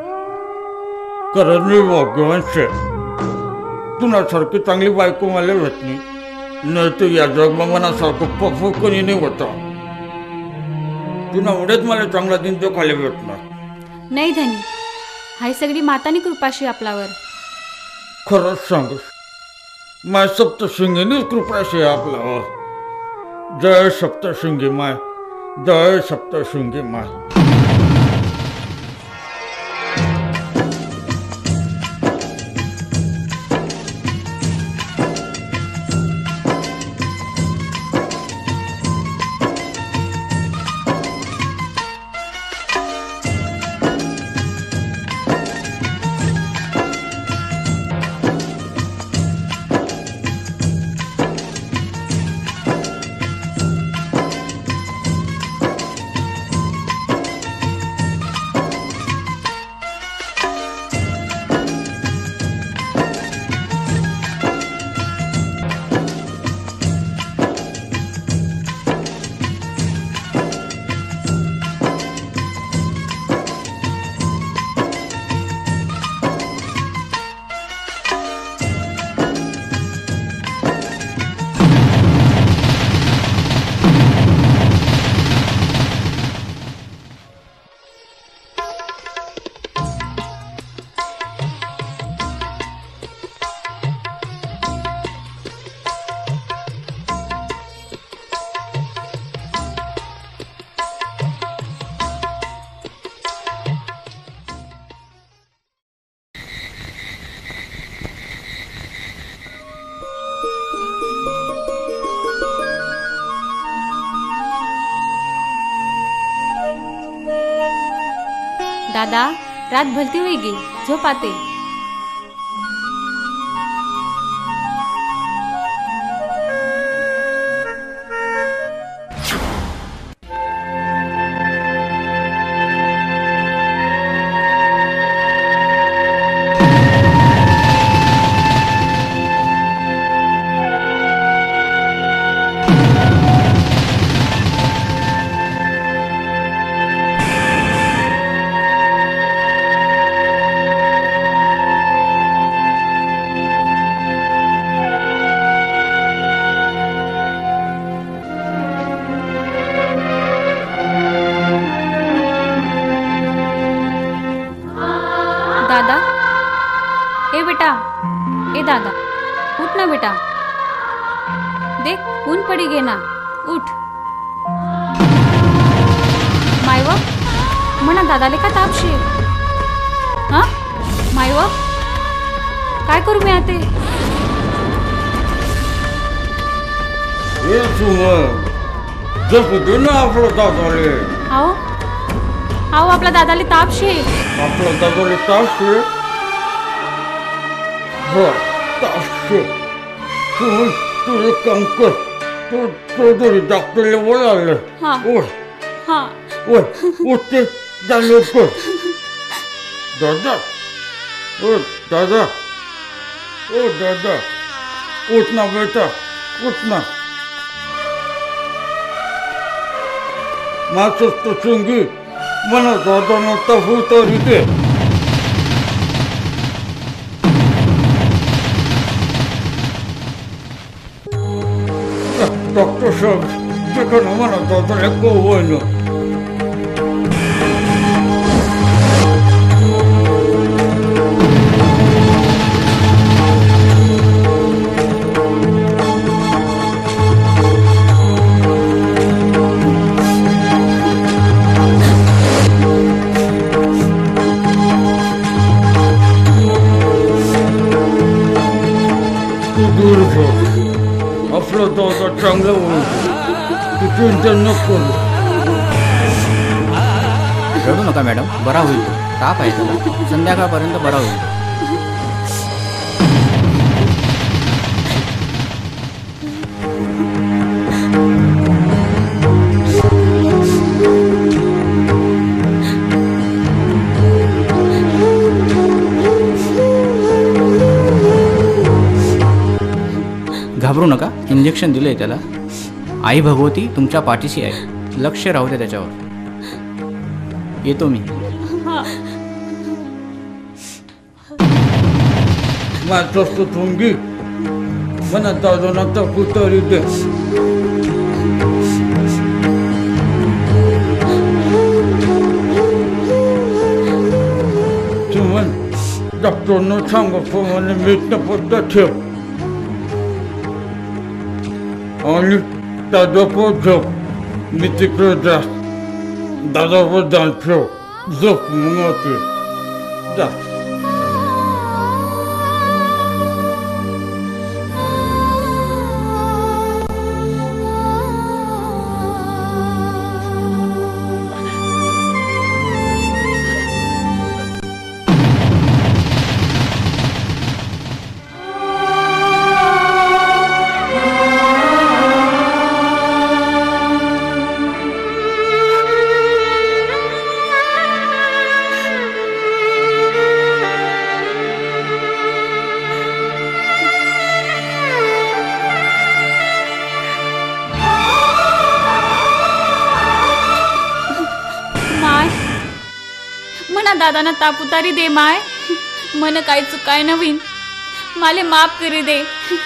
कारण मी भाग्यवान शे. तुनासारखी चांगली बायको मला भेटली नाही तर या जगमा मनासारखं पफो कोणी नाही होता. तुला एवढेच मला चांगला दिन तो खाली भेटणार नाही धनी. हाय सगळी मातानी कृपाशी आपल्यावर. खरंच सांगस माय सप्तशृंगीनीच कृपाशी आपल्यावर. जय सप्तशृंगी माय. जय सप्तशृंगी माय. दादा, रात भलती होईगी, झोप आते. दादा, ए बेटा, ए दादा, उठ ना बेटा. देख, ऊन पड़ी गे ना, उठ. मायव, म्हणा दादाले का ताप शे? हा मायव, काय करू मी आते? ये सुमन, झोपू दे ना आपलं दादाले. आओ आओ, आपला दादाले ताप शे. आपलं दादाले ताप शे? हो, ताप शे. सुमन, तू एक काम कर, तू तरी डॉक्टरला बोलावलं. हा. ओढ हा. उठते जा लवकर. दादा, ओ दादा, ओ दादा, उठ ना बेटा, उठ ना. मासच तो चुंगी मला दादानं तफू तरी दे. डॉक्टर साहेब, तिकडं मला दादाला कळवलं. आपलं दादा चांगलं होईल, तू चिंता नको करू. रडू नका मॅडम, बरा होईल. ताप आहे त्याला, संध्याकाळपर्यंत बरा होईल. घाबरू नका, इंजेक्शन दिलंय त्याला. आई भगवती तुमच्या पाठीशी आहे, लक्ष राहू दे त्याच्यावर. येतो मी. माझं चुंगी मला दादाना तफू तरी दे. सुमन, डॉक्टरनं सांगितलं मीठ पत्ता ठेव आणि ताजं पोट झोप. मी तिकडे दादावर जाऊन ठेव झोप म्हणते जा. दादाना ताप उतारी दे माय. मन काय चुकाय नवीन माले माफ करी दे.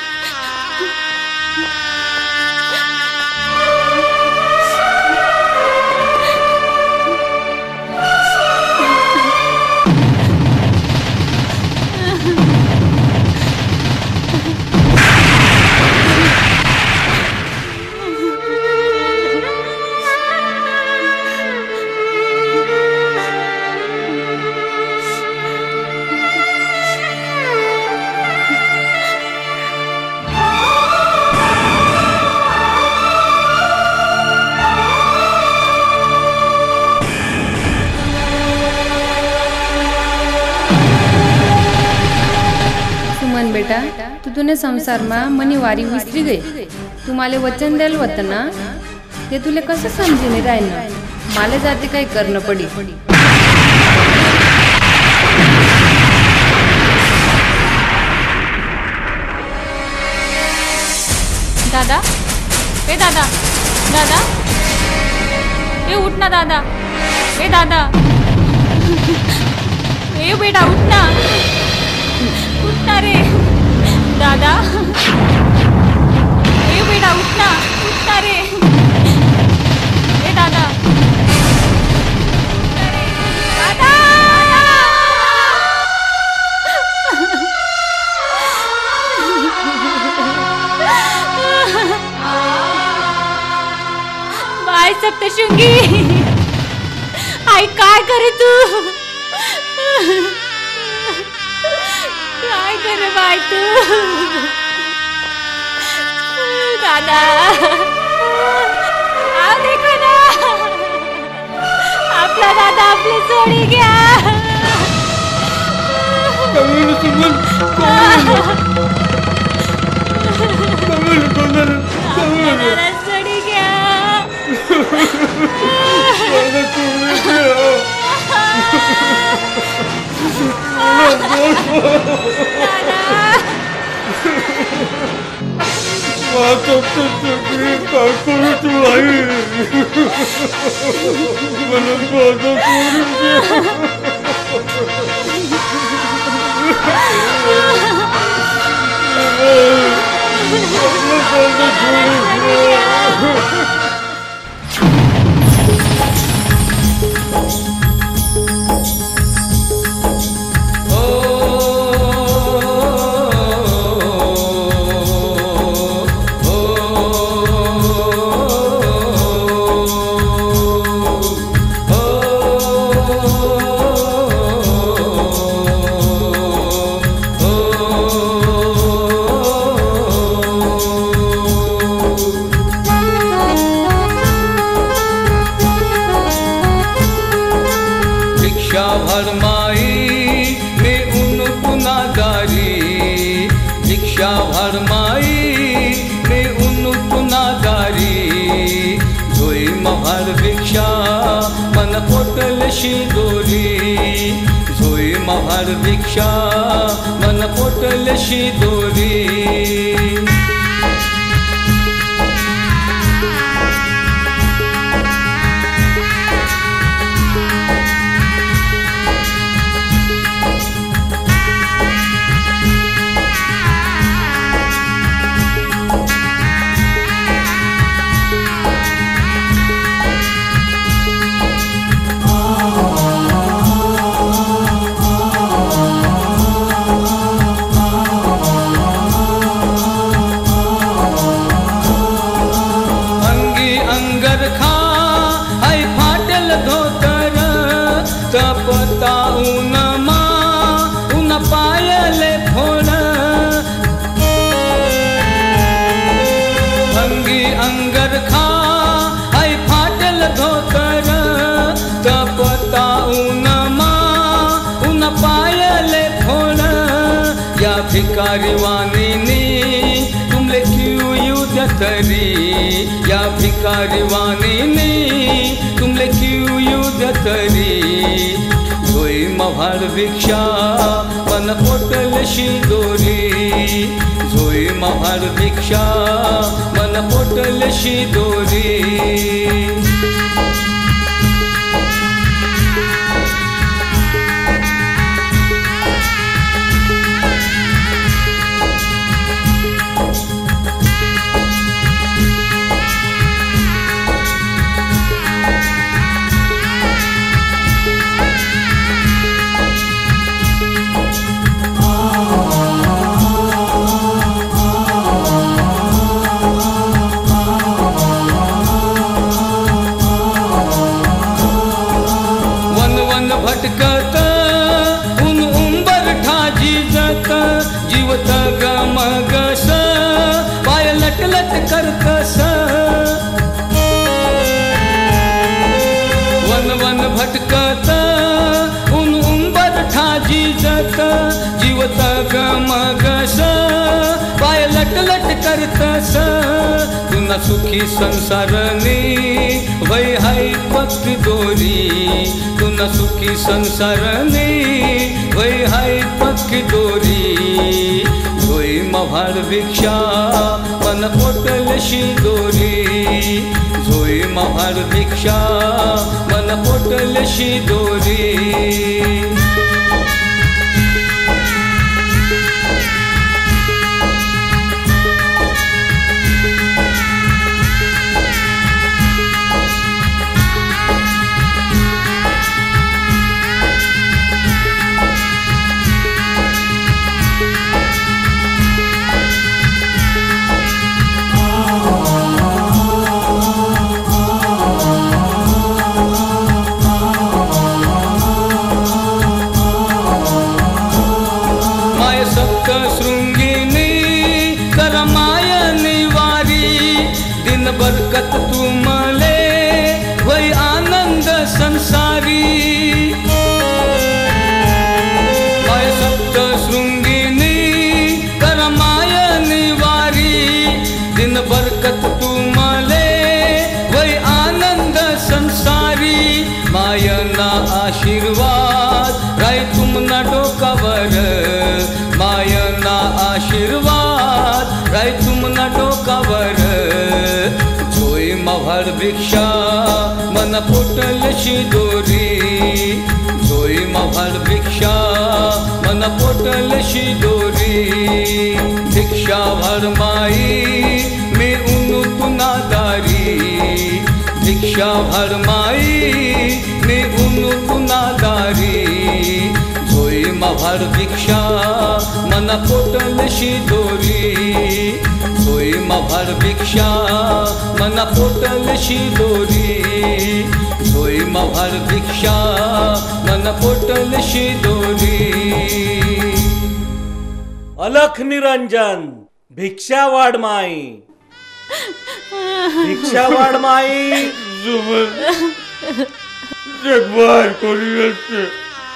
बेटा तू तुने संसार में मनी वारी विसरी गई. तू माले वचन द्याल होत ना ते तुले कसं समजीने राहिलं. माले जाते काही करणं पडी. दादा ए दादा दादा ए उठ ना दादा. ए दादा ए बेटा उठ ना. उठना रे दादा. ए बेटा उठना रे. ए दादा दादा. बाय सप्तशृंगी आई काय करे तू. काय करे बाय तू. दादा आओ देखो ना आपला दादा आपले सोडी गया. दादा सोडी गया. भिक्षा मन पोटलशी दोरी. या भिकारी वाणीनी तुमले क्यों युद्ध तरी या भिकारी वाणीनी तुमले क्यों युद्ध तरी झोई मभार भिक्षा मन पोटलशी दोरी झोई मभार भिक्षा मन पोटलशी दोरी भटकत उन उंबर ठाजी जत जीवत गमगस पाय लटलट करतस वन वन भटकत उन उंबर ठाजी जत जीवत गमगस पाय लटलट करतस तुना सुखी संसारनी वै हाय पक दोरी तुना सुखी संसारनी वै हाय पक दोरी झोई मभार भिक्षा मन पोटलशी दोरी झोई मभार भिक्षा मन पोटलशी दोरी बरकत तुमले वै आनंद संसारी माय सप्त शृंगिनी करमाय निवारी दिन बरकत तुमले वै आनंद संसारी मायना आशीर्वाद राय तुमना डोकावर मायना आशीर्वाद राय तुमना डोकावर मभार भिक्षा मन पोटलशी दोरी झोई मभार भिक्षा मन पोटलशी दोरी भिक्षा भर माई मी उनु तुना दारी भिक्षा भर माई मी उनु तुना दारी झोई मभार भिक्षा मन पोटलशी दोरी झोई मभार भिक्षा मन पोटलशी दोरी झोई मभार भिक्षा मन पोटलशी दोरी अलख निरंजन भिक्षा वाढ माई भिक्षा वाढ माई देखभाल करी असते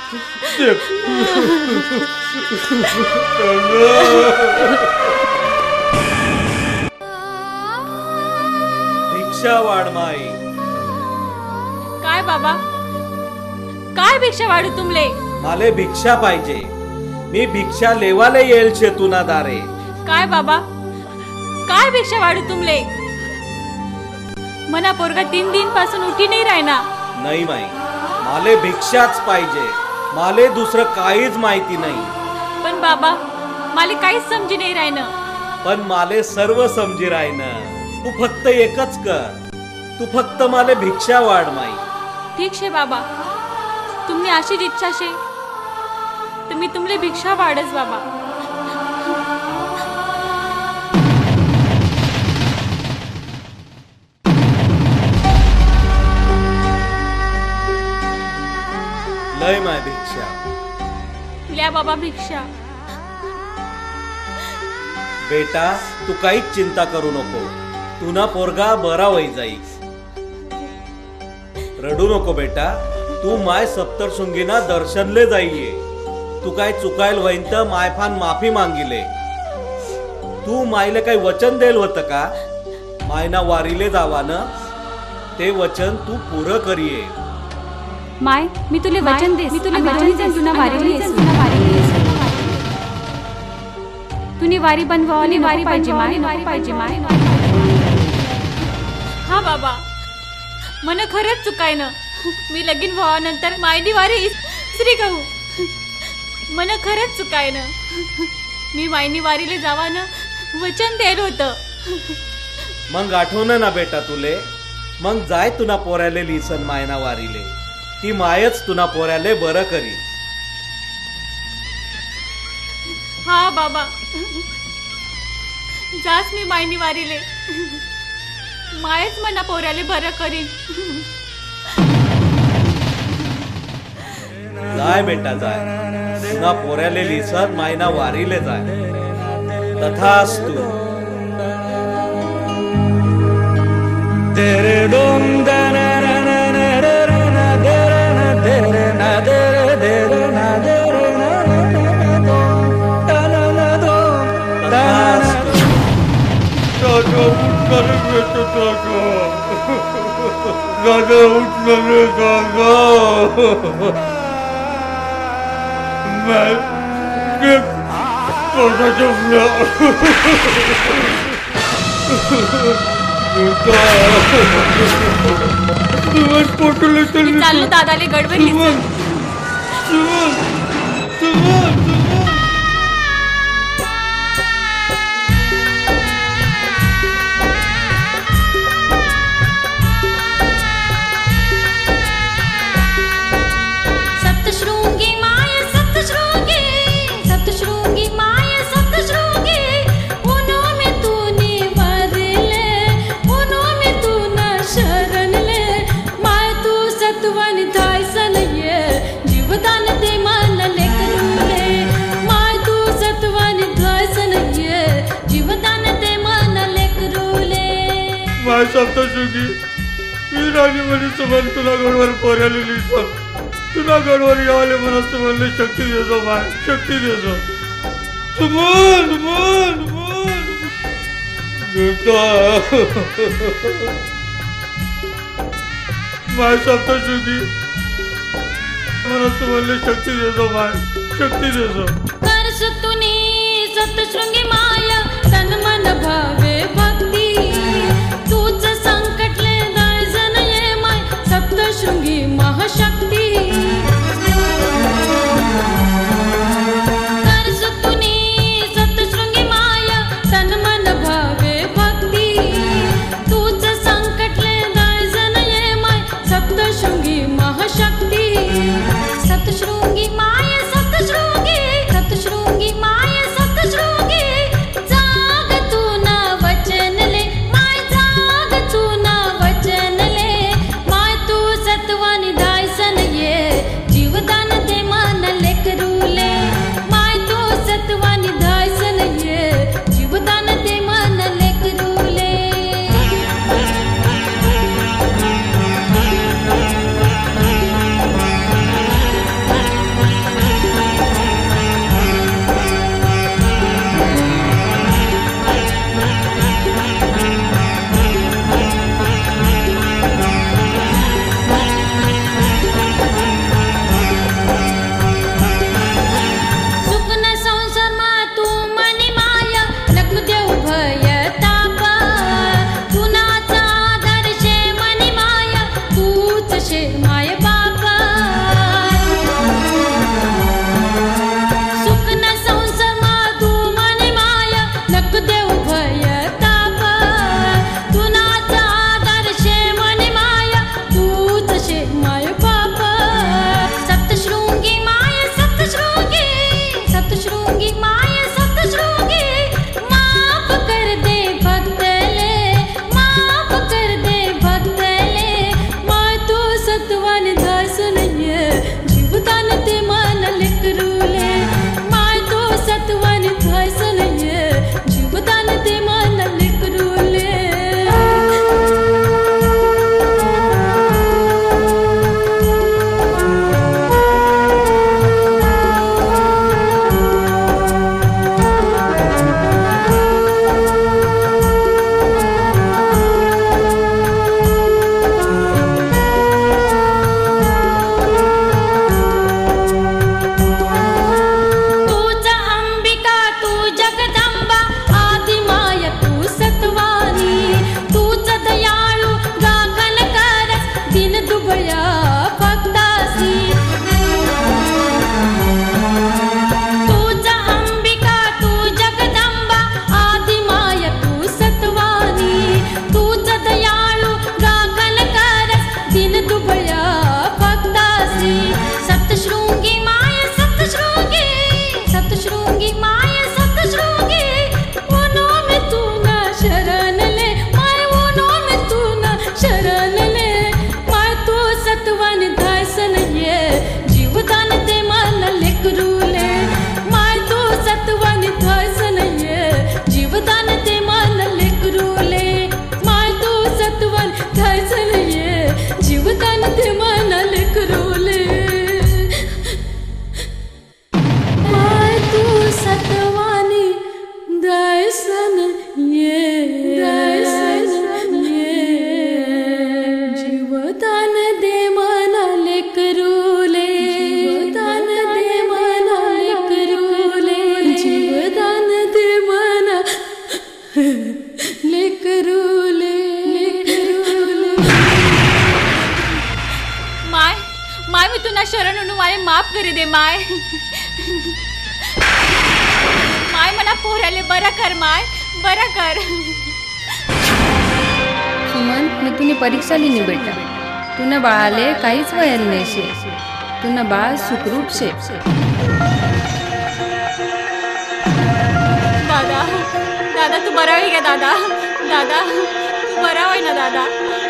भिक्षा वाढ माई काय बाबा काय भिक्षा वाढू तुमले माले भिक्षा पाहिजे मी भिक्षा लेवाले येईल छे तुना दारे काय बाबा काय भिक्षा वाढू तुमले मना पोरगा 3 दिन पासून उठी नाही राहिना नाही माई माले भिक्षाच पाहिजे माले दुसरं काहीच माहिती नाही पण बाबा माले काहीच समजी नाही राहिना पण माले सर्व समजी राहिना तू फक्त एकच कर तू फक्त माले भिक्षा वाढ माई ठीक शे बाबा तुम्ही अशीच इच्छा शे तर मी तुमले भिक्षा वाढच बाबा लय माय भिक्षा ल्या बाबा भिक्षा बेटा तू काहीच चिंता करू नको तुना पोरगा बरा होई जाईल रडू नको बेटा तू माय सप्तशृंगीना दर्शनले जाईये तू काय चुकायल वहीन तर मायफान माफी मागिले. तू मायले काही वचन देल होतं का मायना वारीले जावानं? ते वचन तू पुरं करिये. माय मी तुले वचन देस, मी तुले वचन देस तुना वारीले येस, तुने वारी बनवाली वारी पाहिजे माय. हा बाबा, मन खरंच चुकायनं. मी लगीन व्हावानंतर मायनी वारी श्री कहू. मन खरंच चुकायनं. मी मायनी वारीले जावानं वचन देल होतं. मग आठवण ना बेटा तुले. मग जाय तुना पोऱ्याले लिसन मायना वारीले. ती मायच तुना पोऱ्याले बरं करी. हा बाबा, जास मी मायनी वारीले. मायच मना पोऱ्याले बरं करीन. जाय बेटा जाय. तुना पोऱ्याले लिसन मायना वारीले जाय. तथास्तु. तेरे दोन दना ना ना ना ना ना तेरे ना तेरे ना तेरे तेरे ना तेरे ना ना दो ना ना दो ना ना. दादा उठना रे बेटा दादा. दादा उठना रे दादा. मैं पता चला. चाललो दादाले गडबड. सप्तशृंगी माय सप्तशृंगी, सप्तशृंगी माय सप्तशृंगी. उनो में तूने वरले, उनो में तू न शरण ले. माय तू सत्वन धायसन ये जीवदान दे मन लेकरूले. माय तू सत्वन धायसन ये जीवदान दे मन लेकरूले. माय सप्तशृंगी ही राणी म्हणे सुमन तुला गडवर पोऱ्याला लिहिसन. तुला गडवर यावले म्हणून तुम्हाला शक्ती देतो माय. शक्ती देतो. सुमन सुमन सुमन बेटा. माय सप्तशृंगी म्हणून तुम्हाला शक्ती देतो माय. शक्ती देतो. कर सुतुनी सप्तशृंगी माय तन मन भावे भक्ती. तूच संकटले दायजन ये माय सप्तशृंगी महाशक्ती. कर सुतुनी सप्तशृंगी माय तन मन भावे भक्ती. तूच संकटले दायजन ये माय सप्तशृंगी महाशक्ती. सप्तशृंगी माय सप्तशृंगी, सप्तशृंगी माय सप्तशृंगी. लेकरू माय माय मी तुला शरण म्हणून मला माफ करी दे माय. माय मला पोराले बरा कर माय, बरा कर. सुमन मी तुनी परीक्षा लिहिली बेटा. तुना बाळाले काहीच वयल नाही शे. तुना बाळ सुखरूप शे. दादा दादा तू बरा होई का दादा. दादा तू बरा होई ना दादा.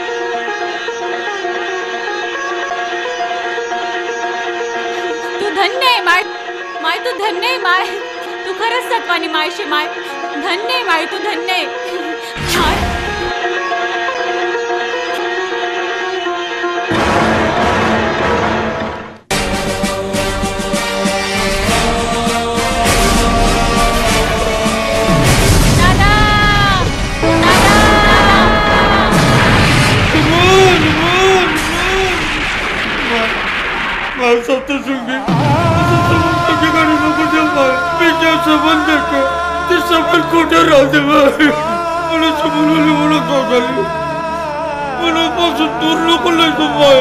तू धन्य आहे माय. माय तू धन्य आहे माय. तू खरंच सत्वानी मायशी माय. धन्य आहे माय तू धन्य आहे माय. सप्तशृंगी गाडी नको दे माय. मी ज्या सबंध देतो ते सबंध खोटे राहते माय. मला समोरली ओळख झाली. मनापासून दूर नको लागतो माय.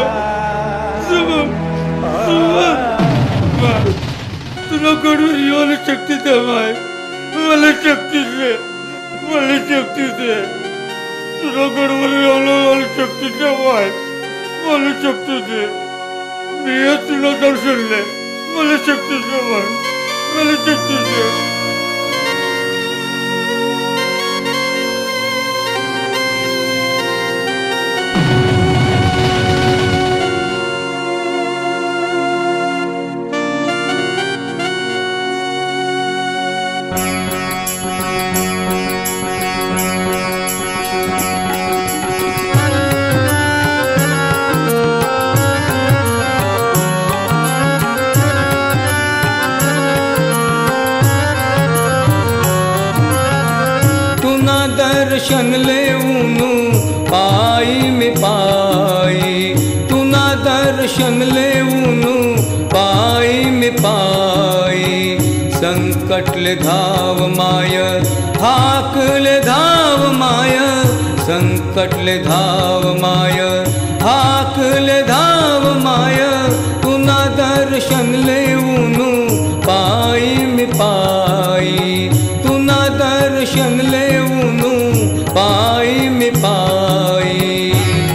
तुला कडून यायला शक्ती दे माय. मला शक्ती दे. मला शक्ती दे. तुला कडवर यायला शक्ती दे माय. मला शक्ती दे. मी तुला दर्शन दे. मला शक्ती दे माय. मला शक्ती दे. दर्शन लेऊनु पाई में पाई. तुना दर्शन लेऊनु पाई में पाई. संकटले धाव माय. हाकले धाव माय. संकटले धाव माय. हाकले धाव माय. तुना दर्शन लेऊनु पाई में पाई. तुना दर्शन लेऊनु पाई में पाई.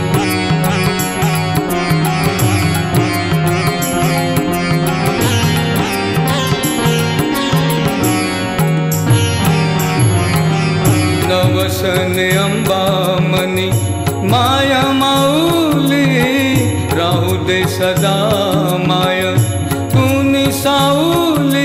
नवसन अंबामनी माया माऊली. राहू दे सदा माय तुनी साऊली.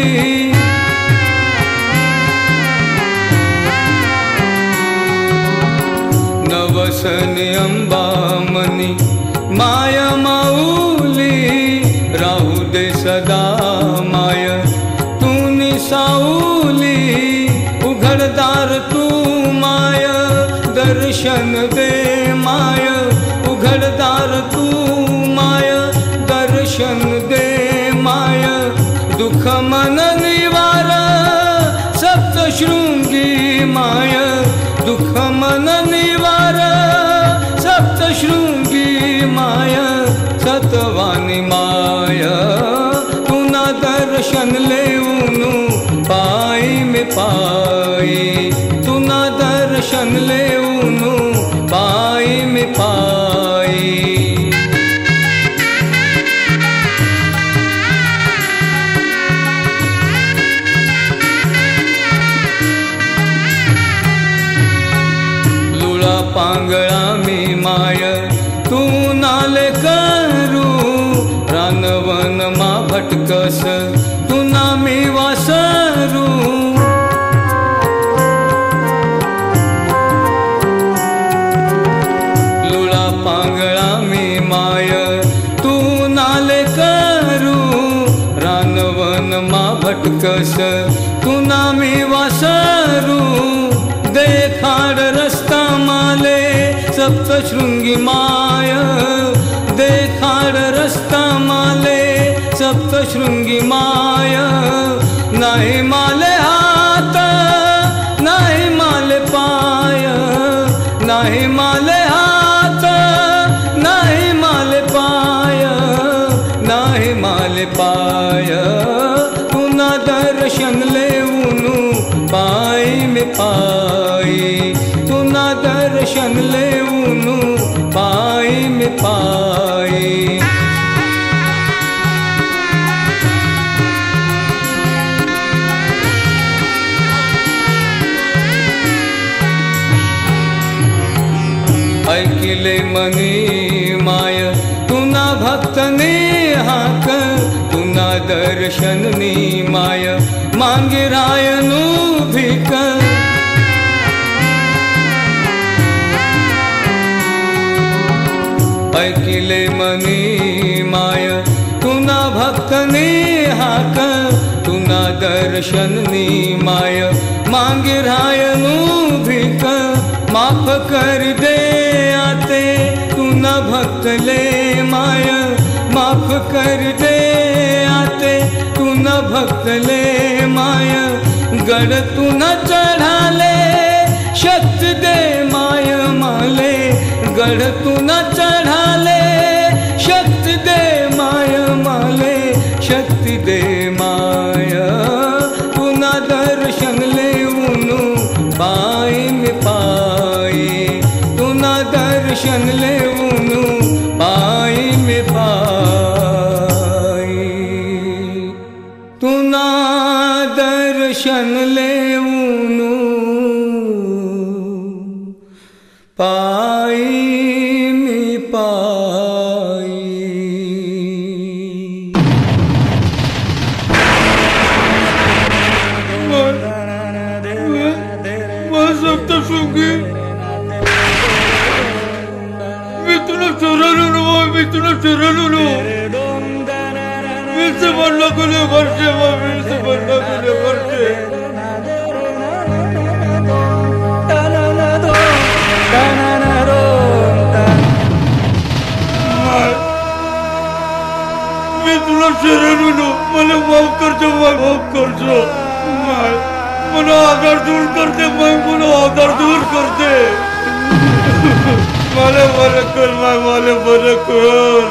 नवसन अंबामनी माया माऊली. राहू दे सदा माय तुनी साऊली. उघडदार तू माय दर्शन दे माय. उघडदार तू माय दर्शन दे माय. दुःख मन निवार सप्तशृंगी माय. दुःख मन निवार सप्तशृंगी माय. सतवानी माय. तुना दर्शन लेऊनु पाई में पाई. तुना दर्शन लेऊनु पाई में पाई. पांगळा मी माय तू नाले करू. रानवन मा भटकस तू ना मी वासरू. लुळा पांगळा मी माय तू नाले करू. रानवन मा भटकस तू ना मी वासरू. देखाड रस्ता माले सप्तशृंगी माय. देखाड रस्ता माले सप्तशृंगी माय. नाही माले हात नाही माले पाय. पाई तुना दर्शन लेऊन पाई में पाई ऐकिले मनी माय तुना भक्तने हाक तुना दर्शननी माय मांगे रायनु भिक ऐकिले मनी माय तुना भक्तने हाक तुना दर्शननी माय मांगे रायनु भिक माफ कर दे आते तुना भक्तले माय माफ कर दे आते तुना भक्तले माय गड तुना चढाले शक्ति दे माय माले गड तुना चढाले शक्ति दे माय माले शक्ति दे माय तुना दर्शन लेऊन पाई में पाई तुना दर्शन लेऊन पाई में पाई तुना दर्शन लेऊन पाई में पाई सप्तशृंगी मी तुला चोरलो मी तुला चोरलो मी से बनला कोले वर्षे मी से बनला कोले वर्षे मी तुला चोरलो मला माफ करतो माफ करतो मला आधार दूर करते मला आधार दूर करते मला बरं कर मला बरं कर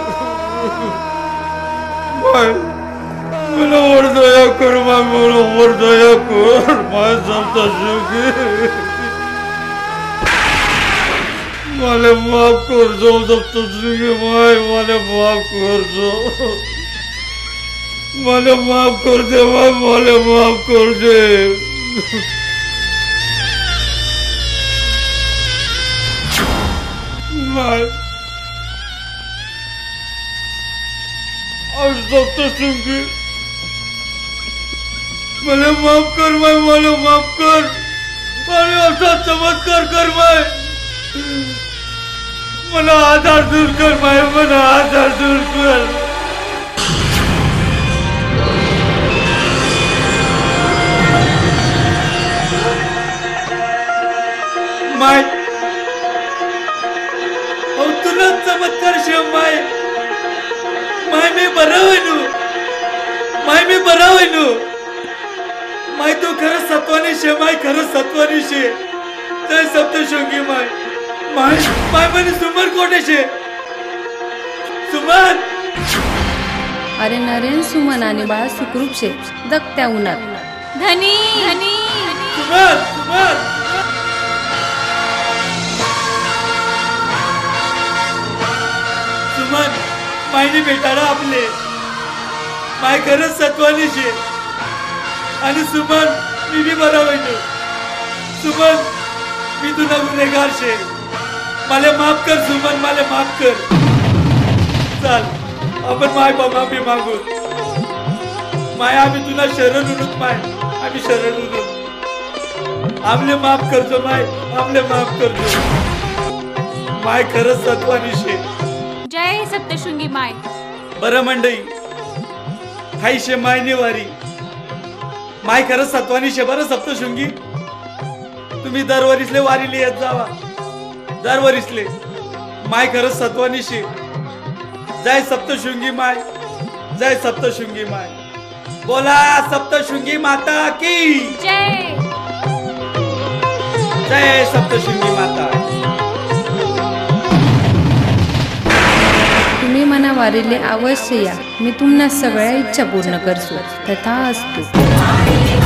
मला वर दया कर मला वर दया कर माझ्या सप्तशृंगी मला माफ करजो सप्तशृंगी मला माफ करजो मला माफ कर दे मला माफ कर दे सप्तशृंगी मला माफ कर मला माफ कर मला असा चमत्कार कर मला आधार दूर कर मला आधार दूर कर माय तुला चमत्कार शिव माय मी बरा होईनु मी बरा होईनु माय तू खरंच सत्वानी शे खरंच सत्वानी शे जय सप्तशृंगी माय म्हणे सुमन कोठे शे सुमन अरे नरेन सुमन आणि बाळा सुखरूप शे दगत्या उन्हात धनी धनी सुमन सुमन मायने भेटायला आपले माय खरंच सत्वानी शे आणि सुमन मी बी बरा होईन सुमन मी तुला गुन्हेगार शे मला माफ कर सुमन मला माफ कर चाल आपण माय बाबा बी मागू माय आम्ही तुला शरण उडूत माय आम्ही शरण उडूत आमले माफ करजो माय आमले माफ करजो माय खरंच सत्वानी शे जय सप्तशृंगी माय बरं मंडई हायशे माय निवारी माय खरंच सत्वानी शे बरं सप्तशृंगी तुम्ही दरवरीसले वारीले येत जावा दरवरीसले माय खरंच सत्वानी शे जय सप्तशृंगी माय जय सप्तशृंगी माय बोला सप्तशृंगी माता की जय जय सप्तशृंगी माता तुम्ही मना वारीले अवश्य या मी तुम्हाला सगळ्या इच्छा पूर्ण करसो तथा असतो